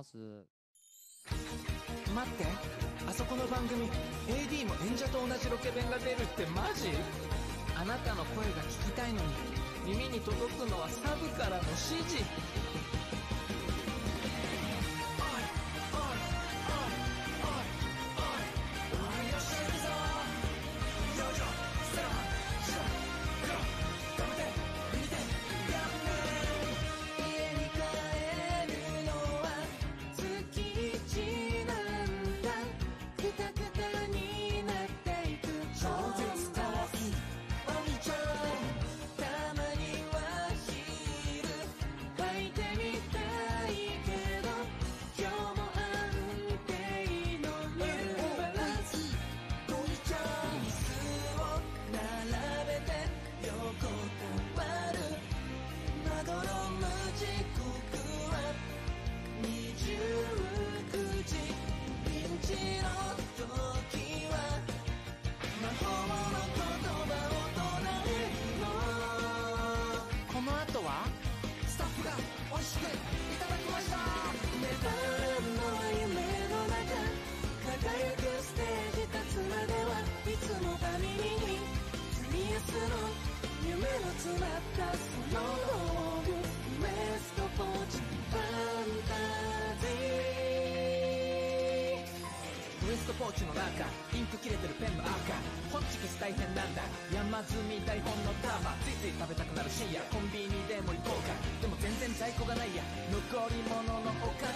Speaker 8: 待って、あそこの番組 AD も演者と同じロケ弁が出るってマジ？あなたの声が聞きたいのに耳に届くのはサブからの指示。ポーチの中インク切れてるペンの赤ホッチキス大変なんだ山積み台本の束ついつい食べたくなる深夜コンビニでも行こうかでも全然在庫がないや残り物のおかか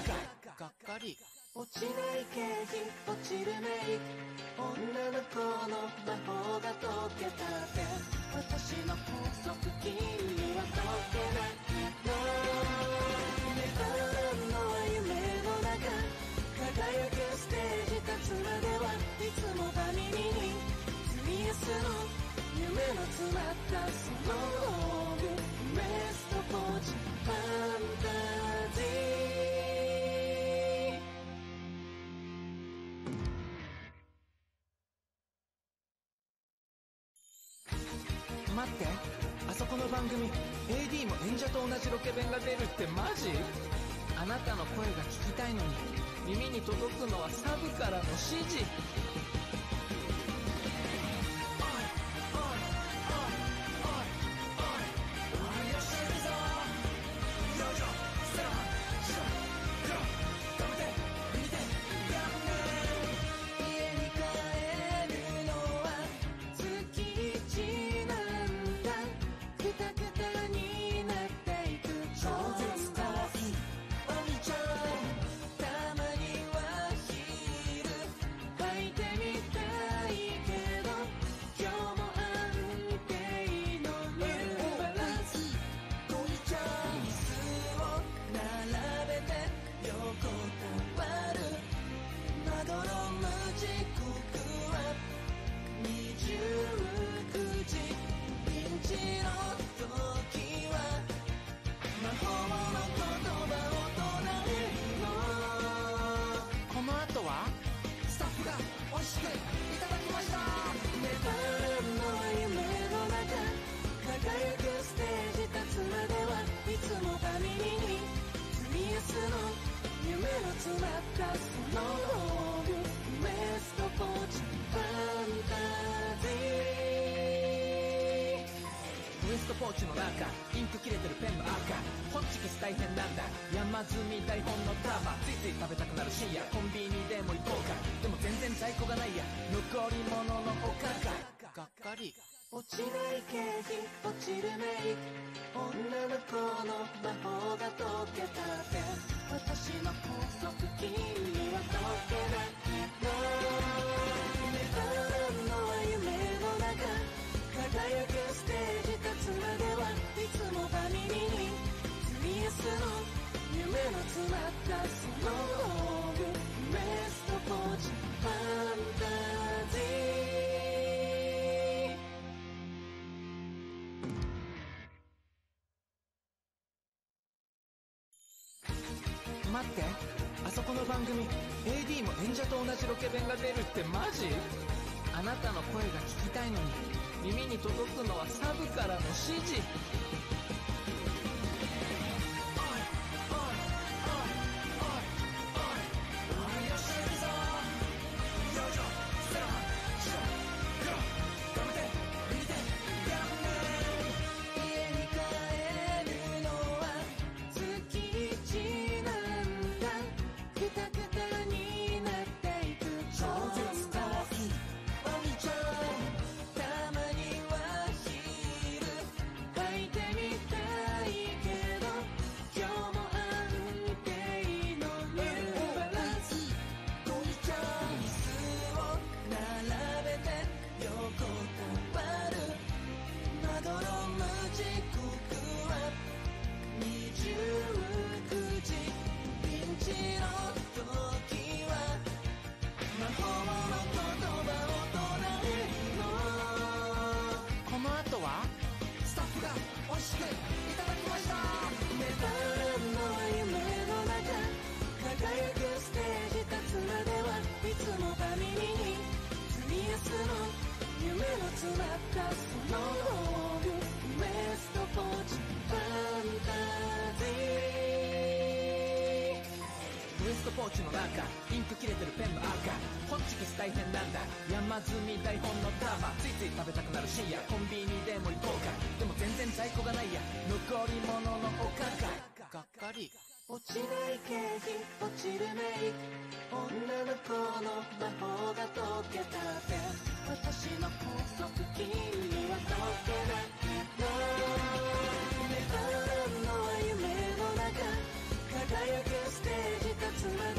Speaker 8: がっかり。
Speaker 9: 落ちないケーキ落ちるメイク、女の子の魔法が解けたって私の法則君には解けないの。粘るのは夢の中、輝くステージ立つまではいつもバミリに3Sの夢の詰まったその道具、ウエストポーチファンタジー。
Speaker 8: 待って、あそこの番組 AD も演者と同じロケ弁が出るってマジ？あなたの声が聞きたいのに耳に届くのはサブからの指示。ポーチの中インク切れてるペンの赤、ホッチキス大変なんだ山積み台本の束、ついつい食べたくなる深夜コンビニでも行こうか、でも全然在庫がないや残り物のおかかがっかり。
Speaker 9: 落ちないケーキ落ちるメイク、女の子の魔法が解けたって私の法則君には解けないの。粘るのは夢の中、輝くステージ立つまではいつもバミリに 3S の夢の詰まったその道具、ウエストポーチファンタジー。
Speaker 8: 待って、あそこの番組 AD も演者と同じロケ弁が出るってマジ？あなたの声が聞きたいのに耳に届くのはサブからの指示。ポーチの中インク切れてるペンの赤、ホッチキス大変なんだ山積み台本の束、ついつい食べたくなる深夜コンビニでも行こうか、でも全然在庫がないや残り物のおかかがっかり。
Speaker 9: 落ちないケーキ落ちるメイク、女の子の魔法が解けたって私の法則君には解けないの。粘るのは夢の中、輝くステージ立つま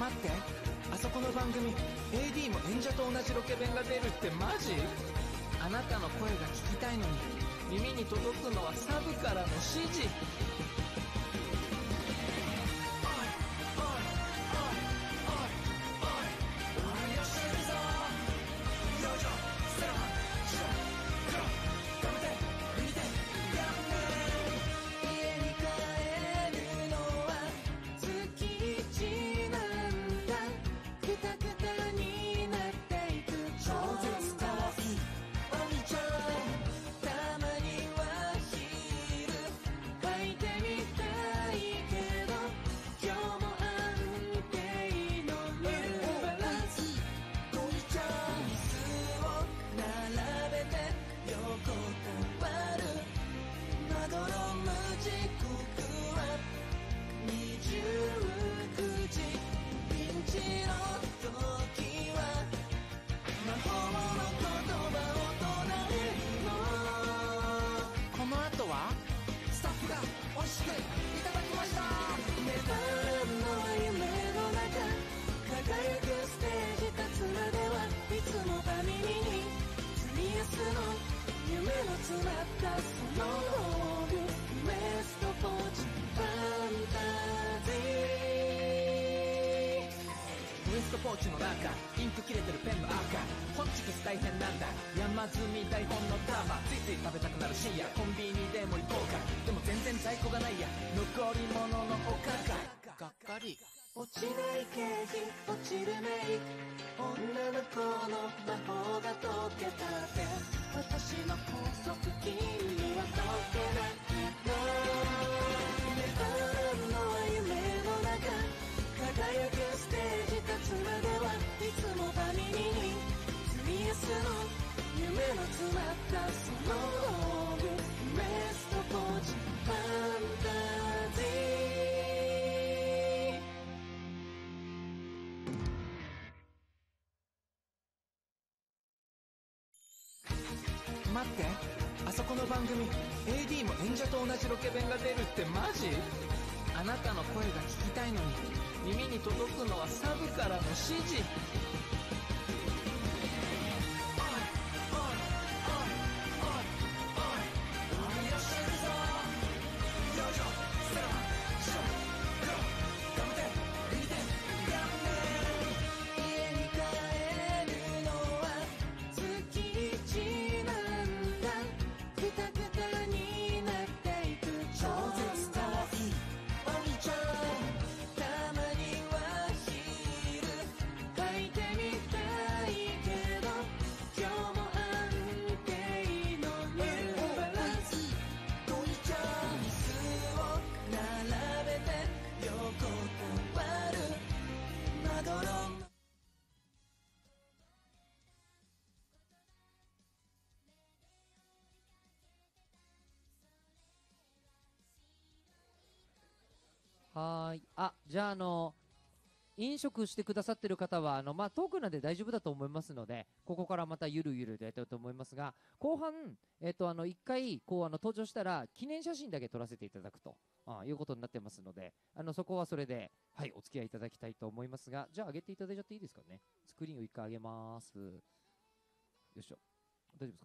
Speaker 8: 待って、あそこの番組 AD も演者と同じロケ弁が出るってマジ？あなたの声が聞きたいのに耳に届くのはサブからの指示。ポーチの中インク切れてるペンの赤ホッチキス大変なんだ山積み台本のタマついつい食べたくなる深夜コンビニでも行こうかでも全然在庫がないや残り物のおかかがっかり
Speaker 9: 落ちない景品落ちるメイク女の子の魔法が解けたって私の高速金には解けないの粘るのは夢の中輝くステージ立つまではいつもバミニに費やすの夢の詰まったその道具ウエストポーチファンタジ
Speaker 8: ー待って、あそこの番組 AD も演者と同じロケ弁が出るってマジ？あなたの声が聞きたいのに耳に届くのはサブからの指示。
Speaker 1: はい。じゃあ飲食してくださってる方はトークなんで大丈夫だと思いますので、ここからまたゆるゆるとやってると思いますが、後半一回登場したら記念写真だけ撮らせていただくということになってますので、そこはそれではいお付き合いいただきたいと思いますが、じゃあ上げていただいちゃっていいですかね。スクリーンを一回上げます。よいしょ。大丈夫ですか？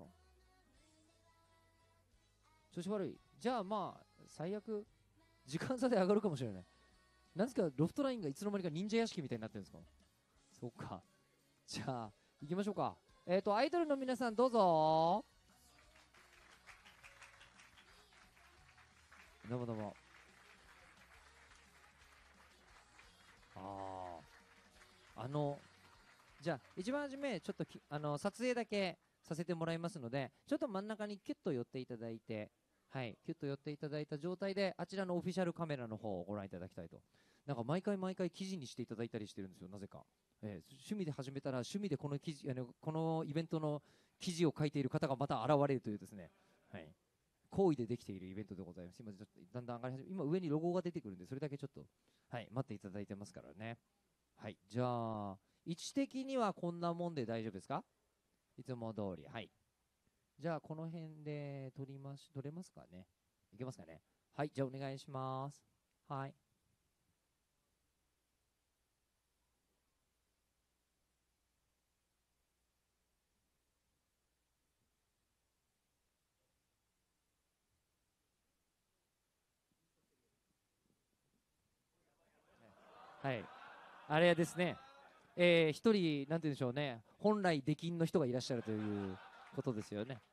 Speaker 1: 調子悪い。じゃあ最悪時間差で上がるかもしれない。なんですか、ロフトラインがいつの間にか忍者屋敷みたいになってるんですか？そうか。じゃあ行きましょうか。アイドルの皆さんどうぞ。どうもどうも。じゃあ一番初めちょっと撮影だけさせてもらいますので、ちょっと真ん中にキュッと寄っていただいて、はい、キュッと寄っていただいた状態であちらのオフィシャルカメラの方をご覧いただきたいと。なんか毎回記事にしていただいたりしてるんですよ、なぜか。趣味で始めたら趣味でこのイベントの記事を書いている方がまた現れるというですね、はい、好意でできているイベントでございます。今ちょっとだんだん上がり始め、今上にロゴが出てくるんで、それだけちょっと、はい、待っていただいてますからね。はい、じゃあ位置的にはこんなもんで大丈夫ですか？いつも通り。はい、じゃあこの辺で撮れますかね。いけますかね。はい、じゃあお願いします。はい。 はい、あれですね、一人なんて言うんでしょうね、本来出禁の人がいらっしゃるということですよね。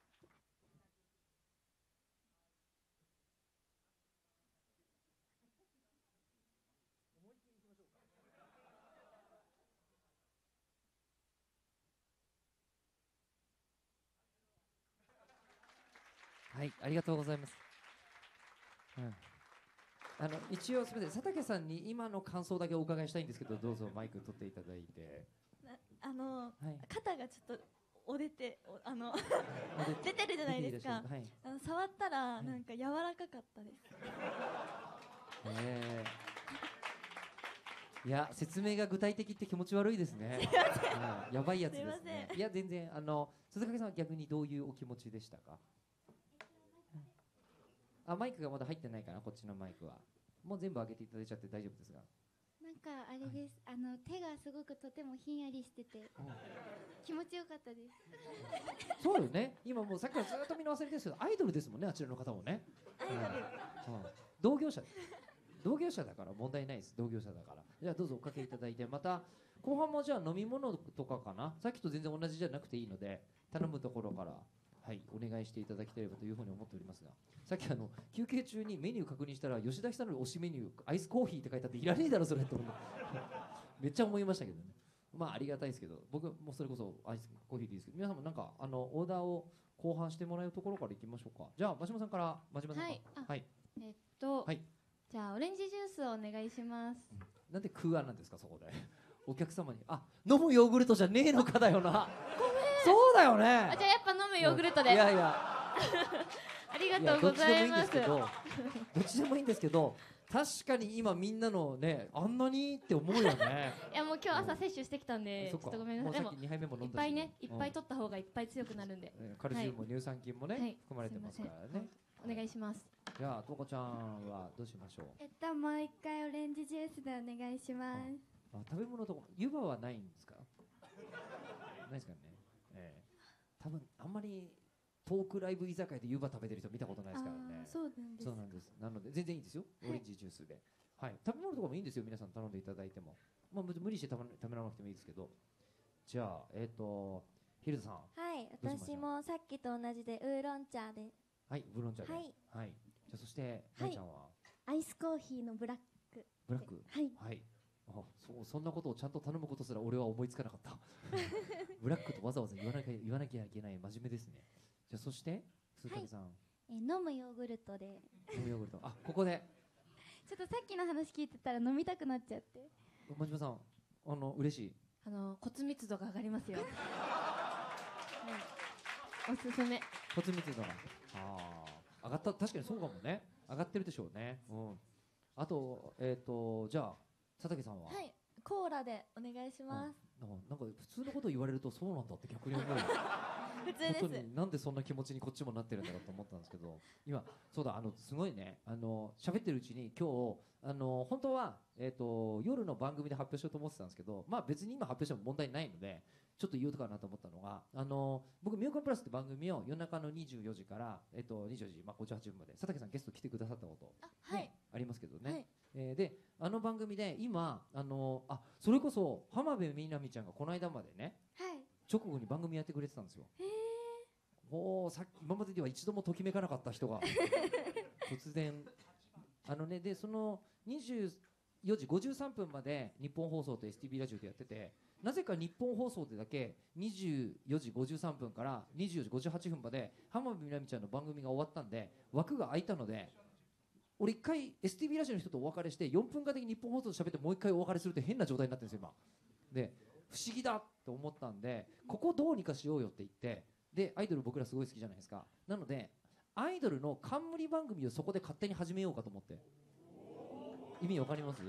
Speaker 1: はい、ありがとうございます。うん、一応すみません、佐竹さんに今の感想だけお伺いしたいんですけど、どうぞマイク取っていただいて。
Speaker 7: はい、肩がちょっと折れて出てるじゃないですか。はい、触ったらなんか柔らかかったです。
Speaker 1: いや、説明が具体的って気持ち悪いですね。やばいやつですね。いや全然鈴掛さんは逆にどういうお気持ちでしたか？マイクがまだ入ってないかな、こっちのマイクは。もう全部上げていただいちゃって大丈夫ですが。
Speaker 3: なんかあれです、はい、手がすごくとてもひんやりしてて気持ちよかったです。
Speaker 1: そうよね、今もうさっきからずっと見逃せれですけど、アイドルですもんね、あちらの方もね。同業者だから問題ないです。同業者だから。じゃあどうぞおかけいただいて、また後半もじゃあ飲み物とかかな、さっきと全然同じじゃなくていいので頼むところからはい、お願いしていただければというふうに思っておりますが、さっき休憩中にメニュー確認したら吉田久典の推しメニューアイスコーヒーって書いてあって、いらねえだろそれと思ってめっちゃ思いましたけどね。まあありがたいですけど、僕もそれこそアイスコーヒーでいいですけど、皆さんもなんかオーダーを後半してもらうところからいきましょうか。じゃあ真島さんから。真島さん
Speaker 6: はい、
Speaker 1: はい、
Speaker 6: はい、じゃあオレンジジュースをお願いします。
Speaker 1: なんで空案なんですかそこでお客様に飲むヨーグルトじゃねえのかだよな。
Speaker 6: ごめん、
Speaker 1: そうだよね。
Speaker 6: じゃあやっぱ飲むヨーグルトで。
Speaker 1: いやいや
Speaker 6: ありがとうございます。
Speaker 1: どっちでもいいんですけど、確かに今みんなのね、あんなにって思うよね。
Speaker 6: いやもう今日朝摂取してきたんで、ちょっとごめんなさい。でも
Speaker 1: 2杯目も飲んだし、
Speaker 6: いっぱいね、いっぱい取った方がいっぱい強くなるんで、
Speaker 1: カルシウムも乳酸菌もね、含まれてますからね。
Speaker 6: お願いします。
Speaker 1: じゃあとこちゃんはどうしましょう。
Speaker 5: もう一回オレンジジュースでお願いします。
Speaker 1: 食べ物とか湯葉はないんですか？ないですかね。多分あんまりトークライブ居酒屋で湯葉食べてる人見たことないですからね。
Speaker 5: そうなんです。
Speaker 1: なので全然いいですよ、オレンジジュースで。はい、食べ物とかもいいんですよ、皆さん頼んでいただいても。まあ無理して食べらなくてもいいですけど。じゃあヒルズさん。
Speaker 2: はい、私もさっきと同じでウーロン茶で。
Speaker 1: はい、ウーロン茶で。はい。じゃあそしてまいちゃんは
Speaker 4: アイスコーヒーのブラック。
Speaker 1: ブラック。はい。そんなことをちゃんと頼むことすら俺は思いつかなかったブラックとわざわざ言わなきゃいけない真面目ですね。じゃあそして鈴木さん、
Speaker 3: 飲むヨーグルトで。
Speaker 1: 飲むヨーグルト、ここで
Speaker 3: ちょっとさっきの話聞いてたら飲みたくなっちゃって。
Speaker 1: 真島さん嬉しい。
Speaker 6: 骨密度が上がりますよおすすめ。
Speaker 1: 骨密度が上がった。確かにそうかもね、上がってるでしょうね。あとじゃあ佐竹さんは。
Speaker 7: はい、コーラでお願いします。
Speaker 1: なんか普通のこと言われるとそうなんだって逆に思う
Speaker 7: 普通です。
Speaker 1: 本当になんでそんな気持ちにこっちもなってるんだろうと思ったんですけど、今そうだすごいね、喋ってるうちに今日本当は夜の番組で発表しようと思ってたんですけど、まあ別に今発表しても問題ないのでちょっと言おうかなと思ったのが、僕ミューコンプラスって番組を夜中の24時から24時58分まで佐竹さんゲスト来てくださったこと、ありますけどね。で番組で今それこそ浜辺美波ちゃんがこの間までね、直後に番組やってくれてたんですよ。もう今まででは一度もときめかなかった人が突然でその24時53分まで日本放送と STB ラジオでやってて、なぜか日本放送でだけ24時53分から24時58分まで浜辺美波ちゃんの番組が終わったんで枠が空いたので、俺一回 STB ラジオの人とお別れして4分間的に日本放送で喋ってもう一回お別れするって変な状態になってるんですよ今で。不思議だと思ったんで、ここどうにかしようよって言って、でアイドル僕らすごい好きじゃないですか。なのでアイドルの冠番組をそこで勝手に始めようかと思って。意味わかります？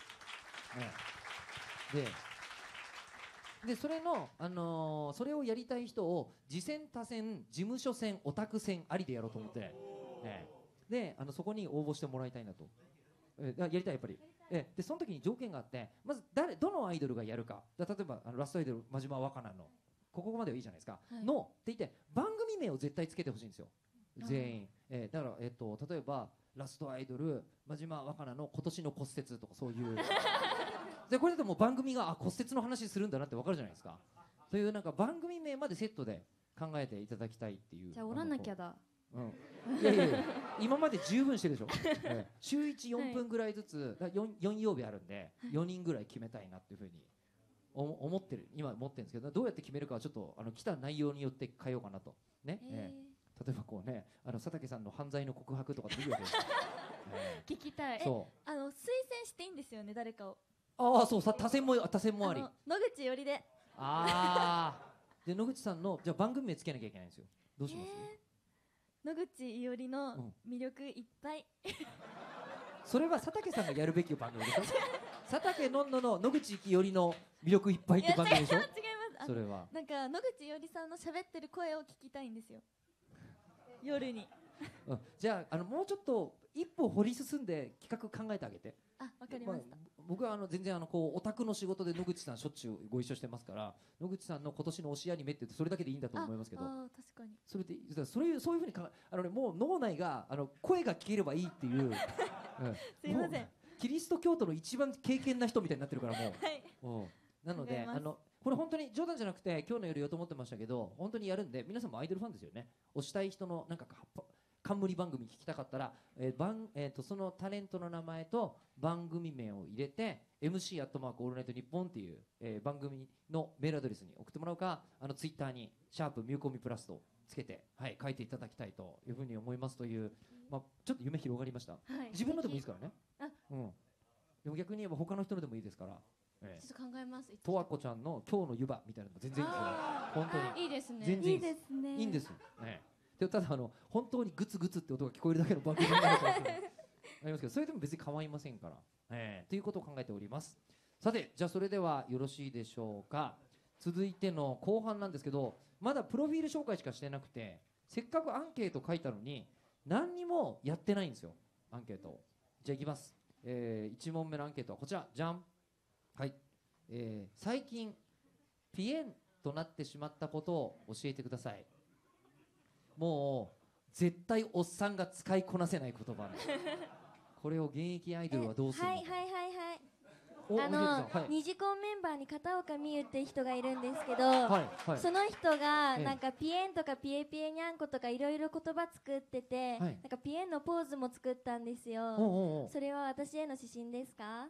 Speaker 1: でそれの、それをやりたい人を次戦他戦事務所戦オタク戦ありでやろうと思って、でそこに応募してもらいたいなと、やりたいやっぱり。でその時に条件があって、まずどのアイドルがやるか。例えばラストアイドル真島若菜のここまではいいじゃないですか、のって言って番組名を絶対つけてほしいんですよ全員。だから例えばラストアイドル真島若菜の今年の骨折とかそういうでこれでもう番組が骨折の話するんだなって分かるじゃないですか。というなんか番組名までセットで考えていただきたいっていう。
Speaker 6: じゃあおらなきゃだ。
Speaker 1: いやいやいや今まで十分してるでしょ、週1、4分ぐらいずつ、4曜日あるんで4人ぐらい決めたいなっていうふうに思ってる今思ってるんですけど、どうやって決めるかはちょっと来た内容によって変えようかなとね、例えばこうね佐竹さんの犯罪の告白とかでいいわけですよ、
Speaker 6: 聞きたい。
Speaker 7: 推薦していいんですよね、誰かを。
Speaker 1: ああそう多選もあり、
Speaker 7: 野口よりで。
Speaker 1: で野口さんのじゃあ番組名つけなきゃいけないんですよ。どうします？
Speaker 7: 野口いおりの魅力いっぱい、
Speaker 1: それは佐竹さんがやるべき番組でしょ佐竹のんのの野口いおりの魅力いっぱいって番組でしょ。
Speaker 7: 違います。
Speaker 1: それは
Speaker 7: なんか野口いおりさんの喋ってる声を聞きたいんですよ、夜に。
Speaker 1: じゃあもうちょっと一歩掘り進んで企画考えてあげて。
Speaker 7: わかりました。
Speaker 1: 僕は全然こうオタクの仕事で野口さんしょっちゅうご一緒してますから、野口さんの今年の推しアニメって言ってそれだけでいいんだと思いますけど、
Speaker 7: 確かに
Speaker 1: それでそういうふうにもう脳内が声が聞ければいいっていう、
Speaker 7: すいません、
Speaker 1: キリスト教徒の一番敬虔な人みたいになってるからもう、なのでこれ本当に冗談じゃなくて今日の夜言おうと思ってましたけど、本当にやるんで皆さんもアイドルファンですよね。推したい人のなんか冠番組聞きたかったら、そのタレントの名前と番組名を入れて MC アットマークオールナイトニッポンっていう、番組のメールアドレスに送ってもらうか、ツイッターにシャープミューコミプラスとつけて、書いていただきたいというふうに思いますという、ちょっと夢広がりました、自分のでもいいですからね。でも逆に言えば他の人のでもいいですから、
Speaker 6: ちょっと考えます。
Speaker 1: とわこちゃんの今日の湯葉みたいなのも全然いいですよ。本当に
Speaker 6: いいですね。
Speaker 1: 全然いいですね。いいんですね。でただ本当にグツグツって音が聞こえるだけの番組になるかもしれないありますけど、それでも別に構いませんから、ということを考えております。さてじゃあそれではよろしいでしょうか。続いての後半なんですけど、まだプロフィール紹介しかしてなくて、せっかくアンケート書いたのに何にもやってないんですよ、アンケート。じゃあいきます。1問目のアンケートはこちら、じゃん。はい、最近ピエンとなってしまったことを教えてください。もう絶対おっさんが使いこなせない言葉これを現役アイドルはどうするのか。
Speaker 2: ニジコンメンバーに片岡美優って人がいるんですけど、その人がなんかピエンとかピエピエニャンコとかいろいろ言葉作ってて、なんかピエンのポーズも作ったんですよ。それは私への指針ですか？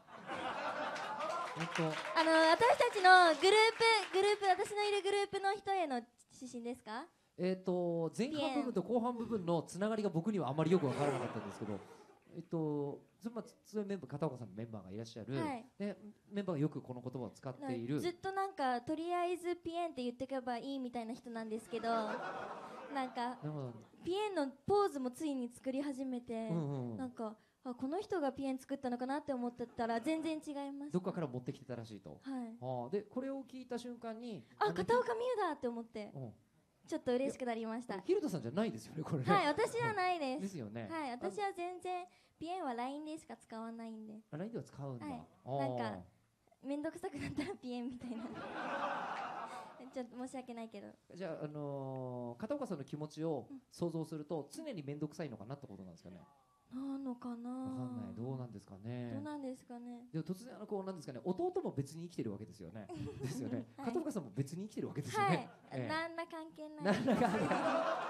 Speaker 2: 私たちのグループ私のいるグループの人への指針ですか？
Speaker 1: 前半部分と後半部分のつながりが僕にはあまりよく分からなかったんですけど、そういうメンバー、片岡さんのメンバーがいらっしゃる、でメンバーがよくこの言葉を使っている。
Speaker 2: ずっとなんかとりあえずピエンって言っていけばいいみたいな人なんですけど、なんかピエンのポーズもついに作り始めて、なんかこの人がピエン作ったのかなって思ってたら全然違います。
Speaker 1: どっかから持ってきてたらしいと。でこれを聞いた瞬間に
Speaker 2: 片岡美優だって思って、ちょっと嬉しくなりました。
Speaker 1: ヒルトさんじゃないですよね、これね。
Speaker 2: はい、私はないです。
Speaker 1: ですよね。
Speaker 2: はい、私は全然ピエンは LINE でしか使わないんで。
Speaker 1: LINE では使うんだ。なん
Speaker 2: かめんどくさくなったらピエンみたいな。ちょっと申し訳ないけど。
Speaker 1: じゃあ片岡さんの気持ちを想像すると常にめんどくさいのかなってことなんですかね。
Speaker 2: なのかな。
Speaker 1: わかんない。どうなんですかね。
Speaker 2: どうなんですかね。
Speaker 1: でも突然こうなんですかね。弟も別に生きてるわけですよね。ですよね。片岡さんも別に生きてるわけですよね。
Speaker 2: 何ら関係ない。
Speaker 1: 何ら関係ない。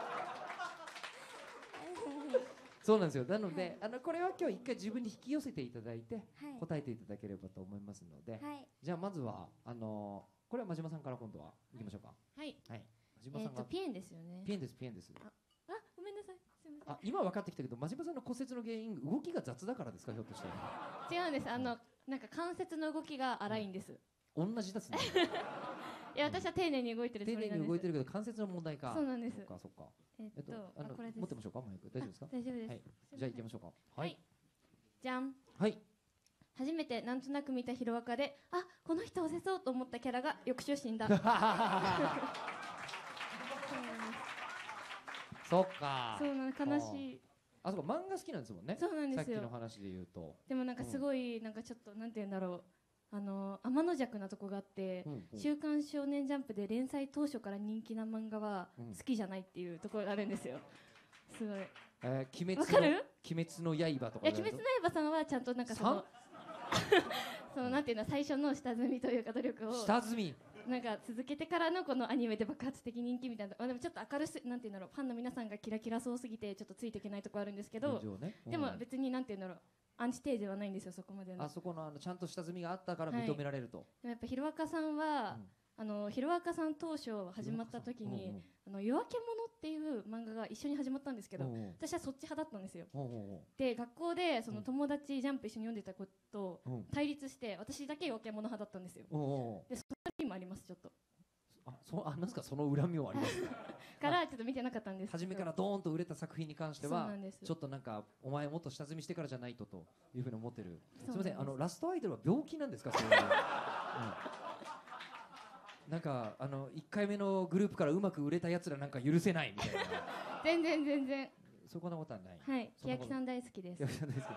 Speaker 1: そうなんですよ。なのでこれは今日一回自分に引き寄せていただいて答えていただければと思いますので、じゃあまずはこれは真島さんから今度は行きましょうか。
Speaker 6: はい。
Speaker 1: 真島さんが
Speaker 6: ピエンですよね。
Speaker 1: ピエンです、ピエンです。
Speaker 6: ごめんなさい。
Speaker 1: 今分かってきたけど、真島さんの骨折の原因動きが雑だからですか、ひょっとして。
Speaker 6: 違うんです。なんか関節の動きが荒いんです。
Speaker 1: 同じですね。
Speaker 6: いや、私は丁寧に動いてるつもりなんです。
Speaker 1: 丁寧に動いてるけど関節の問題か。
Speaker 6: そうなんです。
Speaker 1: そっか。
Speaker 6: これです。
Speaker 1: 持ってみましょうか、マイク。大丈夫ですか？
Speaker 6: 大丈夫です。
Speaker 1: じゃあ行きましょうか。はい。
Speaker 6: じゃん。
Speaker 1: はい。
Speaker 6: 初めてなんとなく見たヒロアカで、この人を押せそうと思ったキャラが翌週死んだ。
Speaker 1: そっか。
Speaker 6: そうなの、悲しい。
Speaker 1: そうか、漫画好きなんですもんね。
Speaker 6: そうなんですよ。
Speaker 1: さっきの話で言うと。
Speaker 6: でもなんかすごいなんかちょっとなんて言うんだろう。天の弱なとこがあって、週刊少年ジャンプで連載当初から人気な漫画は好きじゃないっていうところがあるんですよ。すごい。
Speaker 1: 鬼
Speaker 6: わかる？
Speaker 1: 滅の刃とか。
Speaker 6: いや鬼滅の刃さんはちゃんとなんかそのそのなんていうの最初の下積みというか努力を
Speaker 1: 下積み
Speaker 6: なんか続けてからのこのアニメで爆発的人気みたいな、でもちょっと明るすなんていうんだろうファンの皆さんがキラキラそうすぎてちょっとついていけないところあるんですけど、でも別になんていうんだろうアンチテーゼはないんですよそこまでの。
Speaker 1: あそこのちゃんと下積みがあったから認められると。
Speaker 6: でもやっぱヒロアカさんは、ヒロアカさん当初始まった時に夜明け者っていう漫画が一緒に始まったんですけど、私はそっち派だったんですよ。で学校でその友達ジャンプ一緒に読んでた子と対立して私だけ夜明け者派だったんですよ。でその時もありますちょっと。
Speaker 1: なんですかその恨みもあります
Speaker 6: からちょっと見てなかったんです。
Speaker 1: 初めからドーンと売れた作品に関してはちょっとなんかお前もっと下積みしてからじゃないとというふうに思ってる。すみませんラストアイドルは病気なんですかそれなんか1回目のグループからうまく売れたやつらなんか許せないみたいな。
Speaker 6: 全然
Speaker 1: そこなことはない。
Speaker 6: はい、欅さん大好きです。
Speaker 1: 欅さん大好き。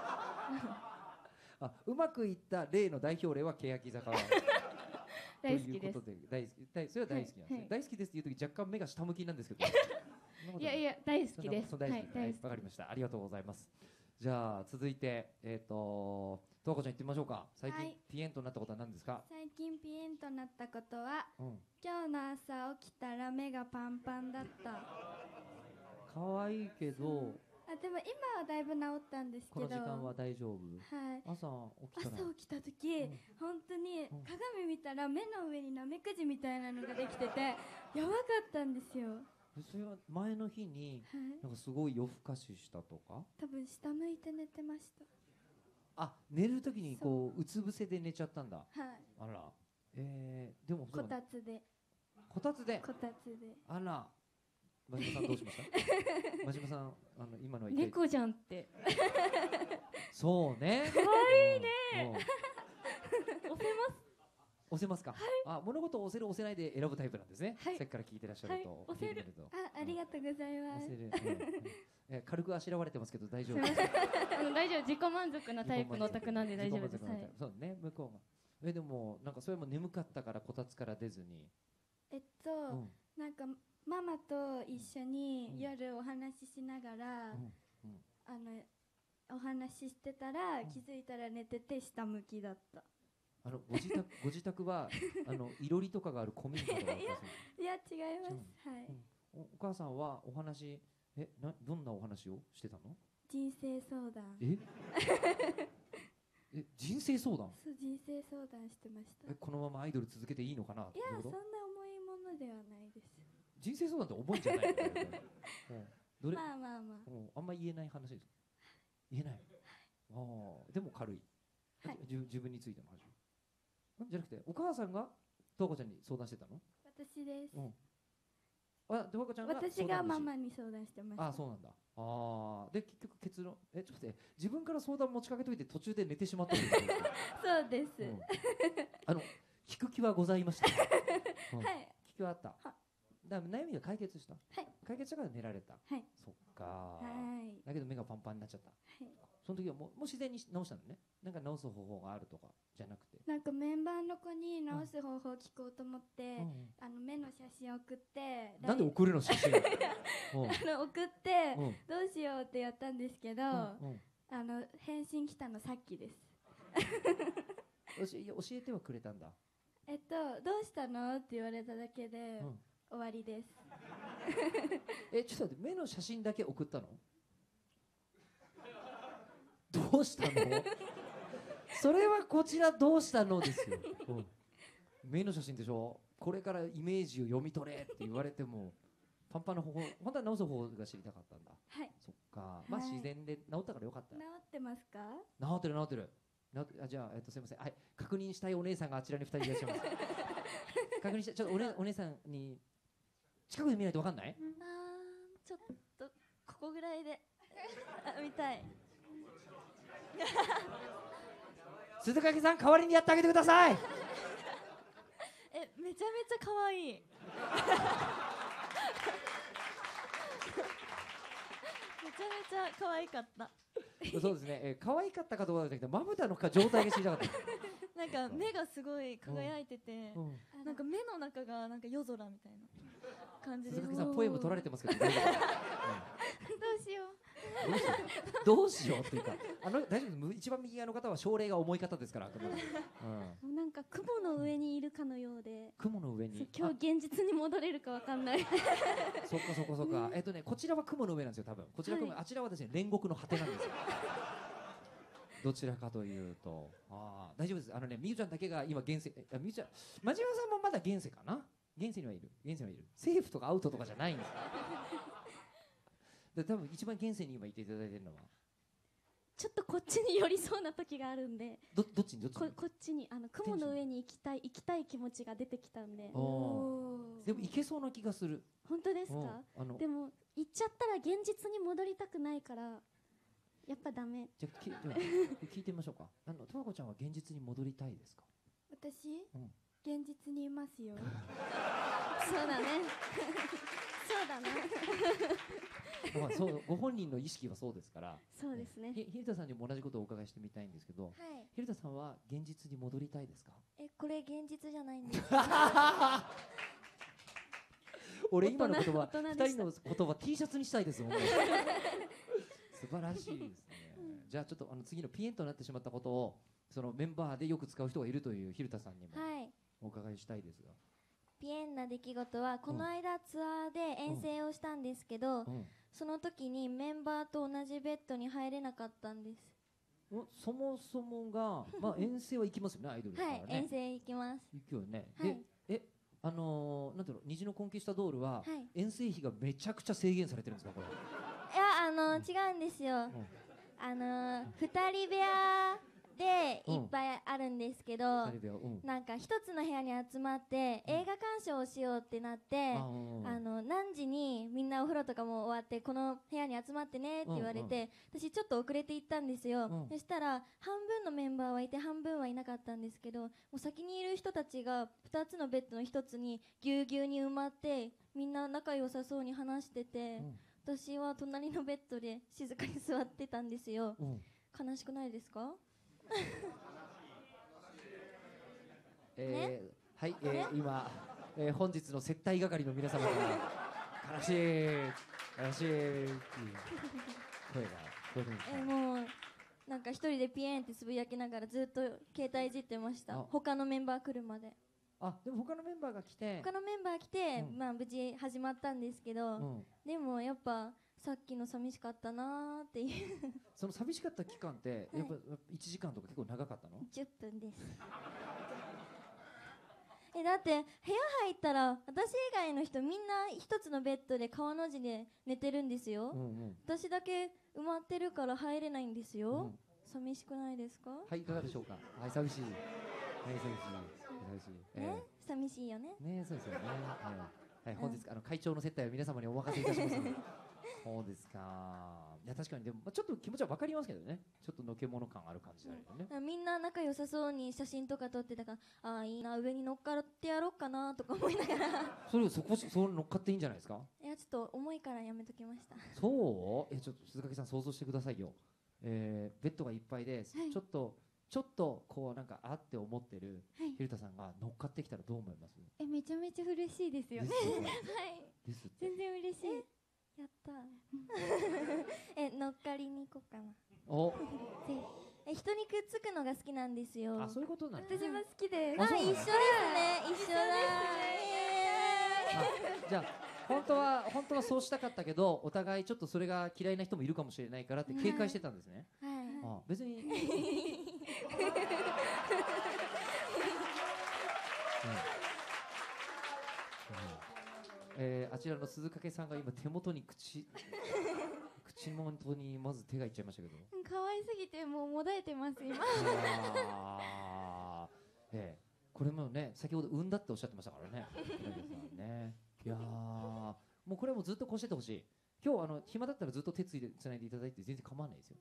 Speaker 6: はい。
Speaker 1: うまくいった例の代表例は欅坂
Speaker 6: 大好きです。
Speaker 1: 大好き、それは大好きなんですね。大好きですっていう時若干目が下向きなんですけど。
Speaker 6: いや大好きです。
Speaker 1: 大好き。わかりました。ありがとうございます。じゃあ続いてとわこちゃん言ってみましょうか。最近ピエンとなったことは何ですか？
Speaker 5: 最近ピエンとなったことは、今日の朝起きたら目がパンパンだった。
Speaker 1: 可愛いけど。
Speaker 5: でも今はだいぶ治ったんですけど。
Speaker 1: この時間は大丈夫？
Speaker 5: はい。
Speaker 1: 朝
Speaker 5: 起きた時、本当に鏡見たら目の上にナメクジみたいなのができててやばかったんですよ。
Speaker 1: それは前の日になんかすごい夜更かししたとか？
Speaker 5: 多分下向いて寝てました。
Speaker 1: 寝る時にこううつ伏せで寝ちゃったんだ。
Speaker 5: はい。
Speaker 1: あら。でも
Speaker 5: こたつで。
Speaker 1: あら。真島さんどうしました？真島さん今のは
Speaker 6: 猫じゃんって。
Speaker 1: そうね。
Speaker 6: 可愛いね。
Speaker 1: 押せますか？物事を押せる押せないで選ぶタイプなんですね。さっきから聞いてらっしゃると。
Speaker 5: 押せる。ありがとうございます。
Speaker 1: 軽くあしらわれてますけど大丈夫。
Speaker 6: 大丈夫、自己満足なタイプのオタクなんで大丈夫です。
Speaker 1: そうね、向こうが。でもなんかそれも眠かったからこたつから出ずに。
Speaker 5: なんかママと一緒に夜お話ししながらお話ししてたら気づいたら寝てて下向きだった。
Speaker 1: ご自宅はいろりとかがある古民家とかですか？
Speaker 5: いや違います。はい。
Speaker 1: お母さんはお話どんなお話をしてたの？
Speaker 5: 人生相談。
Speaker 1: 人生相談？
Speaker 5: そう人生相談してました。
Speaker 1: このままアイドル続けていいのかな？
Speaker 5: いやそんな重いものではないです。
Speaker 1: 人生相談って重いんじゃないの？
Speaker 5: まあ
Speaker 1: あんま言えない話です。言えない。でも軽い。自分についての話。じゃなくてお母さんがとわこちゃんに相談してたの？
Speaker 5: 私です。
Speaker 1: とわこちゃんが
Speaker 5: 私がママに相談してました。
Speaker 1: そうなんだ。で結局結論ちょっと待って自分から相談持ちかけといて途中で寝てしまったんです
Speaker 5: そうです。
Speaker 1: 聞く気はございました。
Speaker 5: はい。
Speaker 1: 聞きはあった。だから悩みが解決した。解決したから寝られた。そっか。だけど目がパンパンになっちゃった。その時はもう自然に直したのね。なんか直す方法があるとかじゃなくて。
Speaker 5: なんかメンバーの子に直す方法を聞こうと思って目の写真を送って。
Speaker 1: なんで送るの写真？
Speaker 5: 送ってどうしようってやったんですけど返信来たのさっきです。
Speaker 1: 教えてはくれたんだ。
Speaker 5: どうしたのって言われただけで終わりです。
Speaker 1: ちょっと待って目の写真だけ送ったの？どうしたの？それはこちらどうしたのですよ。目の写真でしょ。これからイメージを読み取れって言われてもパンパンの方法本当は直す方法が知りたかったんだ。
Speaker 5: はい。
Speaker 1: そっか。まあ自然で治ったからよかった。
Speaker 5: 治ってますか？
Speaker 1: 治ってる。じゃあすみません。はい、確認したいお姉さんがあちらに2人いらっしゃいます。確認した。ちょっとお姉さんに近くで見ないとわかんない？
Speaker 7: ちょっとここぐらいで見たい。
Speaker 1: 鈴掛さん代わりにやってあげてください。
Speaker 7: めちゃめちゃ可愛い。めちゃめちゃ可愛かった。
Speaker 1: そうですね。可愛かったかどうかじゃなくてまぶたの状態が知りたかった。
Speaker 7: なんか目がすごい輝いてて、なんか目の中がなんか夜空みたいな。
Speaker 4: 感じで。
Speaker 1: 鈴木さんポエム取られてますけど大丈夫？
Speaker 3: どうしよう。
Speaker 1: どうしようっていうか、大丈夫です。一番右側の方は症例が重い方ですから。
Speaker 4: なんか雲の上にいるかのようで。
Speaker 1: 雲の上に。
Speaker 4: 今日現実に戻れるかわかんない。
Speaker 1: そっかそっかそっか。こちらは雲の上なんですよ多分。こちら雲、あちらはですね煉獄の果てなんですよ。どちらかというと、大丈夫です。みゆちゃんだけが今現世、みゆちゃん、真島さんもまだ現世かな。現世にはいる。現世にはいる。セーフとかアウトとかじゃないんです。で多分一番現世に今いていただいてるのは。
Speaker 4: ちょっとこっちに寄りそうな時があるんで。
Speaker 1: どっちに
Speaker 4: こっちに雲の上に行きたい気持ちが出てきたんで。
Speaker 1: でも行けそうな気がする。
Speaker 4: 本当ですか？でも行っちゃったら現実に戻りたくないから。やっぱダメ。
Speaker 1: じゃあ聞いてみましょうか。とわこちゃんは現実に戻りたいですか？
Speaker 5: 私、現実にいますよ。
Speaker 4: そうだね。そうだね。
Speaker 1: そうご本人の意識はそうですから。
Speaker 4: そうですね。
Speaker 1: ひるたさんにも同じことをお伺いしてみたいんですけど、ひるたさんは現実に戻りたいですか？
Speaker 2: これ現実じゃないんです。
Speaker 1: 俺今の言葉、2人の言葉 T シャツにしたいですもん。素晴らしいですね。じゃあちょっと次のピエンとなってしまったことをそのメンバーでよく使う人がいるというひるたさんにもお伺いしたいですが。
Speaker 2: ピエンな出来事はこの間ツアーで遠征をしたんですけど、その時にメンバーと同じベッドに入れなかったんです。
Speaker 1: そもそもが遠征は行きますよね、アイドルですからね。
Speaker 2: はい、遠征行きます。
Speaker 1: 行くよね。で、なんていうの、虹のコンキスタドールは遠征費がめちゃくちゃ制限されてるんですかこれ？
Speaker 2: いや違うんですよ。2人部屋でいっぱいあるんですけど、なんか一つの部屋に集まって映画鑑賞をしようってなって、何時にみんなお風呂とかも終わってこの部屋に集まってねって言われて、私ちょっと遅れて行ったんですよ。そしたら半分のメンバーはいて半分はいなかったんですけど、もう先にいる人たちが2つのベッドの1つにぎゅうぎゅうに埋まってみんな仲良さそうに話してて、私は隣のベッドで静かに座ってたんですよ。悲しくないですか？
Speaker 1: はい、今、本日の接待係の皆様から悲しい声が聞こえるんですか？
Speaker 2: もうなんか一人でピエンってつぶやきながらずっと携帯いじってました。他のメンバー来るまで。
Speaker 1: でも他のメンバーが来て、
Speaker 2: 無事始まったんですけど、でもやっぱさっきの寂しかったなーっていう
Speaker 1: その寂しかった期間ってやっぱ1時間とか結構長かったの
Speaker 2: ？10分ですだって部屋入ったら私以外の人みんな一つのベッドで川の字で寝てるんですよ。私だけ埋まってるから入れないんですよ。寂しくないですか？
Speaker 1: はい、いかがでしょうか？はい、寂しい。はい、寂しい。
Speaker 2: 寂しいよね。
Speaker 1: ね、そうですよね。はい、本日会長の接待は皆様にお任せいたしますので。そうですか。いや確かにでもちょっと気持ちは分かりますけどね。ちょっとのけもの感ある感じだよね。
Speaker 2: みんな仲良さそうに写真とか撮ってたから、いいな、上に乗っかってやろうかなとか思いながら
Speaker 1: そ乗っかっていいんじゃないですか？
Speaker 2: いやちょっと重いからやめときました。
Speaker 1: そう？ちょっと鈴木さん想像してくださいよ。ベッドがいっぱいで、ちょっとこうなんかって思ってるひるたさんが乗っかってきたらどう思います？
Speaker 3: めちゃめちゃ嬉しいですよね。
Speaker 2: はい全然嬉しい。やった乗っかりに行こうかな。人にくっつくのが好きなんですよ。
Speaker 1: そういうことなんです。
Speaker 3: 私も好きです。
Speaker 2: 一緒ですね。一緒だ。
Speaker 1: じゃあ本当はそうしたかったけどお互いちょっとそれが嫌いな人もいるかもしれないからって警戒してたんですね。別にあちらの鈴掛さんが今手元に口元にまず手がいっちゃいましたけど、
Speaker 3: 可愛すぎてもうもだえてます今。
Speaker 1: これもね先ほど産んだっておっしゃってましたからね。いやもうこれもずっとこうしててほしい。今日暇だったらずっと手つないでいただいて全然構わないですよ。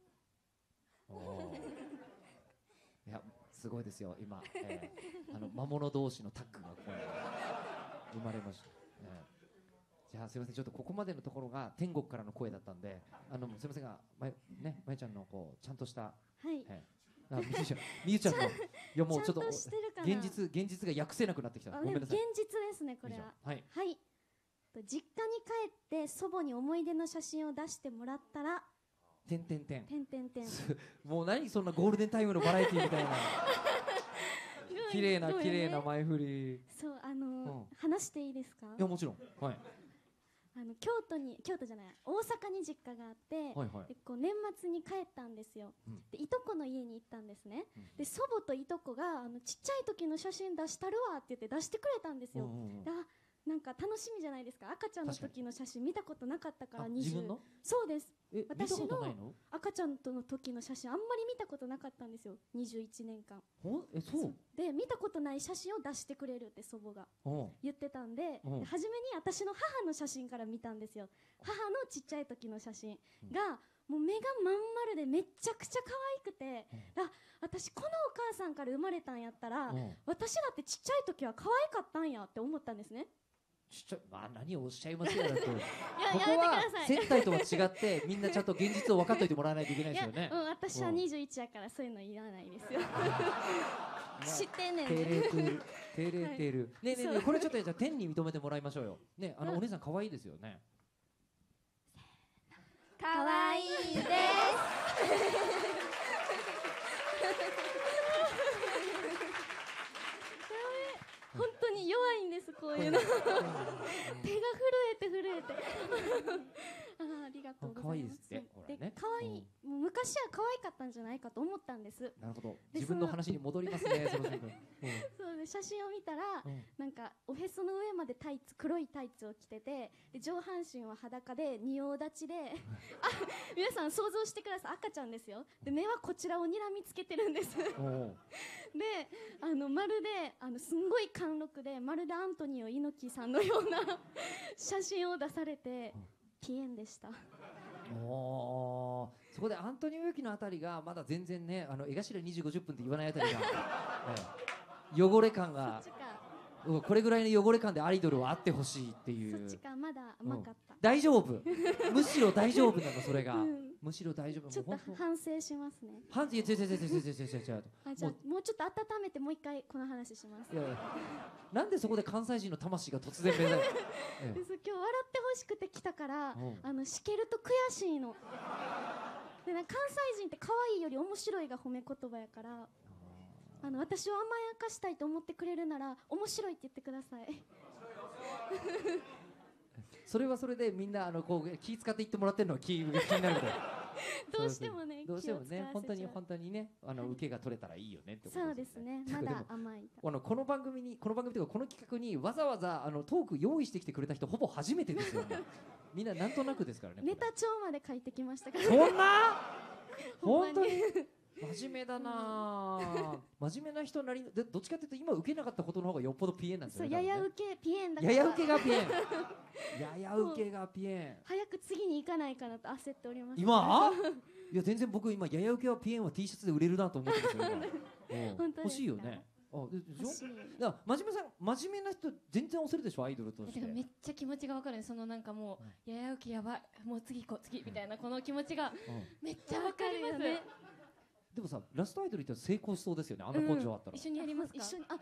Speaker 1: いやすごいですよ今、魔物同士のタッグがここに生まれました。じゃあすみませんちょっとここまでのところが天国からの声だったんですみませんがまゆちゃんのこうちゃんとしたみゆちゃんのいやもうちょっと現実が訳せなくなってきた。
Speaker 4: 現実ですねこれは。
Speaker 1: はい
Speaker 4: 実家に帰って祖母に思い出の写真を出してもらったら
Speaker 1: てんてんてん
Speaker 4: も
Speaker 1: う何そんなゴールデンタイムのバラエティみたいな綺麗な前振り。
Speaker 4: そう話していいですか？
Speaker 1: いやもちろん。はい。
Speaker 4: 京都じゃない大阪に実家があって、でこう年末に帰ったんですよ、でいとこの家に行ったんですね、で祖母といとこがちっちゃい時の写真出したるわって言って出してくれたんですよ、なんか楽しみじゃないですか。赤ちゃんの時の写真見たことなかったから。
Speaker 1: 自分の？
Speaker 4: そうです。
Speaker 1: 私の
Speaker 4: 赤ちゃんとの時の写真あんまり見たことなかったんですよ、21年間。
Speaker 1: そう
Speaker 4: で見たことない写真を出してくれるって祖母が言ってたんで、初めに私の母の写真から見たんですよ。母のちっちゃい時の写真がもう目がまん丸でめちゃくちゃ可愛くて、私このお母さんから生まれたんやったら、私だってちっちゃい時は可愛かったんやって思ったんですね。
Speaker 1: 何をおっしゃいますよだってここは接待とは違ってみんなちゃんと現実を分かっといてもらわないといけないですよね。
Speaker 4: 私は21やからそういうのいらないですよ知ってんねん
Speaker 1: 照れてるねえこれちょっとじゃあ天に認めてもらいましょうよね。お姉さん可愛いですよね。
Speaker 2: 可愛いです
Speaker 4: 本当に弱いんですこういうの手が震えてありがとうございます。
Speaker 1: 可愛いですって。
Speaker 4: 可愛いもう昔は可愛かったんじゃないかと思ったんです。
Speaker 1: なるほど。自分の話に戻りますね。
Speaker 4: そうで写真を見たらなんかおへその上まで黒いタイツを着てて、上半身は裸で仁王立ちで皆さん想像してください。赤ちゃんですよ。で目はこちらを睨みつけてるんですでまるですんごい貫禄でまるでアントニオ猪木さんのような写真を出されてピエンでした。
Speaker 1: そこでアントニオ猪木のあたりがまだ全然ね江頭2時50分って言わないあたりが、汚れ感がこれぐらいの汚れ感でアイドルはあってほしいっていう。
Speaker 4: そっちかまだ甘かった、
Speaker 1: 大丈夫むしろ大丈夫なのそれが、むしろ大丈夫。
Speaker 4: ちょっと反省しますね。
Speaker 1: いや違う
Speaker 4: じゃあもうちょっと温めてもう一回この話します。
Speaker 1: なんでそこで関西人の魂が突然目覚め
Speaker 4: 今日笑ってほしくて来たからしけると悔しいので関西人って可愛いより面白いが褒め言葉やから私を甘やかしたいと思ってくれるなら面白いって言ってください
Speaker 1: それはそれでみんなこう気使って言ってもらってるのは気になるで
Speaker 4: どうしてもね
Speaker 1: 本当にね受けが取れたらいいよねってこと
Speaker 4: そうですね。まだ甘い
Speaker 1: この番組というかこの企画にわざわざトーク用意してきてくれた人ほぼ初めてですよねみんななんとなくですからね。
Speaker 4: ネタ帳まで書いてきましたから
Speaker 1: そんな本当に真面目だな真面目な人なりでどっちかっていうと今受けなかったことの方がよっぽどピエンなんですよね。
Speaker 4: そうやや受けピエンだから
Speaker 1: やや受けがピエンやや受けがピエン
Speaker 4: 早く次に行かないかなと焦っております。
Speaker 1: 今いや全然僕今やや受けはピエンは T シャツで売れるなと思ってるんですよ欲しいよね。でしょ。だから真面目な人全然押せるでしょアイドルとして。
Speaker 6: めっちゃ気持ちが分かるね。そのなんかもうやや受けやばいもう次行こう次みたいなこの気持ちがめっちゃ分かりますね。
Speaker 1: でもさラストアイドルって成功しそうですよね。あの根性あったら、
Speaker 6: 一緒にやりますか。
Speaker 4: 一緒に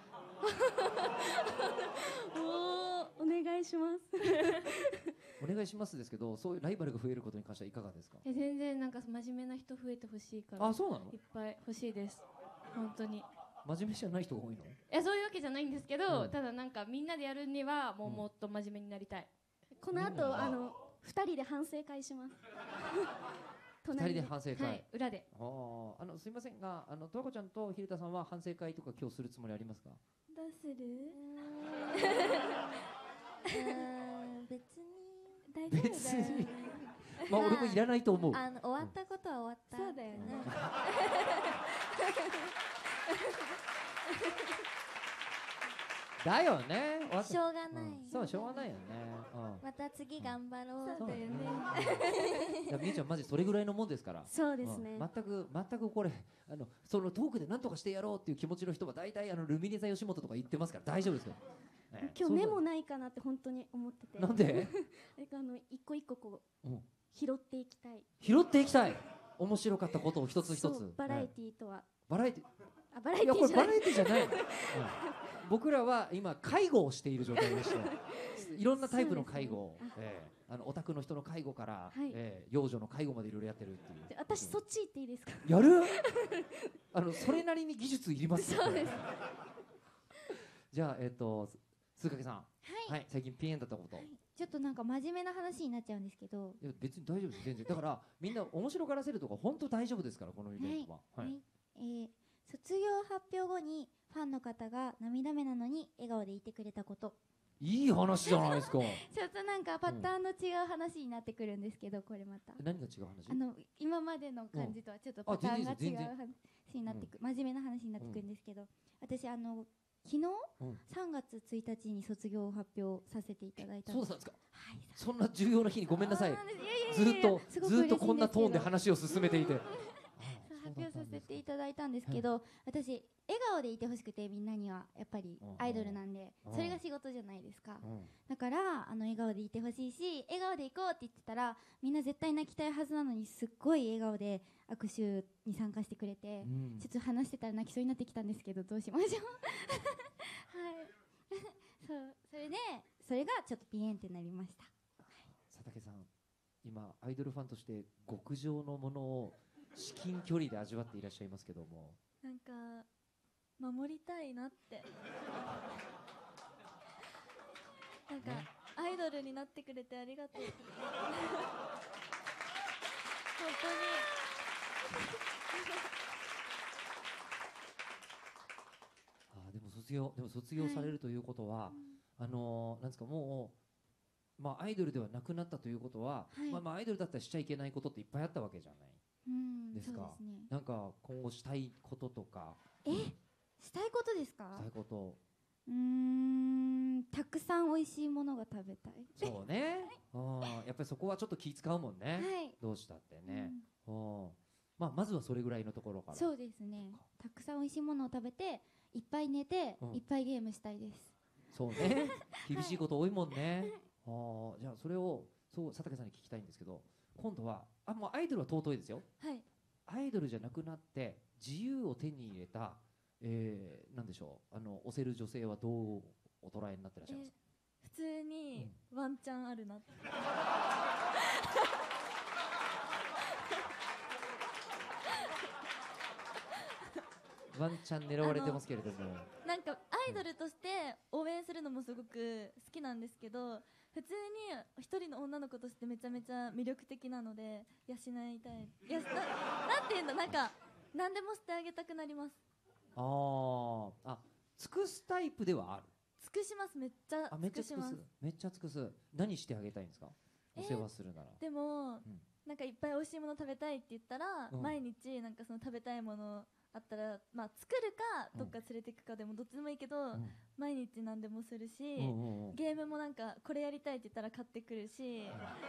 Speaker 4: お願いします
Speaker 1: お願いしますですけど、そういうライバルが増えることに関してはいかがですか。
Speaker 6: 全然なんか真面目な人増えてほしいから。
Speaker 1: あ、そうなの。
Speaker 6: いっぱい欲しいです本当に。
Speaker 1: 真面目じゃない人が多いの。
Speaker 6: いやそういうわけじゃないんですけど、ただなんかみんなでやるにはもっと真面目になりたい。
Speaker 4: この後2人で反省会します
Speaker 1: 2人で反省会、
Speaker 6: はい、裏で。
Speaker 1: すみませんがとわこちゃんとひるたさんは反省会とか今日するつもりありますか。
Speaker 2: どうする
Speaker 1: 別にまあ俺もいらないと思う。
Speaker 2: 終わったことは終わった。
Speaker 4: そうだよね
Speaker 1: だよね。
Speaker 2: しょうがない。
Speaker 1: そうしょうがないよね。
Speaker 2: また次頑張ろう。
Speaker 4: そうだよね。
Speaker 1: いやみーちゃんマジそれぐらいのもんですから。
Speaker 4: そうですね。
Speaker 1: 全くこれそのトークで何とかしてやろうっていう気持ちの人は大体ルミネ座吉本とか言ってますから大丈夫ですよ。
Speaker 4: 今日メモないかなって本当に思ってて。
Speaker 1: なんで？
Speaker 4: 一個一個こう拾っていきたい。
Speaker 1: 拾っていきたい。面白かったことを一つ一つ。
Speaker 4: バラエティーとは。
Speaker 1: バラエティー。
Speaker 4: バラエティー。
Speaker 1: いやこれバラエティーじゃない。僕らは今介護をしている状態でして。 いろんなタイプの介護を、オタクの人の介護から、幼女の介護までいろいろやってるっていう。
Speaker 4: 私そっち行っていいですか？
Speaker 1: やる？それなりに技術いりますよ。
Speaker 4: そうです。
Speaker 1: じゃあ鈴掛さん、最近ピエンだったこと。
Speaker 3: ちょっとなんか真面目な話になっちゃうんですけど。
Speaker 1: いや別に大丈夫です、全然。だからみんな面白がらせるとか本当大丈夫ですから、このイベントは。
Speaker 3: 卒業発表後にファンの方が涙目なのに笑顔でいてくれたこと。
Speaker 1: いい話じゃないですか。
Speaker 3: ちょっとなんかパターンの違う話になってくるんですけど、これまた。
Speaker 1: 何が違う話？
Speaker 3: 今までの感じとはちょっとパターンが違う話になってくる、真面目な話になってくるんですけど、私昨日3月1日に卒業を発表させていただいたんです。
Speaker 1: そうなんですか。はい。そんな重要な日にごめんなさい。ずっとこんなトーンで話を進めていて。
Speaker 3: 発表させていただいたんですけど、私笑顔でいてほしくて、みんなにはやっぱりアイドルなんで、それが仕事じゃないですか。だから笑顔でいてほしいし、笑顔で行こうって言ってたらみんな絶対泣きたいはずなのに、すっごい笑顔で握手に参加してくれて、ちょっと話してたら泣きそうになってきたんですけど、どうしましょう。はいそれがちょっとピエンってなりました。
Speaker 1: 佐竹さん、今アイドルファンとして極上のものを至近距離で味わっていらっしゃいますけども、
Speaker 7: なんか守りたいなってなんか、アイドルになってくれてありがとう。本当に
Speaker 1: でも卒業されるということは、なんですか、もうアイドルではなくなったということは、アイドルだったらしちゃいけないことっていっぱいあったわけじゃないですか。なんか今後したいこととか。
Speaker 3: したいことですか？
Speaker 1: したいこと。
Speaker 3: たくさん美味しいものが食べたい。
Speaker 1: そうね。やっぱりそこはちょっと気使うもんね。どうしたってね。まずはそれぐらいのところから。
Speaker 3: そうですね。たくさん美味しいものを食べて、いっぱい寝て、いっぱいゲームしたいです。
Speaker 1: そうね。厳しいこと多いもんね。じゃあそれを佐竹さんに聞きたいんですけど、今度はもうアイドルは尊いですよ。アイドルじゃなくなって自由を手に入れた、なんでしょう、推せる女性はどうお捉えになってらっしゃいますか？
Speaker 7: 普通にワンチャンあるなって。
Speaker 1: ワンチャン狙われてますけれども、
Speaker 7: なんかアイドルとして応援するのもすごく好きなんですけど、普通に一人の女の子としてめちゃめちゃ魅力的なので養いたい。なんていうんだ、なんか何でもしてあげたくなります。
Speaker 1: 尽くすタイプではある。
Speaker 7: 尽くします。めっちゃ尽くします。
Speaker 1: めっちゃ尽くす。何してあげたいんですか？お世話するなら。
Speaker 7: でも、なんかいっぱい美味しいもの食べたいって言ったら、毎日なんかその食べたいものあったら、作るかどっか連れていくかでもどっちでもいいけど、毎日何でもするし、ゲームもなんかこれやりたいって言ったら買ってくるし、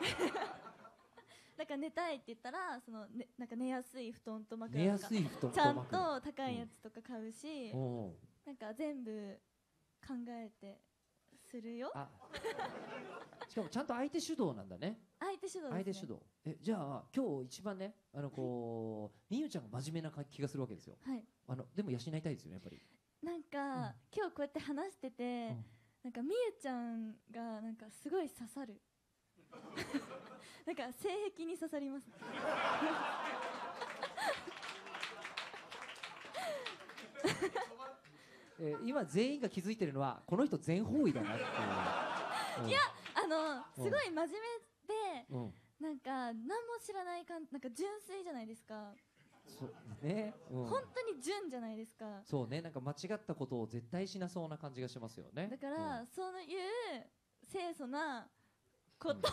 Speaker 7: なんか寝たいって言ったらなんか寝やすい布団と枕とかちゃんと高いやつとか買うし、なんか全部考えてするよ。
Speaker 1: しかもちゃんと相手主導なんだね。
Speaker 7: 相手主導ですね。
Speaker 1: 相手主導。じゃあ今日一番ね、みゆちゃんが真面目な気がするわけですよ。でも養いたいですよね、やっぱり。なんか、今日こうやって話してて、なんかみゆちゃんがなんかすごい刺さる。なんか性癖に刺さります。今全員が気づいてるのはこの人全方位だなっていう。いや、すごい真面目で、なんか何も知らないなんか純粋じゃないですか。そうね、本当に純じゃないですか。そうね、なんか間違ったことを絶対しなそうな感じがしますよね。だから、そういう清楚なこと、違う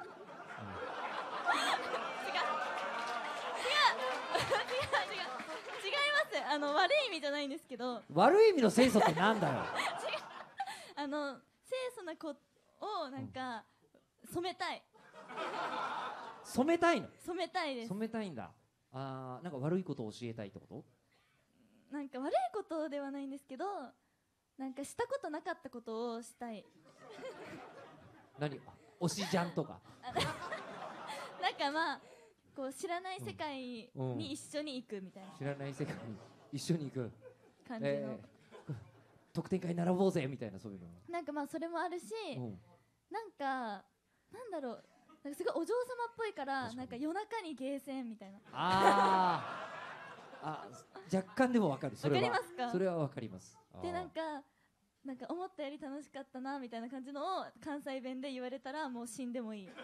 Speaker 1: ます。悪い意味じゃないんですけど。悪い意味の清楚ってなんだよ。違う、清楚な子をなんか染めたい。染めたいの？染めたいです。染めたいんだ。なんか悪いことを教えたいってこと？なんか悪いことではないんですけど、なんかしたことなかったことをしたい。何？推しじゃんとか。なんかこう知らない世界に一緒に行くみたいな。知らない世界に一緒に行く感じの。特典会並ぼうぜみたいな、そういうの。なんかそれもあるし、
Speaker 7: なんかなんだろう、なんかすごいお嬢様っぽいからなんか夜中にゲーセンみたいな。
Speaker 1: 若干でもわかる。それは
Speaker 7: わかりますか？
Speaker 1: それはわかります。
Speaker 7: でなんか思ったより楽しかったなみたいな感じのを関西弁で言われたらもう死んでもいいな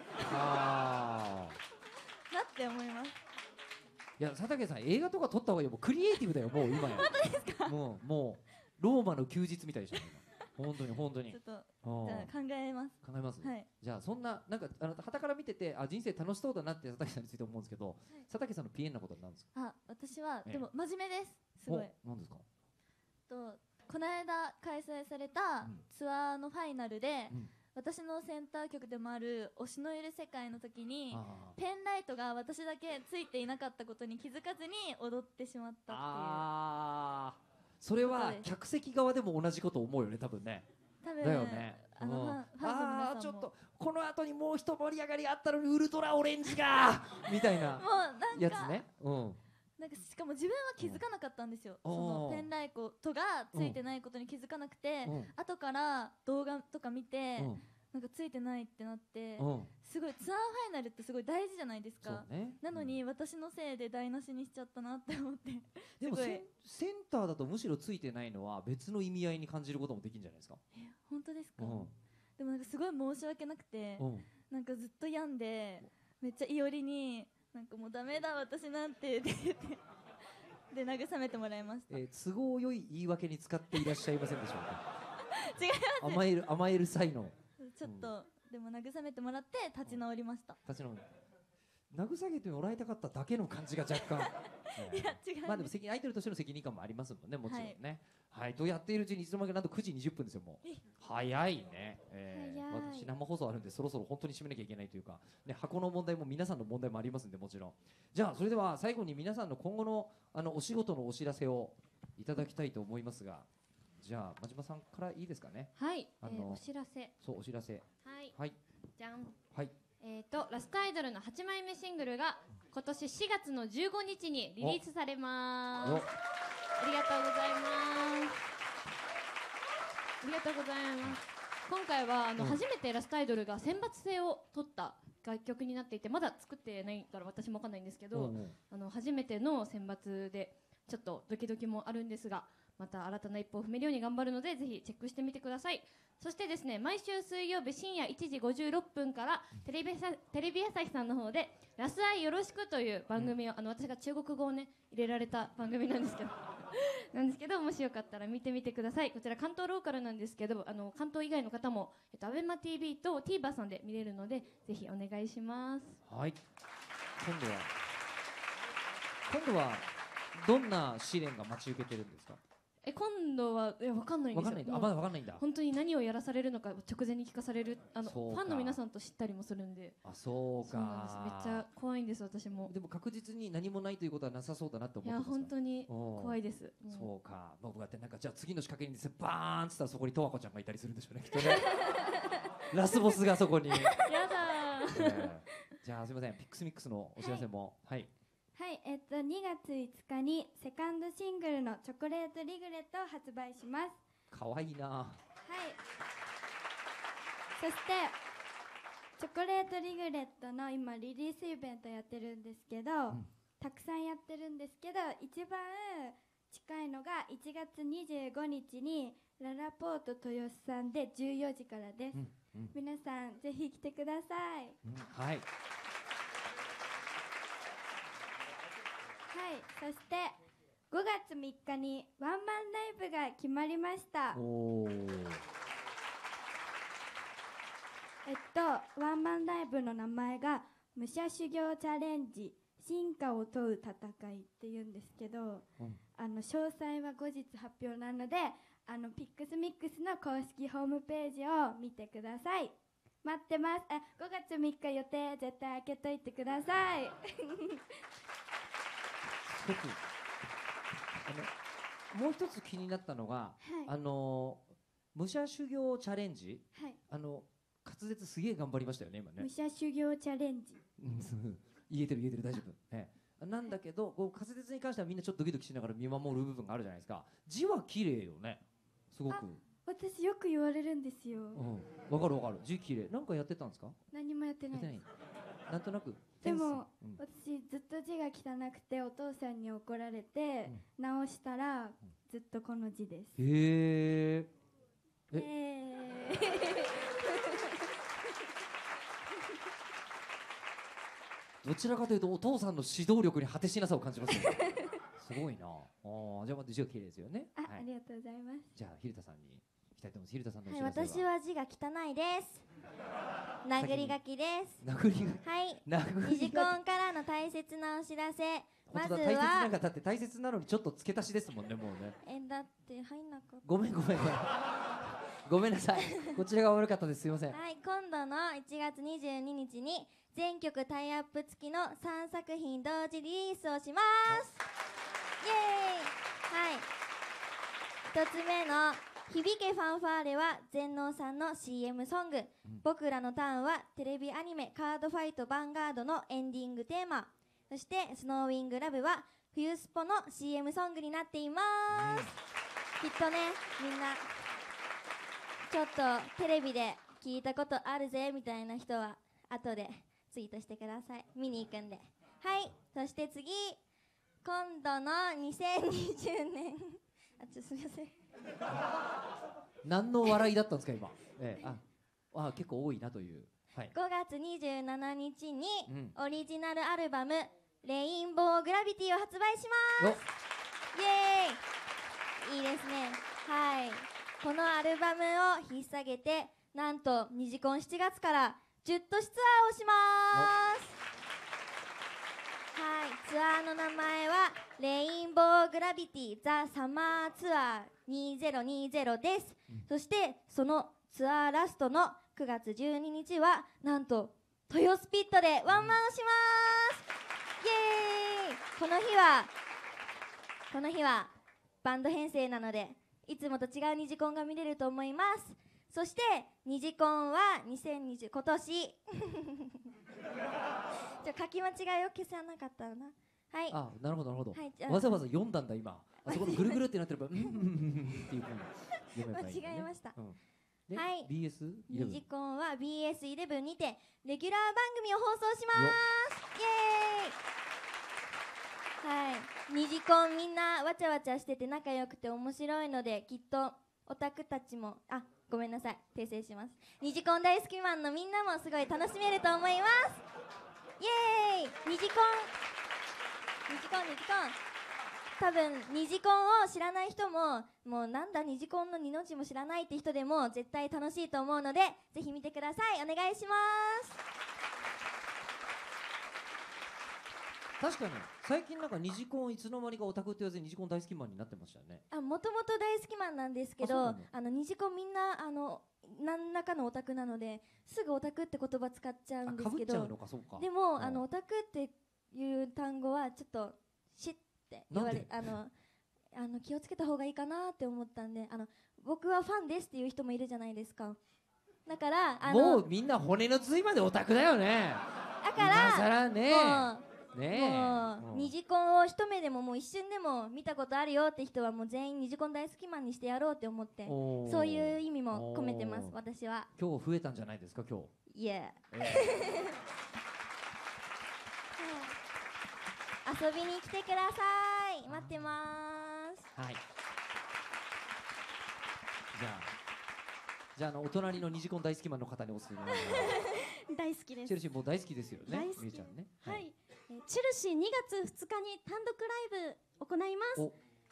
Speaker 7: って思います。
Speaker 1: いや佐竹さん映画とか撮った方がいいよ。もうクリエイティブだよもう今や。
Speaker 7: 本当ですか？
Speaker 1: もうローマの休日みたいでしょ今。本当に本当に。
Speaker 7: ちょっとじゃあ考えます。
Speaker 1: 考えます。
Speaker 7: はい。
Speaker 1: じゃあそんななんか傍から見てて人生楽しそうだなって佐竹さんについて思うんですけど、佐竹さんのピエンなことは何ですか？
Speaker 7: 私はでも真面目です。すごい。
Speaker 1: 何ですか？
Speaker 7: この間開催されたツアーのファイナルで、私のセンター曲でもある推しのいる世界の時にペンライトが私だけついていなかったことに気づかずに踊ってしまったっていう。
Speaker 1: それは客席側でも同じこと思うよね多分ね。
Speaker 7: 多分
Speaker 1: だよね。
Speaker 7: ファンの皆さんも
Speaker 1: ちょっとこの後にもう一盛り上がりあったのにウルトラオレンジがみたいなやつね。
Speaker 7: なんかしかも自分は気づかなかったんですよ。そのペンライトがついてないことに気づかなくて、後から動画とか見て、なんかついてないってなって、すごいツアーファイナルってすごい大事じゃないですか。なのに私のせいで台無しにしちゃったなって思って。
Speaker 1: でもセンターだとむしろついてないのは別の意味合いに感じることもできるんじゃないですか。
Speaker 7: 本当ですか？でもなんかすごい申し訳なくて、なんかずっと病んでめっちゃいおりになんかもうダメだ私なんてって言ってで慰めてもらいました。
Speaker 1: 都合よい言い訳に使っていらっしゃいませんでしょうか？
Speaker 7: 違います。
Speaker 1: 甘える際の
Speaker 7: ちょっと、でも慰めてもらって立ち直りました。
Speaker 1: 慰めてもらいたかっただけの感じが若干
Speaker 7: いや違う。
Speaker 1: まあでもアイドルとしての責任感もありますもんねもちろんね。はいとやっているうちにいつの間にかなんと9時20分ですよもう。早いね。私生放送あるんでそろそろ本当に締めなきゃいけないというかね、箱の問題も皆さんの問題もありますんでもちろん。じゃあそれでは最後に皆さんの今後のお仕事のお知らせをいただきたいと思いますが、じゃあ真島さんからいいですかね。
Speaker 6: はい。お知らせ。
Speaker 1: そうお知らせ。
Speaker 6: はい。じゃん。
Speaker 1: はい。
Speaker 6: ラストアイドルの8枚目シングルが今年4月の15日にリリースされます。ありがとうございます。ありがとうございます。今回は初めてラストアイドルが選抜制を取った楽曲になっていて、まだ作ってないから私も分かんないんですけど、初めての選抜でちょっとドキドキもあるんですが、また新たな一歩を踏めるように頑張るのでぜひチェックしてみてください。そしてですね、毎週水曜日深夜1時56分からテレビ朝日さんの方でラスアイよろしくという番組を、私が中国語をね入れられた番組なんですけどもしよかったら見てみてください。こちら関東ローカルなんですけど、関東以外の方もABEMATV と TVer さんで見れるのでぜひお願いします。
Speaker 1: はい。今度はどんな試練が待ち受けてるんですか？
Speaker 6: 今度は分かんないんですよ。
Speaker 1: まだ分かんないんだ。
Speaker 6: 本当に何をやらされるのか直前に聞かされる、ファンの皆さんと知ったりもするんで。
Speaker 1: そうか。
Speaker 6: めっちゃ怖いんです私も。
Speaker 1: でも確実に何もないということはなさそうだなって思ってます。
Speaker 6: いや本当に怖いです。
Speaker 1: そうか。僕だってなんかじゃあ次の仕掛けにですねバーンってったらそこに十和子ちゃんがいたりするんでしょうねきっとね。ラスボスがそこに。や
Speaker 6: だ
Speaker 1: じゃあすみませんピックスミックスのお知らせもはい
Speaker 5: 2月5日にセカンドシングルのチョコレートリグレットを発売します。
Speaker 1: かわいいな。
Speaker 5: はい。そしてチョコレートリグレットの今リリースイベントやってるんですけど、たくさんやってるんですけど一番近いのが1月25日にララポート豊洲さんで14時からです。皆さんぜひ来てください。
Speaker 1: はい。
Speaker 5: はい、そして5月3日にワンマンライブが決まりました。ワンマンライブの名前が武者修行チャレンジ進化を問う戦いっていうんですけど、詳細は後日発表なのでピックスミックスの公式ホームページを見てください。待ってます。5月3日予定絶対開けといてください。
Speaker 1: もう一つ気になったのが、武者修行チャレンジ、滑舌すげえ頑張りましたよね今ね。
Speaker 5: 武者修行チャレンジ
Speaker 1: 言えてる大丈夫、なんだけどこう滑舌に関してはみんなちょっとドキドキしながら見守る部分があるじゃないですか。字は綺麗よねすごく。
Speaker 5: 私よく言われるんですよ。
Speaker 1: わかるわかる。字綺麗。なんかやってたんですか？
Speaker 5: 何もやってないです。
Speaker 1: なんとなく。
Speaker 5: でも、私ずっと字が汚くてお父さんに怒られて、直したらずっとこの字です。
Speaker 1: へえ。どちらかというとお父さんの指導力に果てしなさを感じますよね。すごいな。じゃあまた字が綺麗ですよね。
Speaker 5: ありがとうございます。
Speaker 1: じゃあ蛭田さんにいきたいと思います。蛭田さんのお知
Speaker 2: はい、
Speaker 1: らせは。
Speaker 2: 私は字が汚いです。殴り書きです。
Speaker 1: 殴り書き。
Speaker 2: はい。ニジコンからの大切なお知らせ。まずは
Speaker 1: 大切なんかだって大切なのにちょっと付け足しですもんね、もうね。
Speaker 2: だって入んなかった。
Speaker 1: ごめんなさい。こちらが悪かったです。すいません。
Speaker 2: はい、今度の1月22日に全曲タイアップ付きの3作品同時リリースをします。イエーイ。はい。1つ目の響けファンファーレは全農さんの CM ソング、僕らのターンはテレビアニメカードファイトヴァンガードのエンディングテーマ、そしてスノーウィングラブは冬スポの CM ソングになっています。きっとね、みんなちょっとテレビで聞いたことあるぜみたいな人は後でツイートしてください。見に行くんで。はい。そして次、今度の2020年すみません。
Speaker 1: 何の笑いだったんですか今。結構多いなという。はい、
Speaker 2: 5月27日にオリジナルアルバム「レインボーグラビティ」を発売します。イエーイ。いいですね。はい。このアルバムを引っ提げて、なんとニジコン7月から10都市ツアーをします。はい。ツアーの名前はレインボーグラビティザ・サマーツアー2020です。そしてそのツアーラストの9月12日はなんと豊スピットでワンマンをします。イエーイ。この日はバンド編成なのでいつもと違うニジコンが見れると思います。そしてニジコンは2020今年書き間違いを消さなかったらな。はい。
Speaker 1: なるほどなるほど。
Speaker 2: はい、
Speaker 1: わざわざ読んだんだ今。あそこのぐるぐるってなってればっていう風に読めばいい、ね。
Speaker 2: 間違えました。
Speaker 1: はい。BS11。
Speaker 2: ニジコンは BS11 にてレギュラー番組を放送します。イエーイ。はい。ニジコンみんなわちゃわちゃしてて仲良くて面白いので、きっとオタクたちもごめんなさい、訂正します。ニジコン大好きマンのみんなもすごい楽しめると思います。イエーイ。ニジコン多分ニジコンを知らない人も、もうなんだニジコンの2の字も知らないって人でも絶対楽しいと思うので、ぜひ見てください。お願いします。
Speaker 1: 確かに最近なんかニジコンいつの間にかオタクって言わずにニジコン大好きマンになってましたよね。
Speaker 2: もともと大好きマンなんですけど、ニジコンみんな何らかのオタクなのですぐオタクって言葉使っちゃうんですけど、でもオタクっていう単語はちょっとシッって言われ気をつけた方がいいかなって思ったんで、僕はファンですっていう人もいるじゃないですか。だから
Speaker 1: もうみんな骨の髄までオタクだよね。
Speaker 2: だから
Speaker 1: 今更ね
Speaker 2: ニジコンを一目でももう一瞬でも見たことあるよって人はもう全員ニジコン大好きマンにしてやろうって思って、そういう意味も込めてます。私は
Speaker 1: 今日増えたんじゃないですか今日。
Speaker 2: いえ遊びに来てください。待ってます。
Speaker 1: はい。じゃあお隣のニジコン大好きマンの方におすすめ
Speaker 4: 大好きです。
Speaker 1: チェルシーもう大好きですよね。
Speaker 4: 大好き。
Speaker 1: みゆちゃんね。
Speaker 4: はい。チェルシー2月2日に単独ライブ行います。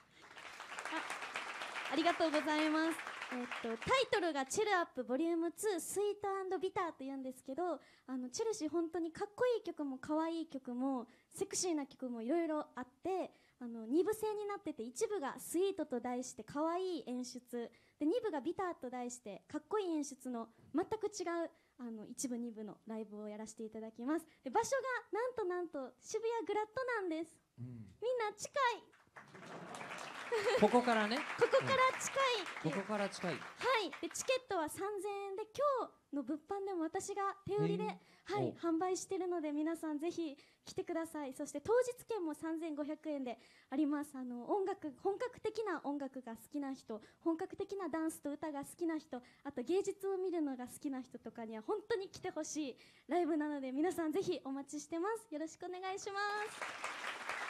Speaker 4: ありがとうございます。タイトルがチルアップボリューム2スイート&ビターと言うんですけど、チェルシー本当にかっこいい曲も可愛い曲もセクシーな曲もいろいろあって、2部制になってて、1部がスイートと題して可愛い演出で、2部がビターと題してかっこいい演出の全く違う1部2部のライブをやらせていただきます。で場所がなんと渋谷グラッドなんです。みんな近い。
Speaker 1: ここからね、
Speaker 4: ここから近い、
Speaker 1: ここから近い。
Speaker 4: はい、でチケットは3000円で、今日の物販でも私が手売りで、はい、販売してるので、皆さんぜひ来てください。そして当日券も3500円であります。本格的な音楽が好きな人、本格的なダンスと歌が好きな人、あと芸術を見るのが好きな人とかには本当に来てほしいライブなので、皆さんぜひお待ちしてます。よろしくお願いします。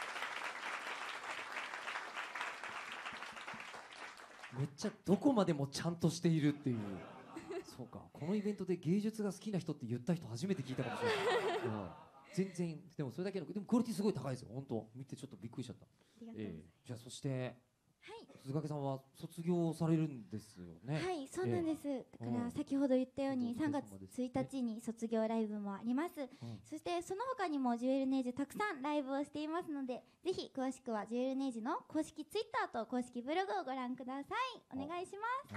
Speaker 1: めっちゃどこまでもちゃんとしているっていう。そうか、このイベントで芸術が好きな人って言った人初めて聞いたかもしれない、全然。でもそれだけの、でもクオリティすごい高いですよ、本当。見てちょっとびっくりしちゃった。じゃあそして、鈴掛さんは卒業されるんですよね。
Speaker 3: はい、そうなんです。だから先ほど言ったように3月1日に卒業ライブもあります。そしてその他にもジュエルネージュたくさんライブをしていますので、ぜひ詳しくはジュエルネージュの公式ツイッターと公式ブログをご覧ください。お願いします。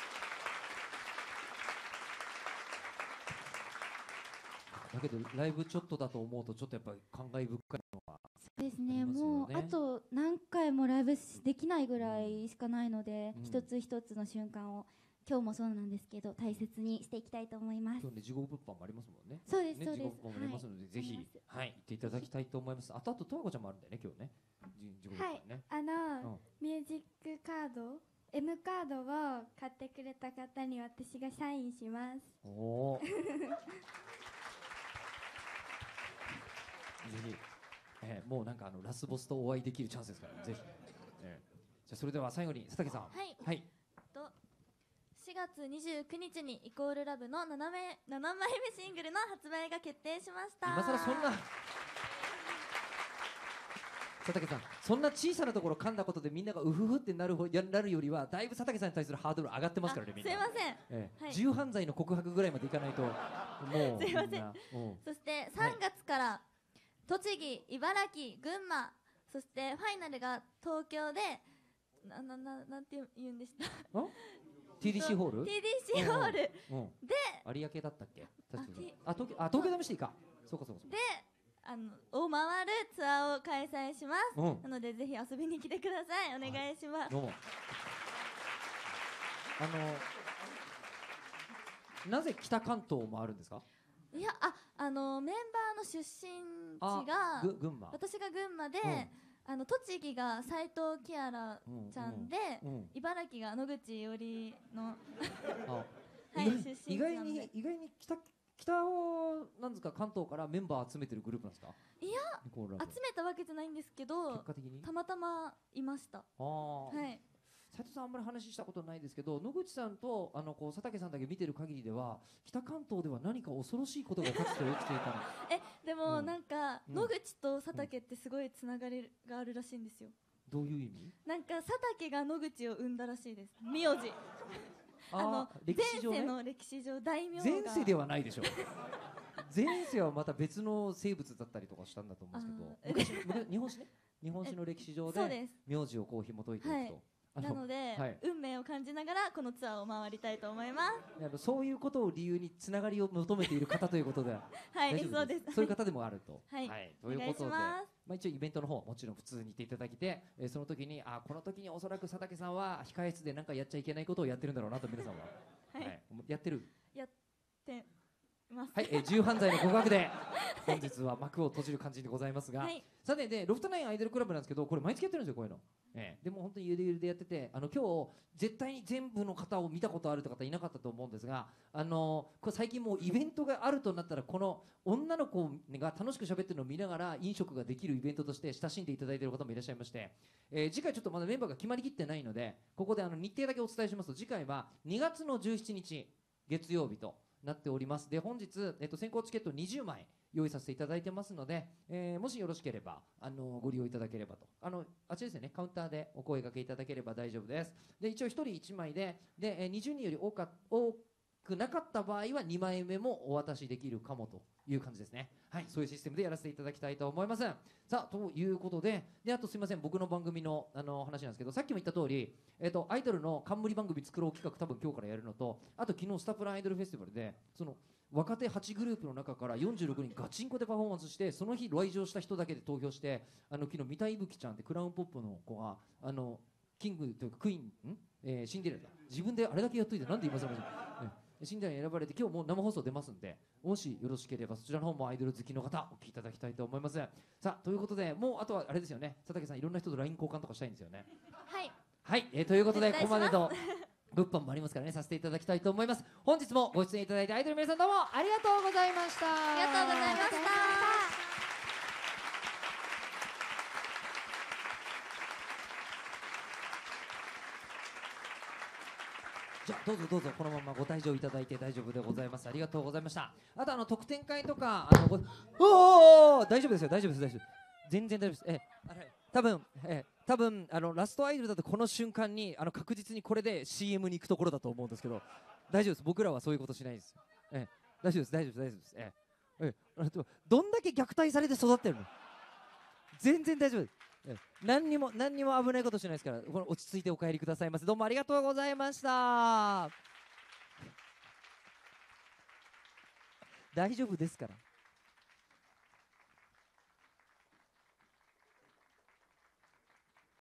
Speaker 1: だけどライブちょっとだと思うとちょっとやっぱり感慨深いのは、
Speaker 3: そうですね、もうあと何回もライブできないぐらいしかないので、一つ一つの瞬間を今日もそうなんですけど大切にしていきたいと思います。
Speaker 1: 今日ね、地獄物販もありますもんね。
Speaker 3: そうです、そうです。
Speaker 1: 地獄物販もありますので、ぜひはい行っていただきたいと思います。あと十和子ちゃんもあるんだよね、今日ね。地獄物販ね。
Speaker 5: ミュージックカード、M カードを買ってくれた方に私がサインします。
Speaker 1: おお。ぜひ、もうなんかラスボスとお会いできるチャンスですから、ぜひ。じゃあそれでは最後に佐竹さん。
Speaker 7: はい。はい。4月29日にイコールラブの7枚目シングルの発売が決定しました。
Speaker 1: 今更そんな佐竹さん、そんな小さなところ噛んだことでみんながうふふってなるよりはだいぶ佐竹さんに対するハードル上がってますからね、みんな。
Speaker 7: すいません、
Speaker 1: 重犯罪の告白ぐらいまでいかないともう
Speaker 7: すいません。そして3月から栃木、茨城、群馬、そしてファイナルが東京でなんて言うんでした
Speaker 1: TDC ホール
Speaker 7: TDC ホールで
Speaker 1: 有明だったっけ。東京試していいか。そうかそうか。
Speaker 7: でを回るツアーを開催します。なのでぜひ遊びに来てください。お願いします。
Speaker 1: どうも。なぜ北関東もあるんですか。
Speaker 7: いや、メンバーの出身地が
Speaker 1: 群馬。
Speaker 7: 私が群馬で、栃木が斉藤キアラちゃんで、茨城が野口伊織の出身地なんで。
Speaker 1: 意外に北をなんですか、関東からメンバー集めてるグループなんですか。
Speaker 7: いや、集めたわけじゃないんですけど、
Speaker 1: 結果的に
Speaker 7: たまたまいました。はい。
Speaker 1: 斉藤さんあんまり話したことないですけど、野口さんと佐竹さんだけ見てる限りでは北関東では何か恐ろしいことがかつて起きていたの。
Speaker 7: でもなんか、野口と佐竹ってすごいつながりがあるらしいんですよ。
Speaker 1: どういう意味？
Speaker 7: なんか佐竹が野口を生んだらしいです。名字。前世の歴史上大名が。
Speaker 1: 前世ではないでしょう。前世はまた別の生物だったりとかしたんだと思うんですけど、日本史ね。日本史の歴史上で名字をこう紐解いていくと。
Speaker 7: なので、運命を感じながらこのツアーを回りたいと思います。
Speaker 1: そういうことを理由につながりを求めている方ということで
Speaker 7: はい、そうです。
Speaker 1: そういう方でもあると。
Speaker 7: はい、
Speaker 1: ということで、一応イベントの方もちろん普通に行っていただきて、その時にこの時におそらく佐竹さんは控え室で何かやっちゃいけないことをやってるんだろうなと皆さんはやってる。
Speaker 7: やってます。
Speaker 1: はい、重犯罪の告白で本日は幕を閉じる感じでございますが、さてでロフトナインアイドルクラブなんですけど、これ毎月やってるんですよ、こういうの。でも本当にゆるゆるでやってて、今日絶対に全部の方を見たことあるって方いなかったと思うんですが、これ最近もうイベントがあるとなったら、この女の子が楽しく喋ってるのを見ながら飲食ができるイベントとして親しんでいただいている方もいらっしゃいまして、次回ちょっとまだメンバーが決まりきってないので、ここで日程だけお伝えしますと、次回は2月の17日月曜日となっております。で本日、先行チケット20枚用意させていただいてますので、もしよろしければご利用いただければと。あっちですよね、カウンターでお声掛けいただければ大丈夫です。で一応1人1枚で20人より多くなかった場合は2枚目もお渡しできるかもという感じですね。はい、そういうシステムでやらせていただきたいと思います。さあということで、あとすみません、僕の番組の話なんですけど、さっきも言った通り、アイドルの冠番組作ろう企画多分今日からやるのと、あと昨日スタプラアイドルフェスティバルで若手8グループの中から46人ガチンコでパフォーマンスして、その日来場した人だけで投票して、昨日三田いぶきちゃんってクラウンポップの子がキングというかクイーン、シンデレラだ、自分であれだけやっといてなんで言いますか、シンデレラに選ばれて、今日もう生放送出ますんで、もしよろしければそちらの方もアイドル好きの方お聞きいただきたいと思います。さあということで、もうあとはあれですよね、佐竹さんいろんな人と LINE 交換とかしたいんですよね。はい、ということでここまでの物販もありますからね、させていただきたいと思います。本日もご出演いただいたアイドルの皆さん、どうもありがとうございました。
Speaker 2: ありがとうございました。
Speaker 1: じゃあどうぞどうぞこのままご退場いただいて大丈夫でございます。ありがとうございました。あと特典会とか大丈夫ですよ、大丈夫です、大丈夫です、全然大丈夫です。多分ラストアイドルだとこの瞬間に確実にこれで CM に行くところだと思うんですけど、大丈夫です、僕らはそういうことしないです。大丈夫です、大丈夫です、大丈夫です。どんだけ虐待されて育ってるの、全然大丈夫です。何にも危ないことしないですから、これ落ち着いてお帰りくださいませ。どうもありがとうございました。大丈夫ですから。